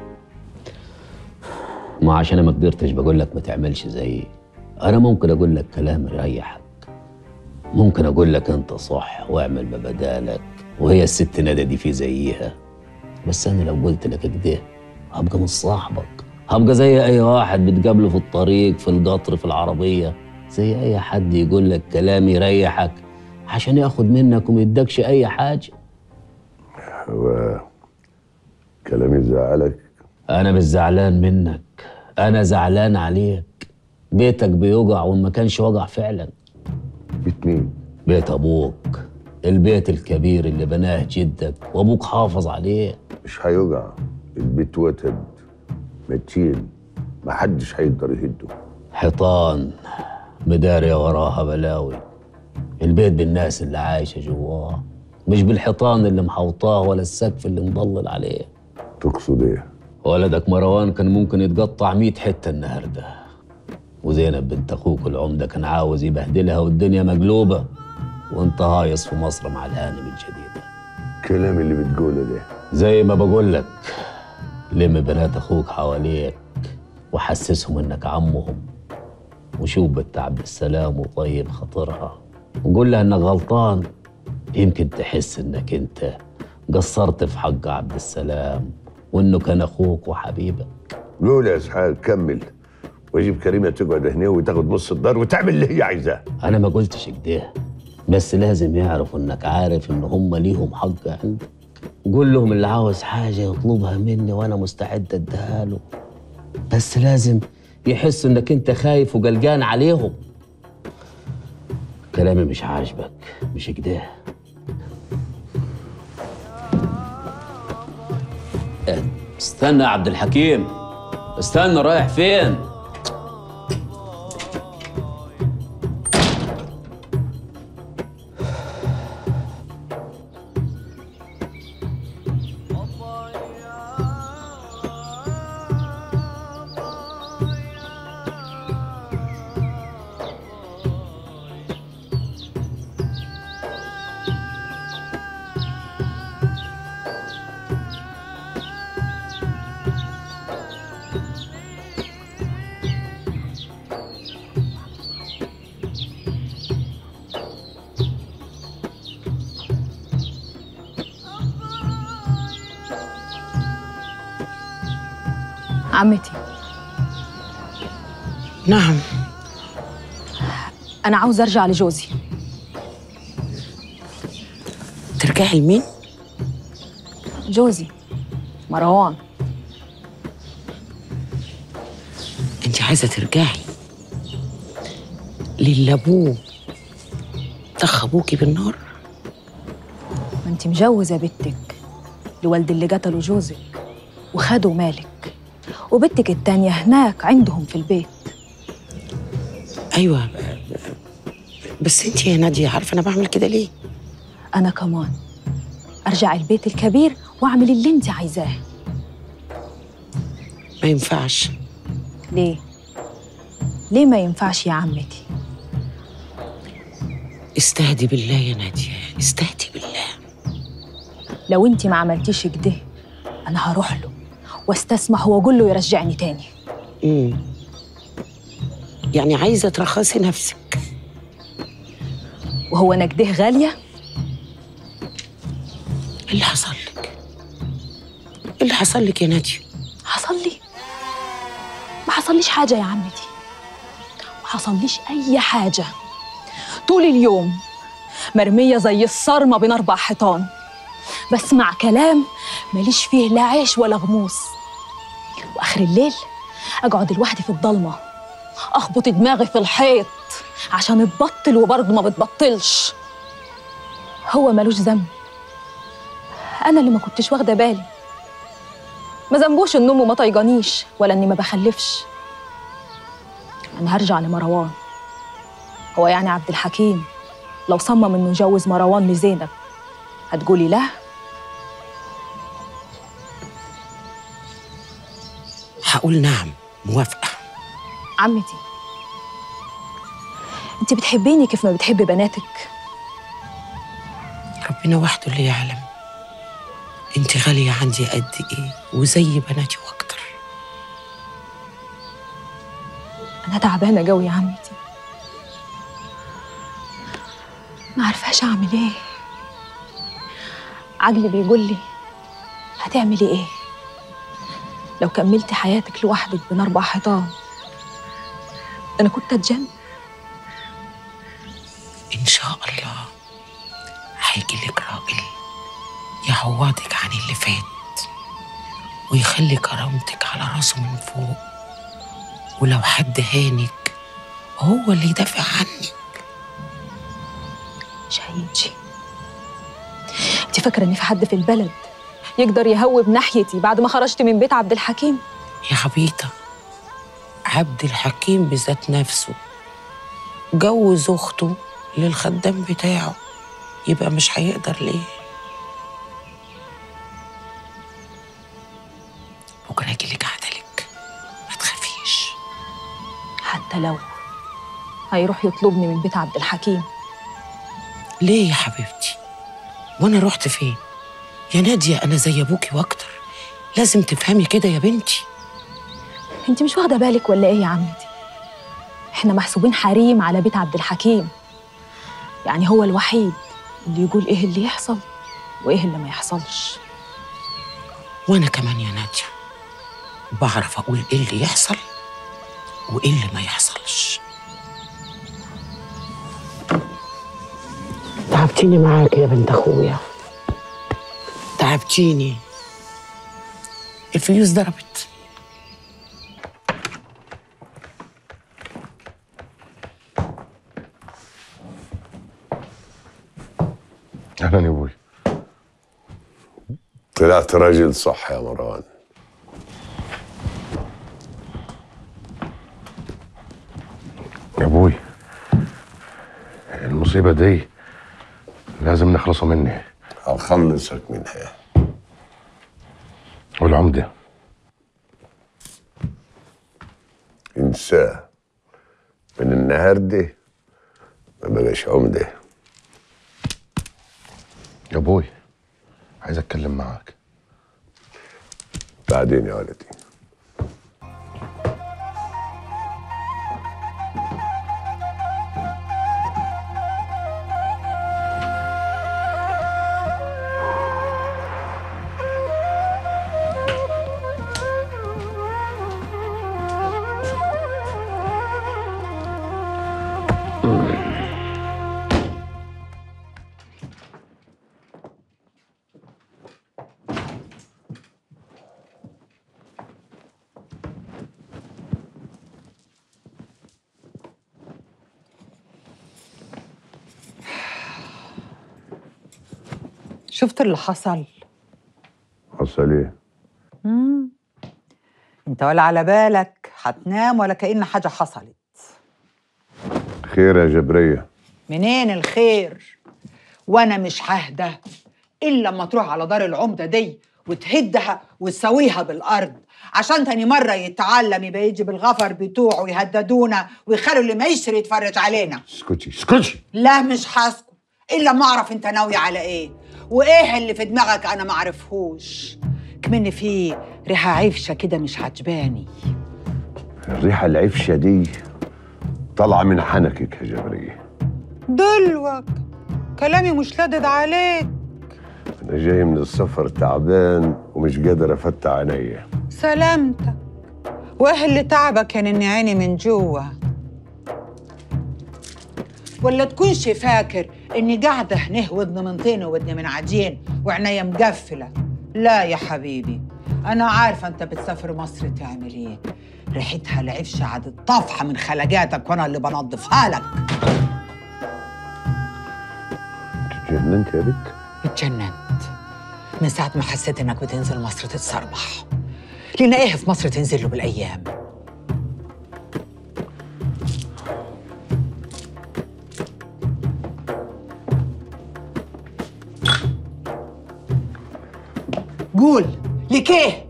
ما عشان انا ما قدرتش بقول لك ما تعملش زيي. انا ممكن اقول لك كلام يريحك، ممكن اقول لك انت صح واعمل ما بدالك، وهي الست ندى دي في زيها. بس انا لو قلت لك كده هبقى مش صاحبك، هبقى زي اي واحد بتقابله في الطريق، في القطر، في العربيه، زي اي حد يقول لك كلام يريحك عشان ياخد منك وما يدكش اي حاجه. هو كلامي يزعلك؟ انا مش زعلان منك، انا زعلان عليك. بيتك بيوجع وما كانش وجع فعلا. بيت مين؟ بيت ابوك، البيت الكبير اللي بناه جدك وابوك حافظ عليه. مش هيوجع، البيت وتد متين، محدش هيقدر يهده. حيطان مدارية وراها بلاوي، البيت بالناس اللي عايشه جواه، مش بالحيطان اللي محوطاه ولا السقف اللي مضلل عليه. تقصد ايه؟ ولدك مروان كان ممكن يتقطع مية حته النهارده، وزينب بنت اخوك العمده كان عاوز يبهدلها والدنيا مقلوبه، وانت هايص في مصر مع الهانم الجديده. الكلام اللي بتقوله ده زي ما بقول لك، لم بنات اخوك حواليك وحسسهم انك عمهم، وشوف بنت عبد السلام وطيب خاطرها وقول لها انك غلطان، يمكن تحس انك انت قصرت في حق عبد السلام وانه كان اخوك وحبيبك. قول يا اسحاق، كمل، واجيب كريمه تقعد هنا وتاخد نص الدار وتعمل اللي هي عايزاه. انا ما قلتش كده، بس لازم يعرفوا انك عارف ان هم ليهم حق عندك. قول لهم اللي عاوز حاجه يطلبها مني وانا مستعد اديها له، بس لازم يحسوا انك انت خايف وقلقان عليهم. كلامي مش عاجبك مش كده؟ استنى يا عبد الحكيم، استنى، رايح فين؟ عمتي. نعم. أنا عاوز أرجع لجوزي. ترجعي لمين؟ جوزي مروان. انت عايزه ترجعي للي ابوه طخ ابوكي بالنار؟ ما انت مجوزة بنتك لوالد اللي قتلوا جوزك وخدوا مالك، وبنتك التانية هناك عندهم في البيت. ايوه، بس انت يا نادية عارفه انا بعمل كده ليه؟ انا كمان ارجع البيت الكبير واعمل اللي انت عايزاه. ما ينفعش. ليه؟ ليه ما ينفعش يا عمتي؟ استهدي بالله يا نادية، استهدي بالله. لو انت ما عملتيش كده انا هروح له واستسمح واقول له يرجعني تاني. امم يعني عايزه ترخصي نفسك. وهو انا كده غاليه؟ ايه اللي حصل لك؟ ايه اللي حصل لك يا نادية؟ حصل لي؟ ما حصليش حاجه يا عمتي، ما حصليش اي حاجه. طول اليوم مرميه زي الصرمه بين اربع حيطان، بسمع كلام ماليش فيه لا عيش ولا غموس، واخر الليل اقعد لوحدي في الضلمه اخبط دماغي في الحيط عشان تبطل وبرضه ما بتبطلش. هو ملوش ذنب، انا اللي ما كنتش واخده بالي. ما ذنبوش ان امه ما طايقانيش ولا اني ما بخلفش. انا هرجع لمروان. هو يعني عبد الحكيم لو صمم انه يجوز مروان لزينب هتقولي لا؟ هقول نعم، موافقه. عمتي، انت بتحبيني كيف ما بتحبي بناتك؟ ربنا وحده اللي يعلم. انت غاليه عندي قد ايه، وزي بناتي واكتر. انا تعبانه قوي يا عمتي. ما عارفاش اعمل ايه. عقلي بيقول لي هتعملي ايه لو كملتي حياتك لوحدك بين اربع حيطان؟ انا كنت اتجن. ان شاء الله هيجي لك راجل يعوضك عن اللي فات ويخلي كرامتك على راسه من فوق، ولو حد هانك هو اللي يدافع عنك. مش هيجي. انت فاكره ان في حد في البلد يقدر يهوب ناحيتي بعد ما خرجت من بيت عبد الحكيم؟ يا عبيطة، عبد الحكيم بذات نفسه جوز اخته للخدام بتاعه، يبقى مش هيقدر ليه؟ بكره هيجيلك عدلك، ما تخافيش. حتى لو هيروح يطلبني من بيت عبد الحكيم. ليه يا حبيبتي؟ وانا رحت فين؟ يا نادية انا زي ابوكي واكتر، لازم تفهمي كده يا بنتي. انت مش واخده بالك ولا ايه يا عمتي؟ احنا محسوبين حريم على بيت عبد الحكيم، يعني هو الوحيد اللي يقول ايه اللي يحصل وايه اللي ما يحصلش. وانا كمان يا نادية بعرف اقول ايه اللي يحصل وايه اللي ما يحصلش. تعبتيني معاك يا بنت اخويا، تعبتيني. الفيوز ضربت. اهلا يا ابوي. طلعت راجل صح يا مروان. يا ابوي المصيبة دي لازم نخلصوا مني. هخلصك منها. والعمدة انساه، من النهارده ما بقاش عمده. يا ابوي عايز اتكلم معاك. بعدين يا ولدي. شفت اللي حصل؟ حصل ايه؟ مم. انت ولا على بالك هتنام ولا كأن حاجة حصلت. خير يا جبرية؟ منين الخير؟ وانا مش ههدى الا لما تروح على دار العمدة دي وتهدها وتسويها بالارض، عشان تاني مرة يتعلم يبقى يجي بالغفر بتوعه ويهددونا ويخلوا اللي ما يشتري يتفرج علينا. اسكتي اسكتي. لا مش هسكت الا ما اعرف انت ناوي على ايه وايه اللي في دماغك انا ما اعرفهوش. كمان في ريحه عفشه كده مش عجباني. الريحه العفشه دي طالعه من حنكك يا جبريه. دلوك كلامي مش لادد عليك. انا جاي من السفر تعبان ومش قادر افتح عينيا. سلامتك. وايه اللي تعبك يعني اني عيني من جوه؟ ولا تكونش فاكر اني قاعده هنه ودن من طين وودن من عجين وعينيا مقفله؟ لا يا حبيبي، انا عارفه انت بتسافر مصر تعمل ايه. ريحتها العفشه عاد طافحه من خلقاتك وانا اللي بنظفها لك. اتجننت يا بنت؟ اتجننت من ساعه ما حسيت انك بتنزل مصر تتصربح. لينا ايه في مصر تنزل له بالايام؟ قول لك ايه؟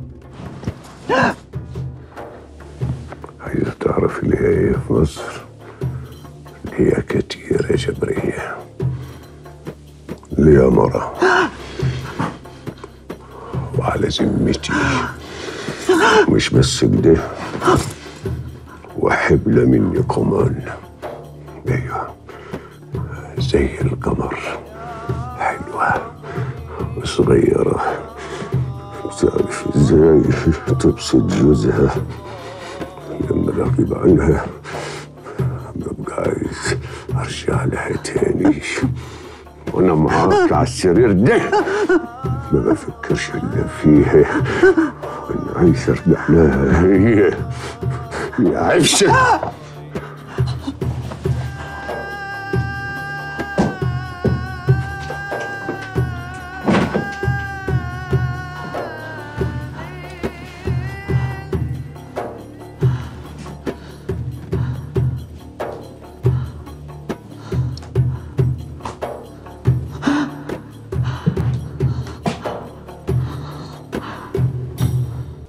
عايزة تعرف اللي هي ايه في مصر؟ اللي هي كتير يا جبرية. ليا مرة وعلى ذمتي، مش بس كده وحبلة مني كمان. ايوه زي القمر، حلوة وصغيرة، تعرف ازاي تبسط جوزها لما رغب عنها. ببقى عايز ارجع لها تاني وانا معاك على السرير ده، ما بفكرش الا فيها، انا عايز ارجع لها هي يا عفشه.